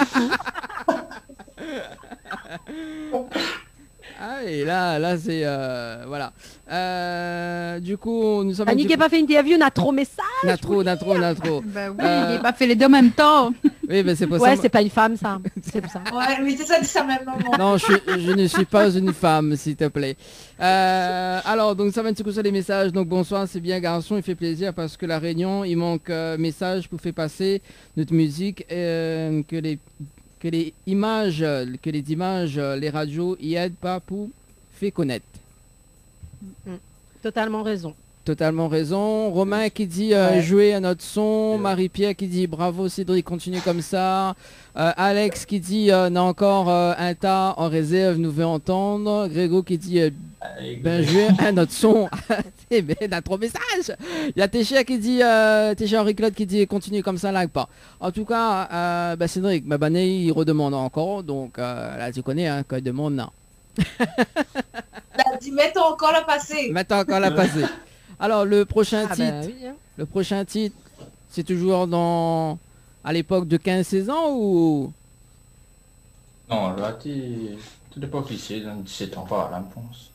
Ah et là, là c'est euh, voilà. Euh, du coup, nous sommes. Annick n'a pas fait une interview, on a trop message. On a trop, on a trop, on a trop. Bah oui, Euh, il n'a pas fait les deux en même temps. Oui, mais c'est pour Ouais, ça. c'est pas une femme, ça. C'est pour ça. Ouais, oui, c'est ça, dit ça même moment. Non, je, suis- je ne suis pas une femme, s'il te plaît. Euh, alors, donc ça va un petit coup sur les messages. Donc bonsoir, c'est bien garçon, il fait plaisir parce que la Réunion, il manque euh, message pour faire passer notre musique, euh, que les que les images, que les images, les radios y aident pas pour faire connaître. Totalement raison. Totalement raison. Romain qui dit euh, Ouais. jouer à notre son. Ouais. Marie-Pierre qui dit bravo Cédric, continue comme ça. Euh, Alex qui dit euh, on a encore euh, un tas en réserve, nous veut entendre. Grégo qui dit euh, Allez, ben jouer à notre son. Eh ben, on a trop de messages. Il y a Téchia qui dit, euh, Téchia Henri Claude qui dit continue comme ça, like pas. En tout cas, euh, ben, Cédric, ma Bané, il redemande encore. Donc euh, là tu connais, hein, quand il demande, non. Là, dit, mettons encore la passer. Maintenant encore la passer. Alors le prochain Ah titre. ben oui, hein. Le prochain titre, c'est toujours dans à l'époque de quinze seize ans ou Non, là, tu tu n'es pas lycée, dans dix-sept ans, par là, je pense.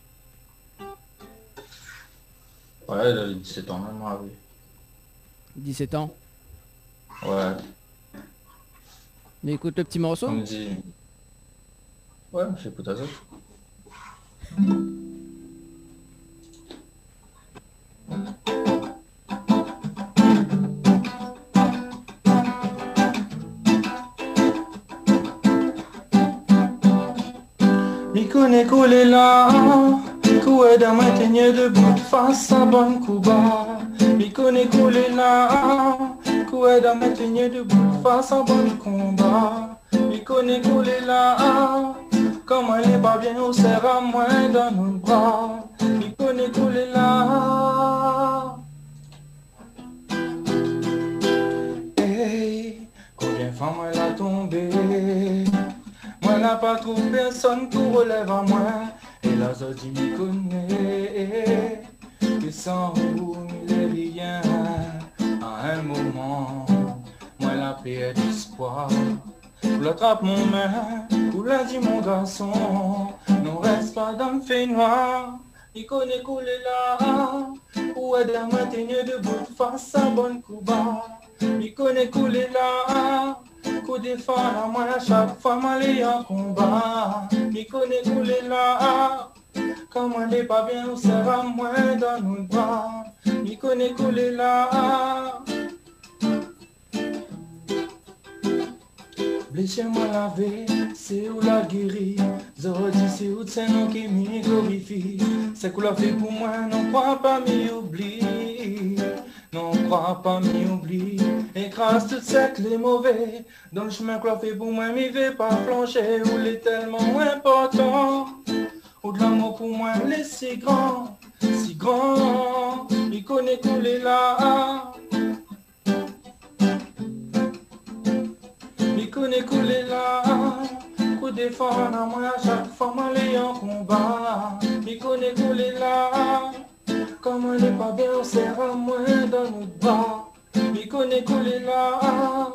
Ouais, dans les dix-sept ans, même, ah oui. dix-sept ans? Ouais, Mais écoute le petit morceau. comme dit... Ouais, c'est pour ta ça. Mi connais coulé là, coué dans ma teigne de bout face à bonne couba. Mi connais coulé là, coué dans ma teigne de bout face à bonne combat. Mi connais coulé là, comment elle est pas bien, on serre à moins dans nos bras. Mi connais coulé là. Hey, combien de femmes elle a tombé? Moi n'a pas trouvé personne pour relève à moi. Et la sortie m'y connaît. Que sans vous, il est rien. À un moment, moi la paix d'espoir. Vous l'attrape mon main, vous l'a dit mon garçon. Non reste pas dans le fait noir. Il connaît couler là. Où est dans ma teigne de bout face à bonne couba. Il connaît couler là. Coup défend à moi à chaque fois m'aller en combat. Il connaît couler là. Comme elle est pas bien, on serre à moi dans nos bras. Il connaît couler là. Blessé moi lavé, c'est où la guéri. Zoro dit c'est où c'est nous qui m'y glorifie. C'est qu'on l'a fait pour moi, non crois pas m'y oublie. Non crois pas m'y oublie. Écrase toute cette les mauvais. Dans le chemin qu'on l'a fait pour moi, m'y vais pas flancher. Où l'est tellement important. Ou de l'amour pour moi, l'est si grand. Si grand. Il connaît couler là. Il connaît couler là. Coup pour défendre moi à chaque fois moi les en combat. Mi connaît couler là. Comment n'est pas bien on serre à moi dans nos bras. Mi connaît couler là.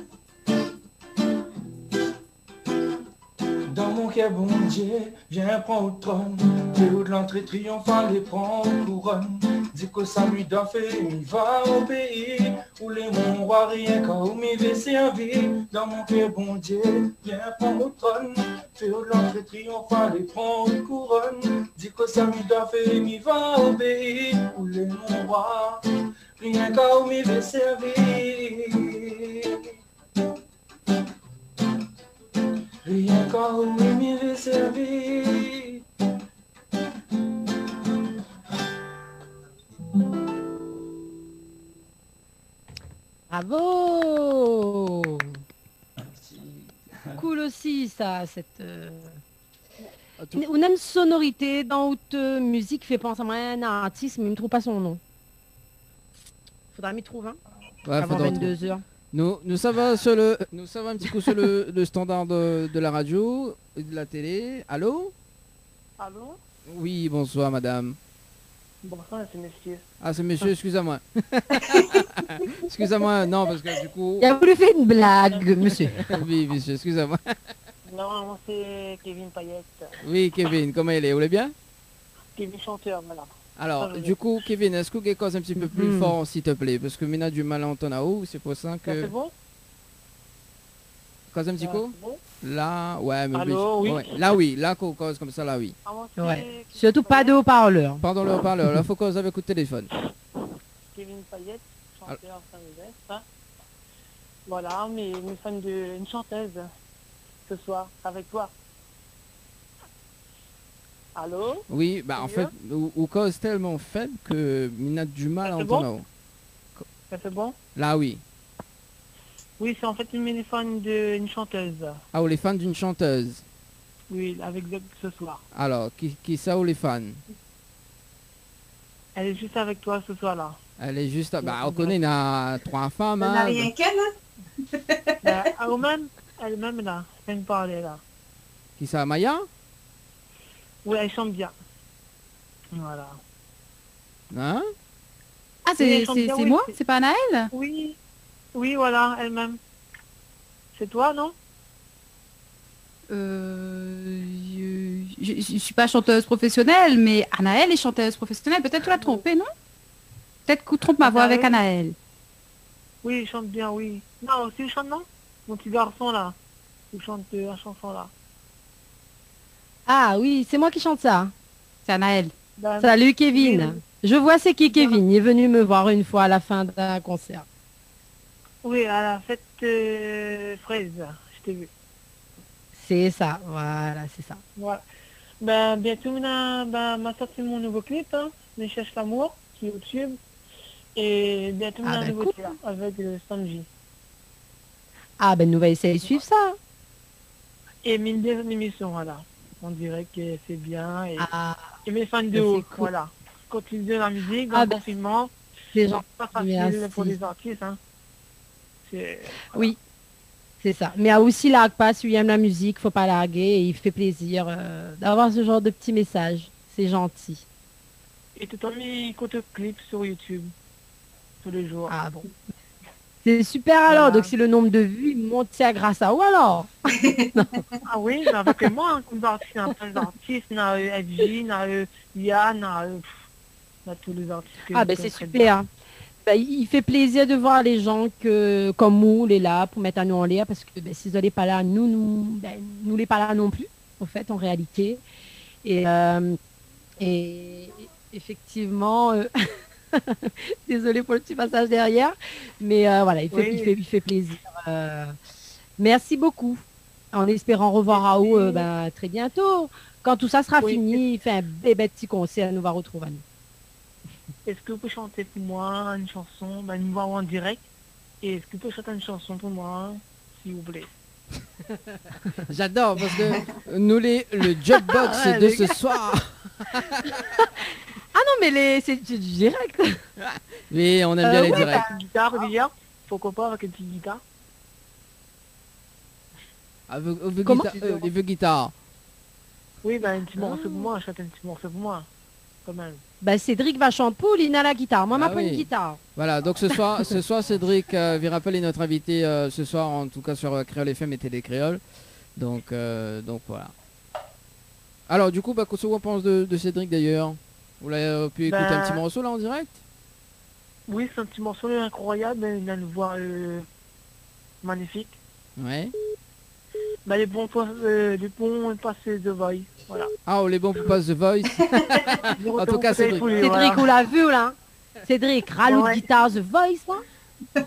Dans mon cœur bon Dieu, viens prendre au trône. Théo de l'entrée triomphale et prend couronne. Dis que ça lui doit faire, il va au pays où les monts rois rien qu'à où m'y va servir. Dans mon cœur bon Dieu, viens prendre au trône. Théo de l'entrée triomphale et prend couronne. Dis que ça lui doit faire, il va au pays où les monts rois rien qu'à où m'y va servir. Rien qu'à où m'y va servir. Bravo. Cool aussi ça, cette euh... une même sonorité dans haute musique fait penser à moi un artiste, mais il ne trouve pas son nom. Faudra m'y trouver hein, Ouais, avant faudra vingt-deux heures. Nous, nous ça va sur le, nous ça va un petit coup sur le, le standard de, de la radio et de la télé. Allô? Allô? Oui, bonsoir madame. Bonsoir, c'est monsieur. Ah, c'est monsieur, excusez-moi. Excusez-moi, non, parce que du coup... Il a voulu faire une blague, monsieur. Oui, monsieur, excusez-moi. Non, c'est Kevin Payette. Oui, Kevin, comment il est? Vous allez bien? Kevin chanteur, voilà. Alors, Ça, du coup, Kevin, est-ce que quelque chose un petit peu plus Mhm. fort, s'il te plaît? Parce que Mina a du mal à entendre à haut, c'est pour ça Ça, que... c'est bon? Cause un petit Ça, coup? c'est bon? Là, ouais, mais... Allô, oui. ouais. Là, oui, là, qu'on cause comme ça, là, oui. Ah, moi, c'est Ouais. Kevin Surtout pas de Payette. haut-parleur. Pendant le haut-parleur, là, faut cause avec coup de téléphone. Kevin Payette, chanteur saint-Joseph. Hein. Voilà, mais nous sommes de, une chanteuse ce soir avec toi. Allô? Oui, bah en C'est fait, ou, ou cause tellement faible que Mina a du mal à Ça, c'est entendre bon à haut. Ça c'est bon? Là, oui. Oui, c'est en fait une téléphone d'une chanteuse. Ah, ou les fans d'une chanteuse. Oui, avec Doc ce soir. Alors, qui, qui ça ou les fans? Elle est juste avec toi ce soir-là. Elle est juste... à- Bah, on connaît, il y a trois femmes. On n'a hein. rien qu'elle, hein? Bah, elle-même, elle-même là, vient de parler là. Qui ça, Maya? Oui, elle chante bien. Voilà. Hein? Ah, Oui, c'est elle chante c'est- bien, c'est oui, moi? c'est- C'est pas Anaël? Oui, oui, voilà, elle-même. C'est toi, non? Euh, je, je, je suis pas chanteuse professionnelle, mais Anaël est chanteuse professionnelle. Peut-être tu l'as trompée, non? Peut-être que tu trompes ma voix avec Anaël. Oui, il chante bien, oui. Non, aussi il chante, non? Mon petit garçon là. Il chante euh, la chanson là. Ah oui, c'est moi qui chante ça. C'est Anaël. Ben, Salut Kevin. oui. Je vois c'est qui Kevin. Il est venu me voir une fois à la fin d'un concert. Oui, à la fête euh, fraise, je t'ai vu. C'est ça, voilà, c'est ça. Voilà. Ben, bientôt, on a, ben, m'a sorti mon nouveau clip, hein, Je cherche l'amour, sur YouTube. Et bientôt, on Ah a un ben, nouveau cool. titre avec le Samji. Ah ben nous va essayer de suivre ça. Et mille deux émissions, voilà. On dirait que c'est bien. Et, Ah, et mes fans de ben, haut, c'est cool. voilà. Continue de la musique, dans Ah le ben, confinement. c'est C'est gentil. pas facile Merci. pour les artistes, hein. C'est... Oui, c'est ça. Mais ah, aussi largue pas, si il aime la musique, faut pas larguer. Et il fait plaisir euh, d'avoir ce genre de petits messages. C'est gentil. Et tout le temps, mis côté clip sur YouTube. Tous les jours. Ah bon. C'est super alors. Voilà. Donc si le nombre de vues il monte c'est grâce à où alors? Ah oui, mais avec moi, hein, comme d'artistes, il y a plein d'artistes, il y a euh, F J, il y a euh, Yann, il y a, euh, pff, il y a tous les artistes. que Ah je ben c'est connais super. Ben, il il fait plaisir de voir les gens que comme nous, les là, pour mettre à nous en l'air, parce que ben, s'ils n'allaient pas là, nous, nous, ben, nous les pas là non plus, en fait, en réalité. Et, euh, et effectivement, euh, désolé pour le petit passage derrière, mais euh, voilà, il fait, Oui. il fait, il fait plaisir. Euh, merci beaucoup. En espérant revoir Raoult euh, ben, très bientôt. Quand tout ça sera Oui. fini, il fait un bébé petit concert, nous va retrouver à nous. Est-ce que vous pouvez chanter pour moi une chanson, ben, nous voir en direct? Et est-ce que vous pouvez chanter une chanson pour moi, s'il vous plaît? J'adore parce que nous les le jukebox Ouais, de les ce soir. Ah non, mais les... c'est du direct. Oui, on aime Euh, bien les ouais, directs. Une guitare, déjà? Pourquoi pas avec une petite guitare? Avec, avec Comment guita- euh, les vieux guitares. Oui, ben un petit morceau pour moi, chante un petit morceau pour moi, quand même. Bah, Cédric va chanter pour Lina la guitare. Moi, Ah m'a pas oui. une guitare. Voilà, donc ce soir, ce soir Cédric euh, Virapel est notre invité euh, ce soir, en tout cas sur euh, Créole F M et Télé Créole. Donc, euh, donc voilà. Alors du coup, bah, qu'est-ce qu'on pense de, de Cédric d'ailleurs? Vous l'avez euh, pu écouter Bah, un petit morceau là en direct? Oui, c'est un petit morceau incroyable, il a une voix euh, magnifique. Ouais. Bah, les bons, po- euh, les bons passés de Voice, voilà. Ah, oh, les bons pour passe The Voice. En tout cas, Cédric. Oui, Cédric, voilà. on l'a vu là. Cédric, raloute Ouais. guitare The Voice, là.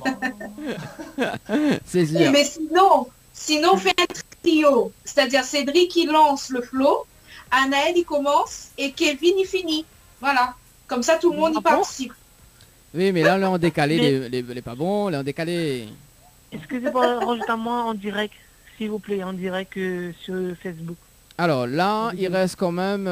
C'est Oui, sûr. mais sinon, sinon on fait un trio. C'est-à-dire Cédric qui lance le flow, Anaël il commence et Kevin il finit. Voilà. Comme ça tout le monde y Ah bon participe. Oui, mais là, là en décalé, Mais- les, les, les pas bons, là en décalé. Excusez-moi, rajoutez-moi en direct, s'il vous plaît, en direct euh, sur Facebook. Alors là, il reste quand même...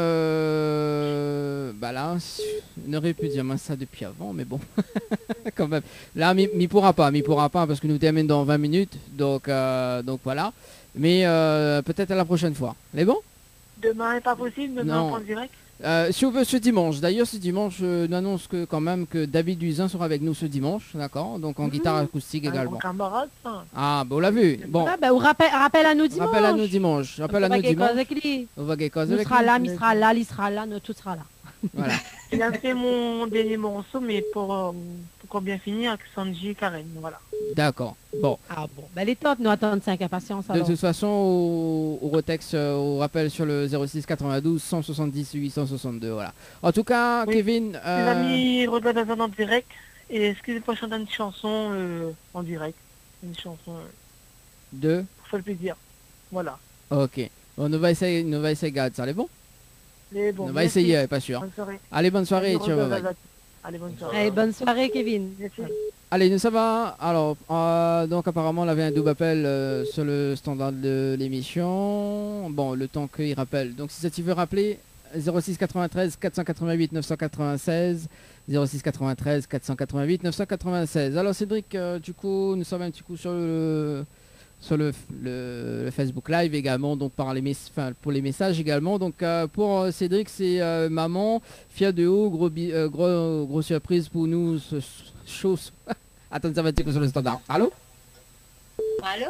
Euh... Bah là, on aurait pu dire moi ça depuis avant, mais bon. Quand même. Là, mi, mi pourra pas, mi pourra pas, parce que nous terminons dans vingt minutes. Donc, euh, donc voilà. Mais euh, peut-être à la prochaine fois. Les bon? Demain n'est pas possible, demain Non. en direct. Euh, si on veut ce dimanche, d'ailleurs ce dimanche, euh, nous annonce que quand même que David Duisin sera avec nous ce dimanche, d'accord? Donc en guitare acoustique Un également. bon camarade, ça. Ah, bon, on l'a vu. Bon, Ah, bah, ou rappelle, rappelle à nous dimanche. rappelle à nous dimanche. Rappelle à nous dimanche. Avec lui. On va quelque chose Nous avec sera lui. là, il sera là, il sera là, nous tout sera là. Voilà. Il a fait mon dernier morceau, mais pour, euh, pour bien finir avec Sanji et Karen, voilà. D'accord. Bon. Ah bon, bah les top, nous attendons cinq impatience De alors. toute façon, au, au retext, euh, au rappel sur le zéro six quatre-vingt-douze cent soixante-dix huit cent soixante-deux, voilà. En tout cas, Oui. Kevin, Les euh, amis, regardez en direct. Et excusez-moi, chanter une chanson euh, en direct. Une chanson euh, deux. pour faire le plaisir. Voilà. Ok. Bon, on va essayer, on va essayer, garde ça, allez bon? Mais bon, On va merci. essayer, euh, pas sûr. Bonne soirée. Allez, bonne soirée, Allez, ciao, bye bye. regarde, Allez, bonne soirée. Allez, bonne soirée Kevin. Merci. Allez, nous ça va. Alors, euh, donc apparemment, on avait un double appel euh, sur le standard de l'émission. Bon, le temps qu'il rappelle. Donc, si ça tu veux rappeler, zéro six quatre-vingt-treize quatre cent quatre-vingt-huit neuf cent quatre-vingt-seize, zéro six quatre-vingt-treize quatre cent quatre-vingt-huit neuf cent quatre-vingt-seize. Alors, Cédric, euh, du coup, nous sommes un petit coup sur le sur le, le- le Facebook Live également, donc par les mes- enfin, pour les messages également. Donc euh, pour euh, Cédric, c'est euh, maman, fière de haut, gros, bi- euh, gros, gros surprise pour nous, ce, chose. Attends, ça va être sur le standard. Allô? Allô?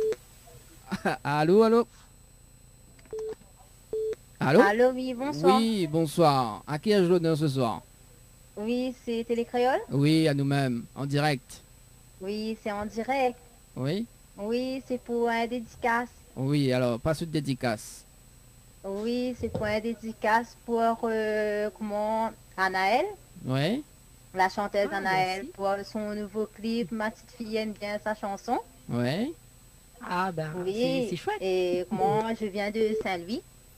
Allô, allô? Allô? Allô, oui, bonsoir. Oui, Oui, bonsoir. À qui ai-je l'honneur ce soir? c'est Télécréole? Oui, à nous-mêmes, en direct. Oui, c'est en direct. Oui? Oui, c'est pour un dédicace. Oui, alors, pas de dédicace. Oui, c'est pour un dédicace pour, euh, comment, Anaël, Oui? la chanteuse Ah, Anaël, merci. pour son nouveau clip. Ma petite fille aime bien sa chanson. Oui? Ah ben, Oui, c'est c'est chouette. et comment, je viens de Saint-Louis.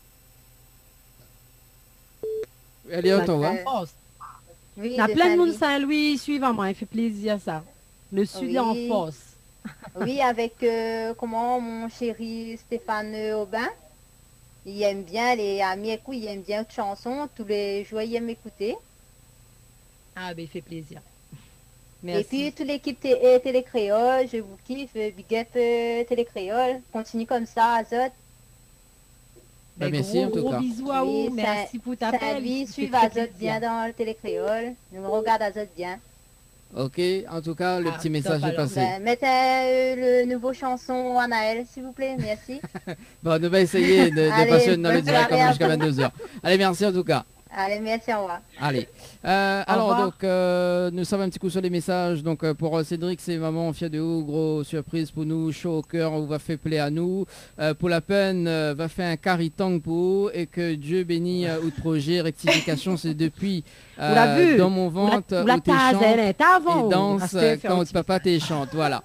Elle est en toi, hein? Euh, Oh, Oui, il y a de plein de monde Saint-Louis. Saint-Louis suivant moi, il fait plaisir ça. Le sud est en Oui. force. Oui, avec, euh, comment, mon chéri Stéphane Aubin. Il aime bien les amis, écoute, il aime bien une chanson. Tous les jours, il aime écouter. Ah ben, il fait plaisir. Et Merci. puis, toute l'équipe té- euh, Télécréole, je vous kiffe. euh, Big up euh, Télécréole. Continue comme ça, Azot. Bah, Ben, merci, gros, en tout gros cas. bisous à Oui, vous. ça- Merci pour ta Salut, peine. suivez Azot bien dans le Télécréole. Nous regarde Azot bien. Ok, en tout cas, le Ah, petit top, message est alors. passé. Ben, mettez euh, le nouveau chanson Anaël, s'il vous plaît. Merci. Bon, on va essayer de, de Allez, passer dans le bonne direct soirée quand même à jusqu'à vous. vingt-deux heures. Allez, merci en tout cas. Allez, merci, au revoir. Allez. Euh, Au alors, revoir. donc, euh, nous sommes un petit coup sur les messages. Donc, euh, pour euh, Cédric, c'est maman, fière de haut, gros surprise pour nous, chaud au cœur, on va faire plaisir à nous. Euh, pour la peine, euh, va faire un caritang pour vous et que Dieu bénit euh, ou de projet, rectification, c'est depuis euh, Vous l'avez vu? dans mon Ou la, ventre, ou la où t'es tasse, chante elle est avant. et danse Restez, euh, faire un quand petit- papa t'es chante, voilà.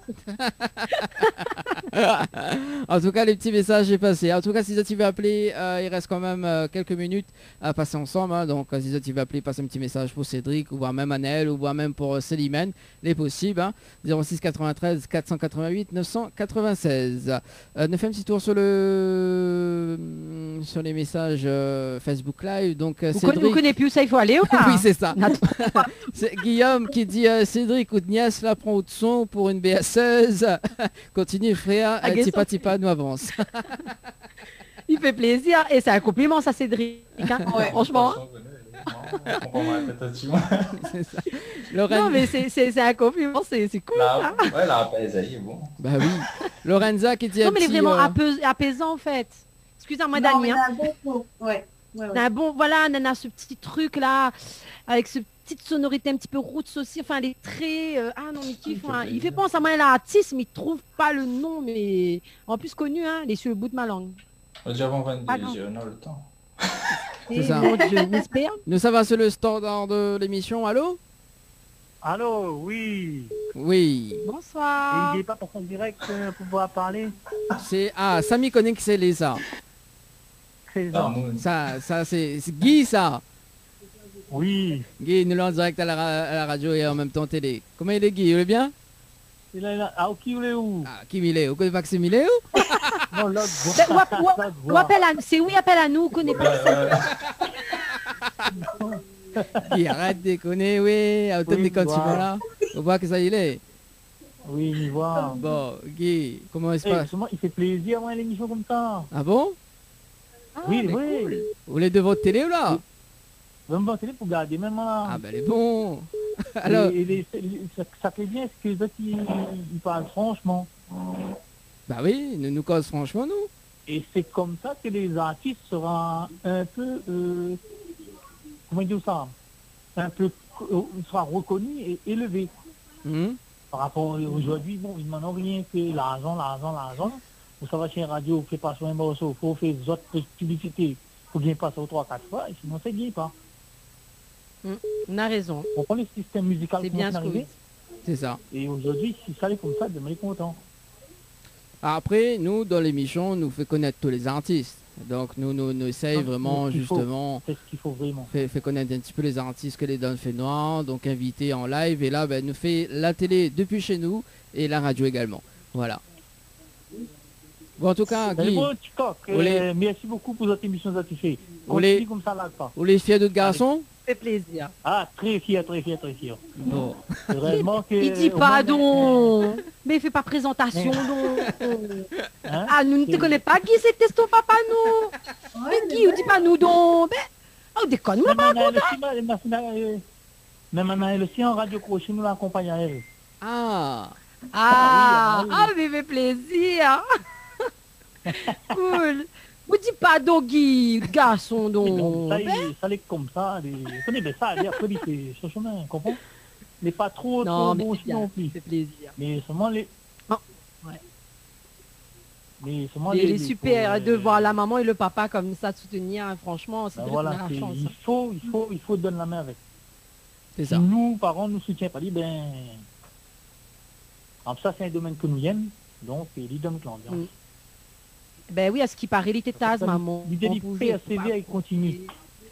En tout cas, les petits messages est passé. En tout cas, si tu veux appeler, euh, il reste quand même euh, quelques minutes à passer ensemble. hein. Donc, euh, si tu veux appeler, passe un petit message pour Cédric, ou voire même Annelle, ou voire même pour euh, Célimène, les possibles. Hein. zéro six quatre-vingt-treize quatre cent quatre-vingt-huit neuf cent quatre-vingt-seize. Euh, ne fait un petit tour sur le sur les messages euh, Facebook Live. Donc, euh, Vous connaissez, vous Cédric. connaissez plus ça, il faut aller ou pas? Oui, c'est ça. Attends. C'est Guillaume qui dit euh, Cédric ou Nias là prend au son pour une B S seuse. Continue frère. Réa, Ah, Tipa Guessant. Tipa nous avance. Il fait plaisir et c'est un compliment, ça, Cédric. hein. Ouais. Franchement. On comprend ma tête à-dessus, moi. C'est ça. Lorraine- Non, mais c'est c'est- c'est un compliment, c'est c'est cool. Là, ça. ouais, là, ben, ça y est, bon. Bah oui. Lorenza qui dit Non, un mais il est petit, vraiment euh, apais- apaisant, en fait. Excusez-moi, Non, Dani. mais hein. d'un bon coup. Ouais. Ouais, ouais. Un bon, voilà, Nana, ce petit truc là, avec ce petite sonorité un petit peu roots aussi, enfin les traits, euh, ah non mais kiffe, hein. Il fait penser à moi l'artiste, mais il trouve pas le nom, mais en plus connu, hein, il est sur le bout de ma langue. Déjà avant vingt-deux, Ah non. j'ai on a le temps. C'est Et ça. mon Dieu, j'espère. Nous, ça va sur le standard de l'émission. Allô? Allô, oui. Oui. Bonsoir. Il n'est pas pour son direct euh, pour pouvoir parler. C'est... Ah, Samy connaît que c'est les ça. C'est Ah, ça. moi, Ça, ça c'est c'est Guy, ça. Oui. Guy, nous l'a en direct à la, ra- à la radio et en même temps télé. Comment il est, Guy? Il est bien? Il est là. Ah, qui vous est où? Ah, qui il est? Vous connaissez pas que c'est Miléo? Non, l'autre voix. Ben, ou app- ou app- L'autre ou voix. appelle à, c'est oui, appelle à nous, on connaît pas ouais, ça. ouais. Guy, arrête de déconner, oui. À autant Oui, de quand tu voilà. vas là. On voit que ça il est. Oui, il voit. Bon, Guy, comment il se Eh, passe? justement, il fait plaisir à voir l'émission comme ça. Ah bon? Ah, oui, mais oui. cool. Vous voulez de votre télé ou là? Même pas télé pour garder, même là. Ah ben, elle est bon. Alors, Et, et les- les- ça, ça fait bien, c'est que les autres, ils, ils parlent franchement. bah oui, nous nous cause franchement, nous. Et c'est comme ça que les artistes seront un peu, euh, comment dire ça, un peu, euh, sera reconnu et élevé. Hum. Par rapport à aujourd'hui, bon, ils n'en ont rien que l'argent, l'argent, l'argent. Vous savez, chez Radio, vous faites pas sur un morceau, vous faites des autres publicités, vous bien passer aux trois, quatre fois, et sinon, ça ne gagne pas. On a raison. On connaît le système musical C'est qui bien est ce que vous arrivé. dites. C'est ça. Et aujourd'hui, si ça allait comme ça, demain, il est content. Après, nous, dans l'émission, nous fait connaître tous les artistes. Donc, nous, nous, nous essayons Non, vraiment, mais il faut- justement, C'est ce qu'il faut vraiment. fait, fait connaître un petit peu les artistes que les Don fait noir, donc invités en live. Et là, ben, nous fait la télé depuis chez nous et la radio également. Voilà. Bon, en tout cas, Mais Guy, bon, TikTok, euh, Olé. merci beaucoup pour votre émission que tu fais. Olé. Continue comme ça, là, pas. vous les fiers d'autres garçons? Ça fait plaisir. Ah, très fier, très fier, très fier. Bon. Vraiment que... Il dit au moins, pas donc. Mais il fait pas présentation donc. hein, Ah, nous ne te connaissons pas, Guy, c'est ton papa, nous. Mais Guy, on dit pas nous donc. Mais, oh, déconne, moi, Même pas Anna, elle aussi, ma- ma- ma- euh, même Anna, elle aussi en radio crochet, nous l'accompagne à elle. Ah, Ah, Ah oui, ah, ah oui. mais il fait plaisir. Cool. Vous dites pas donc, Guy, garçon Mais donc, donc. ça, il, ça, il est comme ça. Les... Vous connaissez, ben, ça, il après, il fait ce chemin, comprends? Il n'est pas trop, Non, trop mais bon c'est aussi bien, non ça plus. fait plaisir. Mais seulement les... Ah, ouais. Mais seulement Il les... est les- super faut, de euh, voir la maman et le papa comme ça soutenir. hein, Franchement, c'est ben vrai voilà, qu'on a c'est- la chance. il faut, il faut, il faut donner la main avec. c'est Si ça. nous, parents, nous soutiens pas, dit, ben... Alors ça, c'est un domaine que nous aimons, donc il donne l'ambiance. Mm. Ben oui, à ce qui paraît, il était taz, maman. L'idée On du pouvait- persévérer et continue.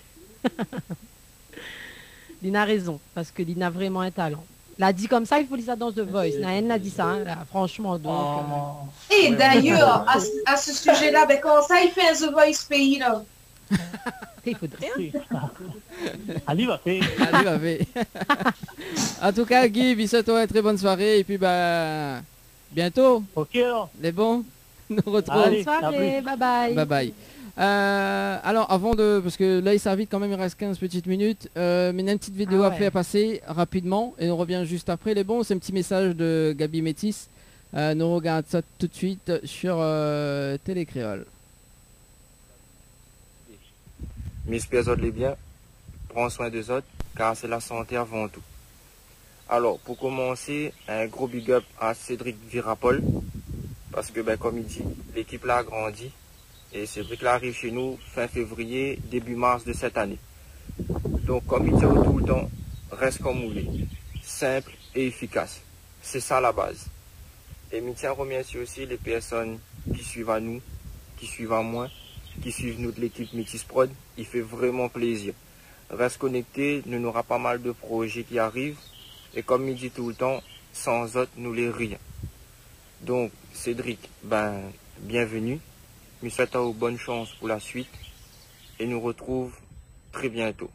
Lina a raison, parce que Lina a vraiment un talent. L'a dit comme ça, il faut lire ça dans The Voice. Naël a dit ça, hein, là, franchement. Donc, euh, Et d'ailleurs, à, ce- à ce sujet-là, ben, comment ça, il fait un The Voice pays, là? il faudrait. hein. Ali va faire. Allez, va faire. En tout cas, Guy, bisous-toi, très bonne soirée. Et puis, bah, bientôt, Ok, alors. les bons, nous retrouvons. Allez, Bonne soirée, bye bye. Bye bye. Euh, alors avant de, parce que là il s'est vite quand même, il reste quinze petites minutes, euh, mais il y a une petite vidéo Ah après ouais. à passer rapidement et on revient juste après. Les bons, c'est un petit message de Gabi Métis. Euh, nous regarde ça tout de suite sur euh, Télé Créole. M'espère autres les biens, prends soin des autres, car c'est la santé avant tout. Alors, pour commencer, un gros big up à Cédric Virapol, parce que, ben, comme il dit, l'équipe là a grandi, et Cédric là arrive chez nous fin février, début mars de cette année. Donc, comme il dit tout le temps, reste comme vous voulez, simple et efficace. C'est ça la base. Et je tiens à remercier aussi les personnes qui suivent à nous, qui suivent à moi, qui suivent nous de l'équipe Métis Prod. Il fait vraiment plaisir. Reste connecté, nous aura pas mal de projets qui arrivent. Et comme il dit tout le temps, sans autres, nous les rien. Donc, Cédric, ben, bienvenue. Nous souhaitons bonne chance pour la suite. Et nous retrouve très bientôt.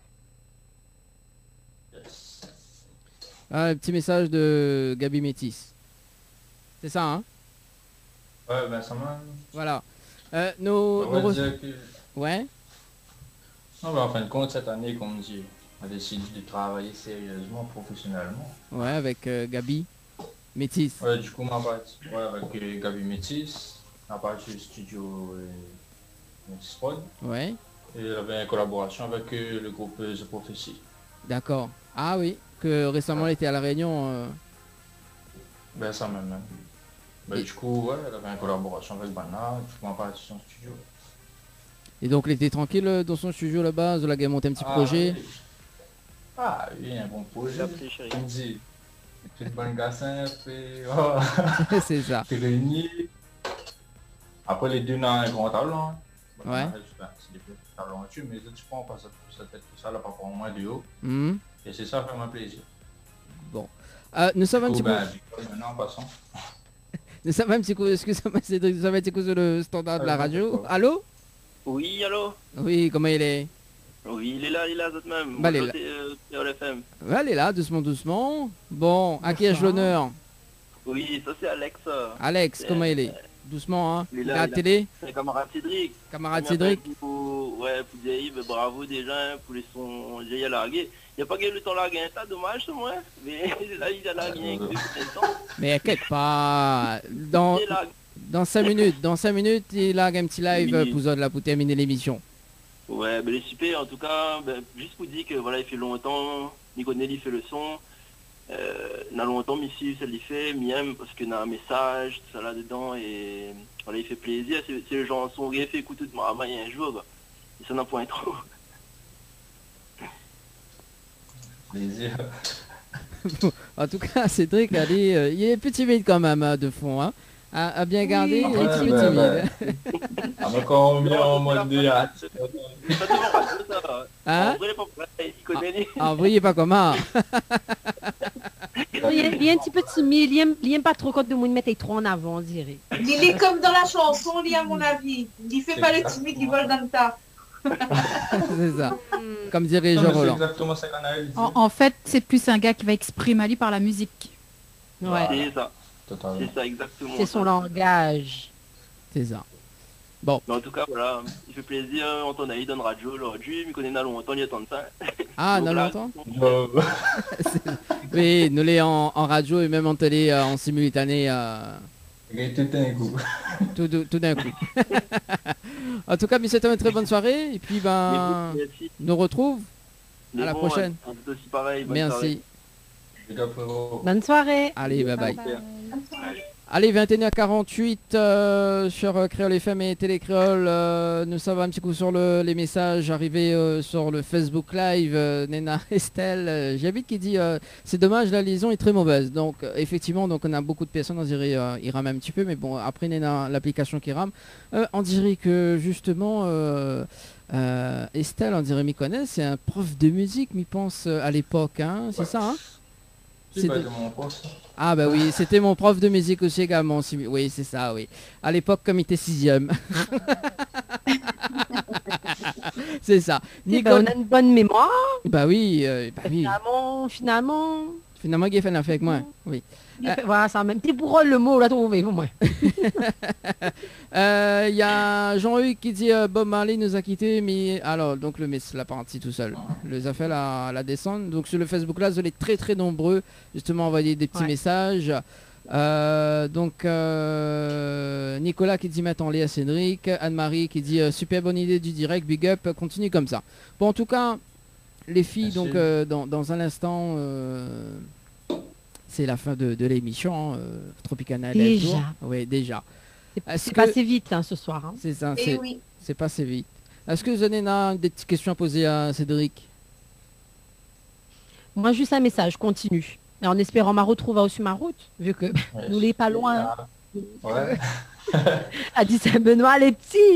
Ah, un petit message de Gabi Métis. C'est ça, hein? Ouais, ben ça m'a... Voilà. Euh, nos, On va nos re- dire que... Ouais. Non, mais en fin de compte, cette année, comme dit, on a décidé de travailler sérieusement, professionnellement. Ouais, avec euh, Gabi. Métis. Ouais, du coup, ma partie, ouais, avec euh, Gabi Métis, on a parti du studio euh, Métis Prod. Ouais. Et il y avait une collaboration avec euh, le groupe euh, The Prophecy. D'accord. Ah oui, que récemment elle était à La Réunion. euh, Ben ça même. même. Ben, Et- du coup, ouais, elle avait une collaboration avec Bana, du coup, on a parti de son studio. Et donc elle était tranquille euh, dans son studio là-bas, elle a monté un petit Ah, projet. oui. Ah oui, un bon projet. On dit, une bonne gassin, puis oh. C'est ça. Puis réunis. Après, les deux ont un grand talent. hein. Bon, Ouais. ben, c'est des petits talentueux, mais les autres, je pense, on passe ça tête tout ça, là, par rapport au moins de haut. Mhm. Et c'est ça, vraiment plaisir. Bon. Euh, nous sommes un Du petit coup, peu... ben, Victor, maintenant, en passant. Nous sommes un petit coup... Excusez-moi Cédric, nous sommes un petit coup sur le standard de la Euh, radio. d'accord. Allô? Oui, allô? Oui, comment il est? Oui, il est là, il est là, tout de même. Bah, il est Bonjour, là. c'est, euh, P R F M. Ouais, elle est là, doucement, doucement. Bon, à qui ai-je l'honneur? Oui, ça c'est Alex. euh. Alex, C'est- comment il est? Doucement, hein? Il est Il là, est à la il a- télé? C'est le camarade Cédric. Camarade Il Cédric? m'appelle Pour, ouais, pour dire, Yves, bravo déjà hein, pour les sons j'ai largué. Il n'y a pas gagné le temps largué, hein, ça dommage ce moins. Mais là, il a largué depuis combien de temps? Mais inquiète pas. Dans, Il est largué. dans cinq minutes, dans cinq minutes, il a un petit live Oui. pour Zod, là, pour terminer l'émission. Ouais, ben, il est super en tout cas. Ben, juste pour dire que voilà, il fait longtemps. Nico Nelly fait le son. Euh, il y a longtemps, Missy, ça lui fait. Miem, parce qu'il y a un message, tout ça là-dedans. Et voilà, il fait plaisir. C'est c'est le genre de son qu'il fait écouter de ma main un jour. Et ça n'en point trop. Plaisir. En tout cas, Cédric, allez, euh, il est plus timide quand même, hein, de fond. Hein. À, à bien garder, il est un petit peu Ouais, timide. ben, Ah, mais quand on vient en mode de hâte. Ça devant radio, ça. Hein? En vrai, il est pas pareil, il connaît les- Ah, vous voyez pas comment. Il est, il est un petit peu timide, il aime, il aime pas trop quand le monde met trop en avant, on dirait. Il est comme dans la chanson, lui, à mon avis. Il fait pas le timide, il vole dans le tas. C'est ça. Comme dirait Non, Jean mais c'est Roland. exactement ça qu'on a dit. En, en fait, c'est plus un gars qui va exprimer à lui par la musique. Ouais. C'est ça. Totalement. C'est ça, exactement. C'est son ça. langage. C'est ça. Mais en tout cas, voilà, il fait plaisir. On t'en a eu dans la radio aujourd'hui. Il connaît n'a longtemps, il y a tant de ça. Ah, Donc non là, longtemps Euh, Oui, nous les en, en radio et même en télé euh, en simultané, euh, Il a tout un coup. tout, tout- tout d'un coup. En tout cas, mais c'était une très bonne soirée. Et puis, ben, Mais bon, merci. nous retrouve. Mais à la bon, prochaine. on fait aussi pareil. bonne Merci. soirée. Les gars, frérot. Bonne soirée. Allez, bye bye. Super. Allez, vingt et une heures quarante-huit euh, sur euh, Créole F M et Télé Créole. euh, nous sommes un petit coup sur le- les messages arrivés euh, sur le Facebook Live. euh, Nena Estelle, euh, j'habite qui dit euh, c'est dommage, la liaison est très mauvaise. Donc euh, effectivement, donc on a beaucoup de personnes, on dirait euh, ils rament un petit peu, mais bon après Nena, l'application qui rame, euh, on dirait que justement euh, euh, Estelle, on dirait m'y connaît, c'est un prof de musique, m'y pense euh, à l'époque, hein, c'est Ouais. ça, hein? C'est pas de- de mon poste. Ah bah oui, c'était mon prof de musique aussi également. si- Oui, c'est ça, oui. À l'époque, comme il était sixième. C'est ça. Eh ben, Nicole... on a une bonne mémoire. Bah oui, euh, bah oui. Finalement, finalement. Finalement, il a fait l'affaire avec moi. Oui. Euh, voilà, ça même. T'es pour le mot, là, trouvé, pour moi. Euh, Il y a Jean-Hugues qui dit euh, Bob Marley nous a quittés, mais alors donc le miss l'a parti tout seul. Les a fait la, la descente. Donc sur le Facebook là, vous êtes très très nombreux justement à envoyer des petits Ouais. messages. Euh, donc euh, Nicolas qui dit mettre en lait à Cédric, Anne-Marie qui dit euh, super bonne idée du direct, big up, continue comme ça. Bon en tout cas, les filles, Merci. donc euh, dans, dans un instant, euh, c'est la fin de, de l'émission, hein, euh, Tropicana Del Déjà. Tour. Oui, déjà. C'est Est-ce c'est que- passé vite, hein, ce soir. Hein. C'est ça, Eh c'est oui. c'est passé vite. Est-ce que vous avez une- des petites questions à poser à Cédric? Moi, juste un message, continue. Et en espérant ma retrouver sur ma route, vu que Ouais, nous n'est pas loin. Ouais. À dit Saint-Benoît, les petits.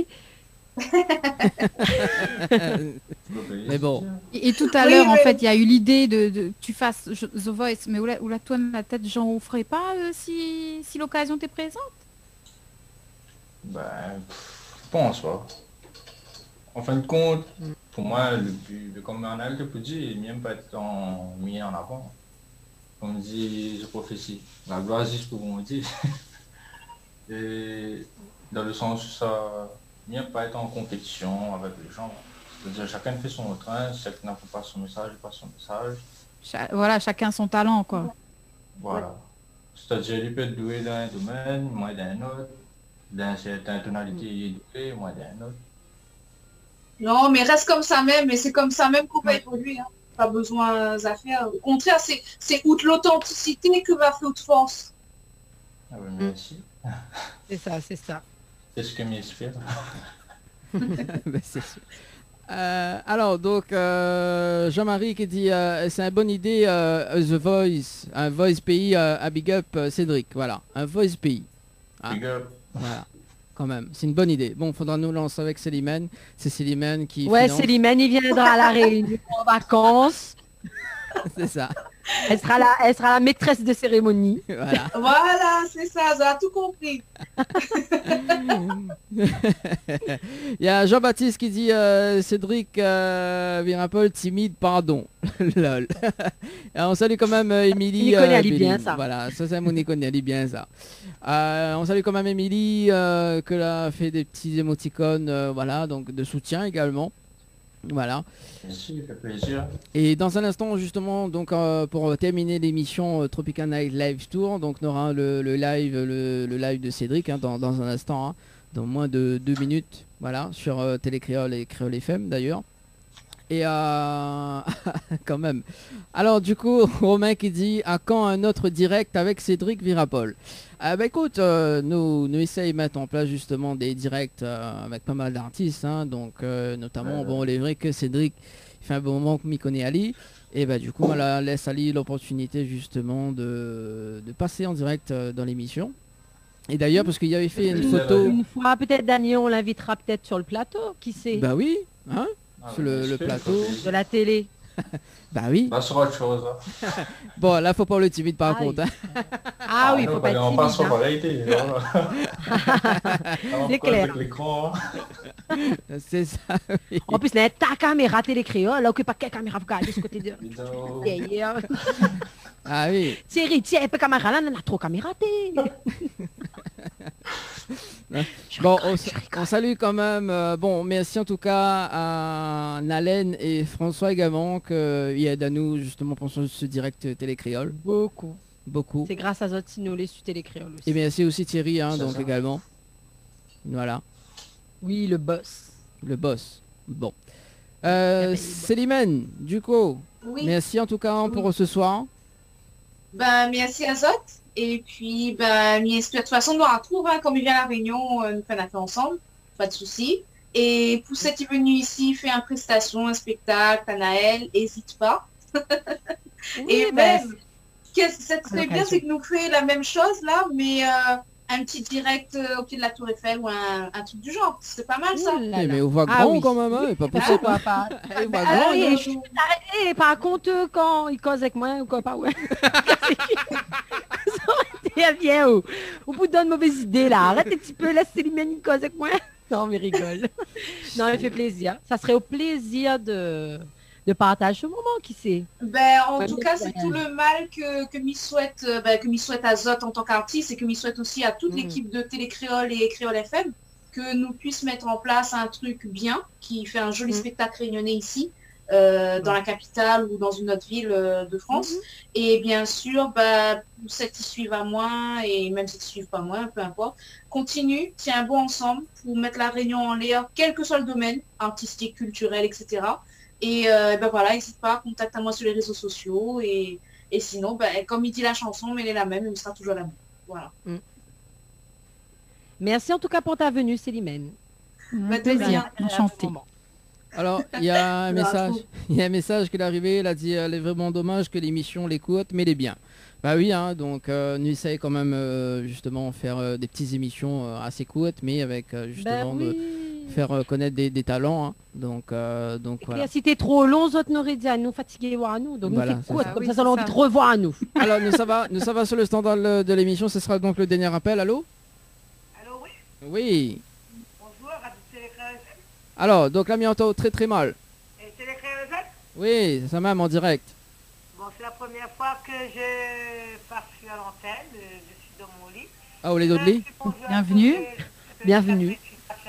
Mais bon. Et, et tout à Oui, l'heure, en oui. fait, il y a eu l'idée de, de que tu fasses je- The Voice, mais où la, où la tourne la tête, j'en vous ferai pas euh, si, si l'occasion t'est présente. Ben, pff, je pense pas. En fin de compte, pour moi, le but, de- comme on a le peut dire, il même pas être en, mis en avant. Comme dit je prophétie. La gloire juste pour mon dire. Et dans le sens où ça vient pas être en compétition avec les gens. C'est-à-dire chacun fait son train, chacun n'a pas son message, pas son message. Cha- voilà, chacun son talent, quoi. Voilà. C'est-à-dire il peut être doué dans un domaine, moi dans un autre. Dans certaines tonalités, il est doué, moi dans un autre. Non, mais reste comme ça même, et c'est comme ça même qu'on va évoluer. Hein. Pas besoin à faire. Au contraire, c'est, c'est outre l'authenticité que va faire haute force. Ah oui, merci. C'est ça, c'est ça. C'est ce que m'inspire. Ben, c'est sûr. Euh, alors donc euh, Jean-Marie qui dit euh, c'est une bonne idée euh, The Voice, un Voice Pays euh, à Big Up euh, Cédric, voilà, un Voice Pays. Hein, Big up. voilà, quand même, c'est une bonne idée. Bon, faudra nous lancer avec Célimène, c'est Célimène qui Ouais, finance. Célimène, il viendra à la Réunion en vacances. C'est ça. Elle sera la, elle sera la maîtresse de cérémonie. Voilà. Voilà, c'est ça, ça a tout compris. Il y a Jean-Baptiste qui dit euh, Cédric euh, Virapol timide, pardon. Lol. Et on salue quand même euh, Émilie. On y connaît, euh, elle est bien, Béline. ça. Voilà, ça c'est mon y connaît, elle est bien ça. Euh, on salue quand même Émilie euh, que a fait des petits émoticônes, euh, voilà, donc de soutien également. Voilà. Merci, ça fait plaisir. Et dans un instant justement, donc euh, pour terminer l'émission euh, Tropical Night Live Tour, donc on aura le, le live, le, le live de Cédric hein, dans, dans un instant, hein, dans moins de deux minutes, voilà, sur euh, Télé Créole et Créole F M d'ailleurs. Et euh, quand même. Alors du coup, Romain qui dit à quand un autre direct avec Cédric Virapol. Ah bah écoute, euh, nous, nous essayons de mettre en place justement des directs euh, avec pas mal d'artistes, hein, donc euh, notamment, Euh. bon, il est vrai que Cédric il fait un bon moment que m'y connaît Ali, et bah du coup, on la- laisse Ali l'opportunité justement de, de passer en direct euh, dans l'émission. Et d'ailleurs, parce qu'il y avait fait une photo... Une fois, peut-être, Daniel, on l'invitera peut-être sur le plateau, qui sait. Bah oui, hein, Ah, sur le, merci, le ça plateau. fait plaisir. De la télé. Bah oui. Bah, sur autre chose. Hein. Bon, là, faut pas le timide par Ah, contre. hein. Ah oui, il non, faut bah, pas être on passe sur timide. hein. variété. Voilà. Alors, C'est quoi, clair. avec l'écran, hein. C'est ça, oui. En plus, là, ta caméra télé créole, là, que pas quelle caméra vous regardez de ce côté de Vidéo. derrière. Ah oui. Thierry, tiens, pas caméra là, on a trop caméra télé. Bon, on, s- on salue quand même, euh, bon, merci en tout cas à Nalen et François également qui aident à nous justement pour ce, ce direct Télé Créole. Beaucoup. Beaucoup. C'est grâce à Zotinolé sur télé créole aussi. Et merci aussi Thierry, hein, C'est donc ça. également. Voilà, Oui, le boss. le boss. Bon. Euh, Célimène, du coup, Oui. merci en tout cas hein, pour ce soir. Ben, merci à Zot. Et puis, ben, m'y espère. De toute façon, on doit retrouver, hein, comme il vient à la Réunion, euh, nous faire affaire ensemble. Pas de souci. Et pour cette venu ici, fait une prestation, un spectacle, à Naël, n'hésite pas. Et ben, même, ce qui serait bien, l'occasion. c'est que nous fait la même chose là, mais euh, un petit direct euh, au pied de la Tour Eiffel ou un, un truc du genre. C'est pas mal ça. Ouh là Eh, là. mais on voit Ah grand oui. quand même, hein, et pas Ah, possible. pas, pas. Eh, bah, Ah, grand, oui, hein. je suis arrêtée, par contre, eux, quand ils causent avec moi, ou quoi, pas, ouais. Viens, viens, oh. Au bout d'une mauvaise idée, là. Arrête un petit peu, laisse Célimène une cause avec moi. Non, mais rigole. Non, il fait plaisir. Ça serait au plaisir de, de partager ce moment, qui sait. Ben, en Ouais, tout mais cas, c'est c'est rien. tout le mal que, que m'y souhaite, euh, ben, que m'y souhaite à Zot en tant qu'artiste et que m'y souhaite aussi à toute Mhm. l'équipe de Télé Créole et Créole F M, que nous puissions mettre en place un truc bien, qui fait un joli Mhm. spectacle réunionnais ici, euh, dans la capitale ou dans une autre ville euh, de France. Mhm. Et bien sûr, bah, pour ceux qui suivent à moi, et même ceux qui suivent pas moi, peu importe, continue, tiens bon ensemble pour mettre la Réunion en l'air, quel que soit le domaine, artistique, culturel, et cetera. Et euh, ben voilà, n'hésite pas, contacte-moi sur les réseaux sociaux. Et, et sinon, ben, comme il dit la chanson, mais elle est la même, elle sera toujours la même. Voilà. Merci en tout cas pour ta venue, Célimène. Bah, de plaisir, rien. enchanté. Alors, il y a un Le message, ratou. il y a un message qui est arrivé, il a dit elle est vraiment dommage que l'émission l'écoute, mais elle est bien. Bah oui, hein, donc euh, nous essayons quand même euh, justement faire euh, des petites émissions euh, assez courtes, mais avec euh, justement Ben de oui. faire euh, connaître des, des talents. hein. Donc, euh, donc voilà. Et si t'es trop long, autres n'auraient dit à nous, fatigués, voir à nous. Donc Voilà, nous c'est fait court, ça. comme Oui, ça, c'est ça a envie ça. de revoir à nous. Alors nous ça va, nous ça va sur le standard le- de l'émission, ce sera donc le dernier appel. Allô? Allô, oui. Oui. Bonjour, Radio Télécréole. Alors, donc là, mi entend très très mal. Et Télécréole. Oui, c'est ça même en direct. Bon, c'est la première fois que je pars sur l'antenne. euh, Je suis dans mon lit. Ah, Olé Dodley. Bienvenue. Bienvenue.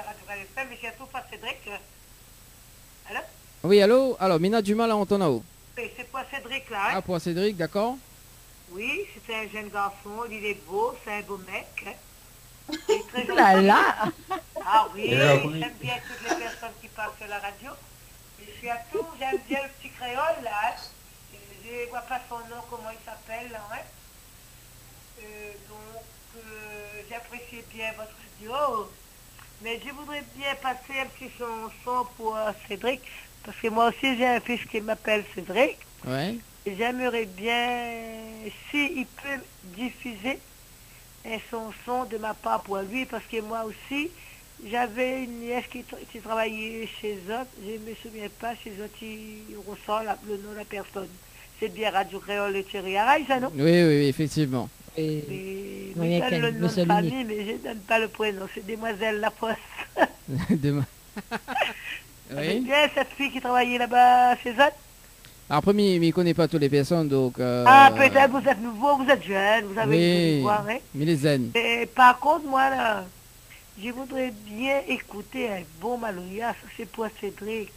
Allô? Oui, allô. Alors, Mina, du mal à entendre. Oui, c'est pour Cédric là. Hein? Ah, pour Cédric, d'accord. Oui, c'est un jeune garçon, il est beau, c'est un beau mec. Hein? Il est très gentil. Là là. Ah oui, Yeah, oui. j'aime bien toutes les personnes qui parlent sur la radio. Je suis à tout, j'aime bien le petit créole là. Hein? Je ne vois pas son nom, comment il s'appelle là. Hein? Euh, donc, euh, j'apprécie bien votre radio. Mais je voudrais bien passer un petit chanson pour euh, Cédric. Parce que moi aussi j'ai un fils qui m'appelle Cédric. Ouais. Et j'aimerais bien, s'il peut diffuser un chanson de ma part pour lui, parce que moi aussi, j'avais une nièce qui, tra- qui travaillait chez eux, je ne me souviens pas chez eux qui ressort la- le nom de la personne. C'est bien Radio Créole et Thierry Araï, ça non? Oui, oui, oui, effectivement. Et... Mais Oui, je donne quel- le nom de Monsieur famille, Lunier. mais je ne donne pas le prénom, c'est Demoiselle Lafosse. Demain. C'est Oui. bien cette fille qui travaillait là-bas chez eux. Alors, premier, il ne connaît pas toutes les personnes, donc... euh, Ah, peut-être vous êtes nouveau, vous êtes jeune, vous avez Oui, une voix, hein? mais les zen. Et par contre, moi, là, je voudrais bien écouter un bon Maloya, ça c'est pour Cédric.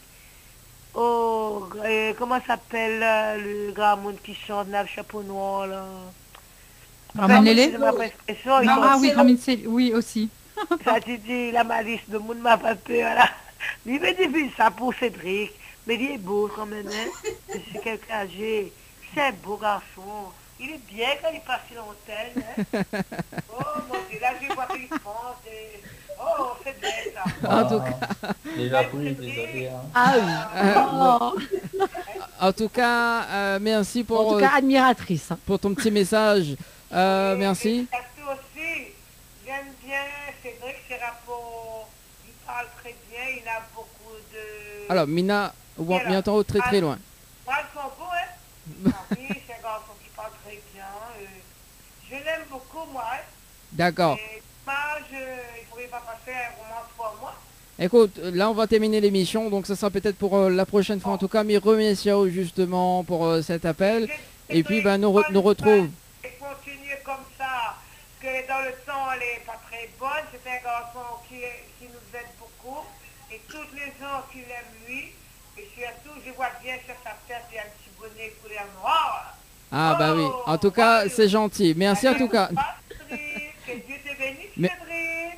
Oh, euh, comment s'appelle là, le grand monde qui chante là, le chapeau noir, là? Ramon Lélé c'est ma expression, il Non, chante- ah oui, Ramon Lélé, oui aussi. Ça, tu dis, la malice, le monde m'a pas peur, là. Il me dit ça pour Cédric, mais il est beau quand même, hein. C'est quelqu'un âgé, c'est un beau garçon. Il est bien quand il passe sur l'antenne, hein. Oh mon Dieu, là je vois qu'il pense. Et... Oh, c'est bien ça. En tout cas... Déjà pris, désolé. Hein. Ah oui. Euh, En tout cas, euh, merci pour, En tout cas, euh, admiratrice. hein. pour ton petit message. Euh, merci. Surtout aussi, j'aime bien Cédric, ses rapports, il parle très bien, il a beaucoup de... Alors, Mina, ou- Alors, mais entend très très loin. Moi, ils sont beaux, hein. Ah oui, c'est un garçon qui parle très bien. euh, Je l'aime beaucoup, moi. Hein. D'accord. Et moi, je... il ne pourrait pas passer un roman pour moi. Écoute, là on va terminer l'émission, donc ça sera peut-être pour euh, la prochaine fois en tout cas, mais remercions justement pour euh, cet appel. Et puis ben, nous, re- nous retrouve. Et continuer comme ça, que dans le temps, elle n'est pas très bonne. C'est un garçon qui, est- qui nous aide beaucoup. Et toutes les gens qui l'aiment lui. Et surtout, je vois bien sur sa tête, il y a un petit bonnet couleur noire. Ah bah oui, en tout cas c'est gentil. Merci en tout cas. Que Dieu te bénisse, Mais- Cédric.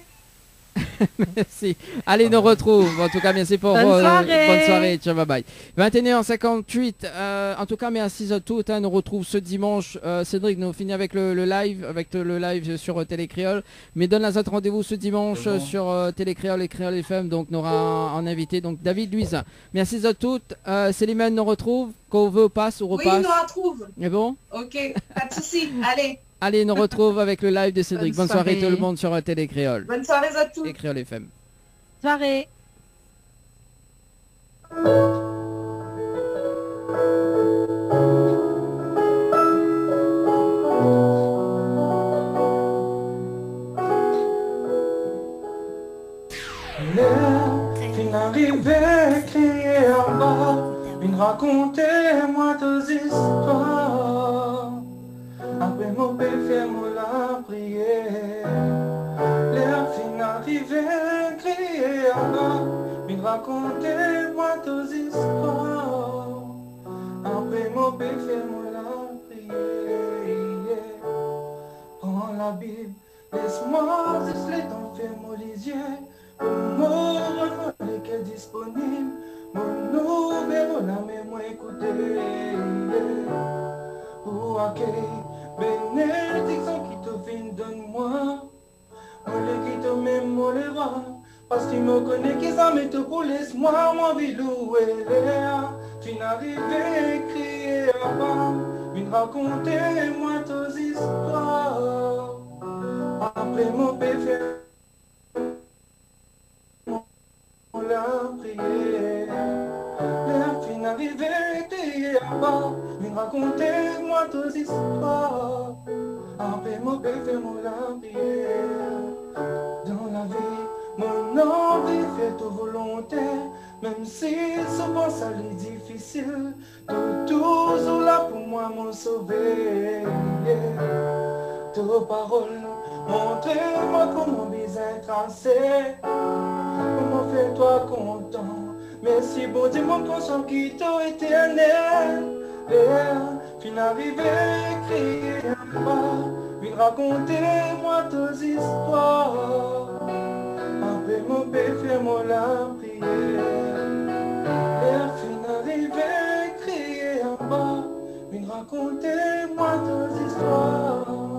Merci. Allez, nous retrouve. En tout cas, merci pour Bonne euh, soirée. bonne soirée. Ciao, bye bye. vingt et une heures cinquante-huit. Euh, en tout cas, merci à tous. Hein, nous retrouve ce dimanche. Euh, Cédric, nous finit avec le, le live, avec le live sur euh, Télécréole. Mais donne la rendez-vous ce dimanche C'est bon. sur euh, Télécréole et Créole F M. Donc, nous aura un, un invité. Donc, David Louise. Merci à toutes. Euh, Célimène nous retrouve. Qu'on veut, passe ou Oui, repasse. nous retrouve. Et bon? Ok, pas de souci. Allez, Allez, nous retrouve avec le live de Cédric. Bonne Bonne soirée, soirée. tout le monde sur euh, Télécréole bonne soirée à tous. et Créole F M. Soirée. Fin arrivé, crier en bas, vine raconter moi tes histoires. Après mon père fait moi la prière. L'air fin arrivé, crier en bas, vine raconter moi tes histoires. Après mon père fait moi la prière. Prends la Bible, laisse-moi juste les temps faire moi les yeux. Mon reflet qui est disponible, mon numéro la même moi écouter. Ou à quelle bénédiction qui te vient donne-moi. Moi les qui te même moi les rends. Parce qu'il me connaît qui ça met tout pour laisse-moi moi vie louer l'air. Fin arrivé, crier à bas, viens raconter moi tes histoires. Après mon péché. La prière, l'air fin arrivé, t'es à bas, viens raconter moi tes histoires. Après mon bébé, mon la prière. Dans la vie, mon envie fait tout volontaire, même si souvent ça l'est difficile. Tout toujours là pour moi m'en sauver. Tes paroles Montrez-moi comment bien tracé, comment fais-toi content. Merci bon Dieu mon conscience qui t'a éternel. Et fin arrivé, crier un pas, viens raconter-moi tes histoires. Après mon père, fais-moi la prière. Et fin arrivé, crier un pas, viens raconter-moi tes histoires.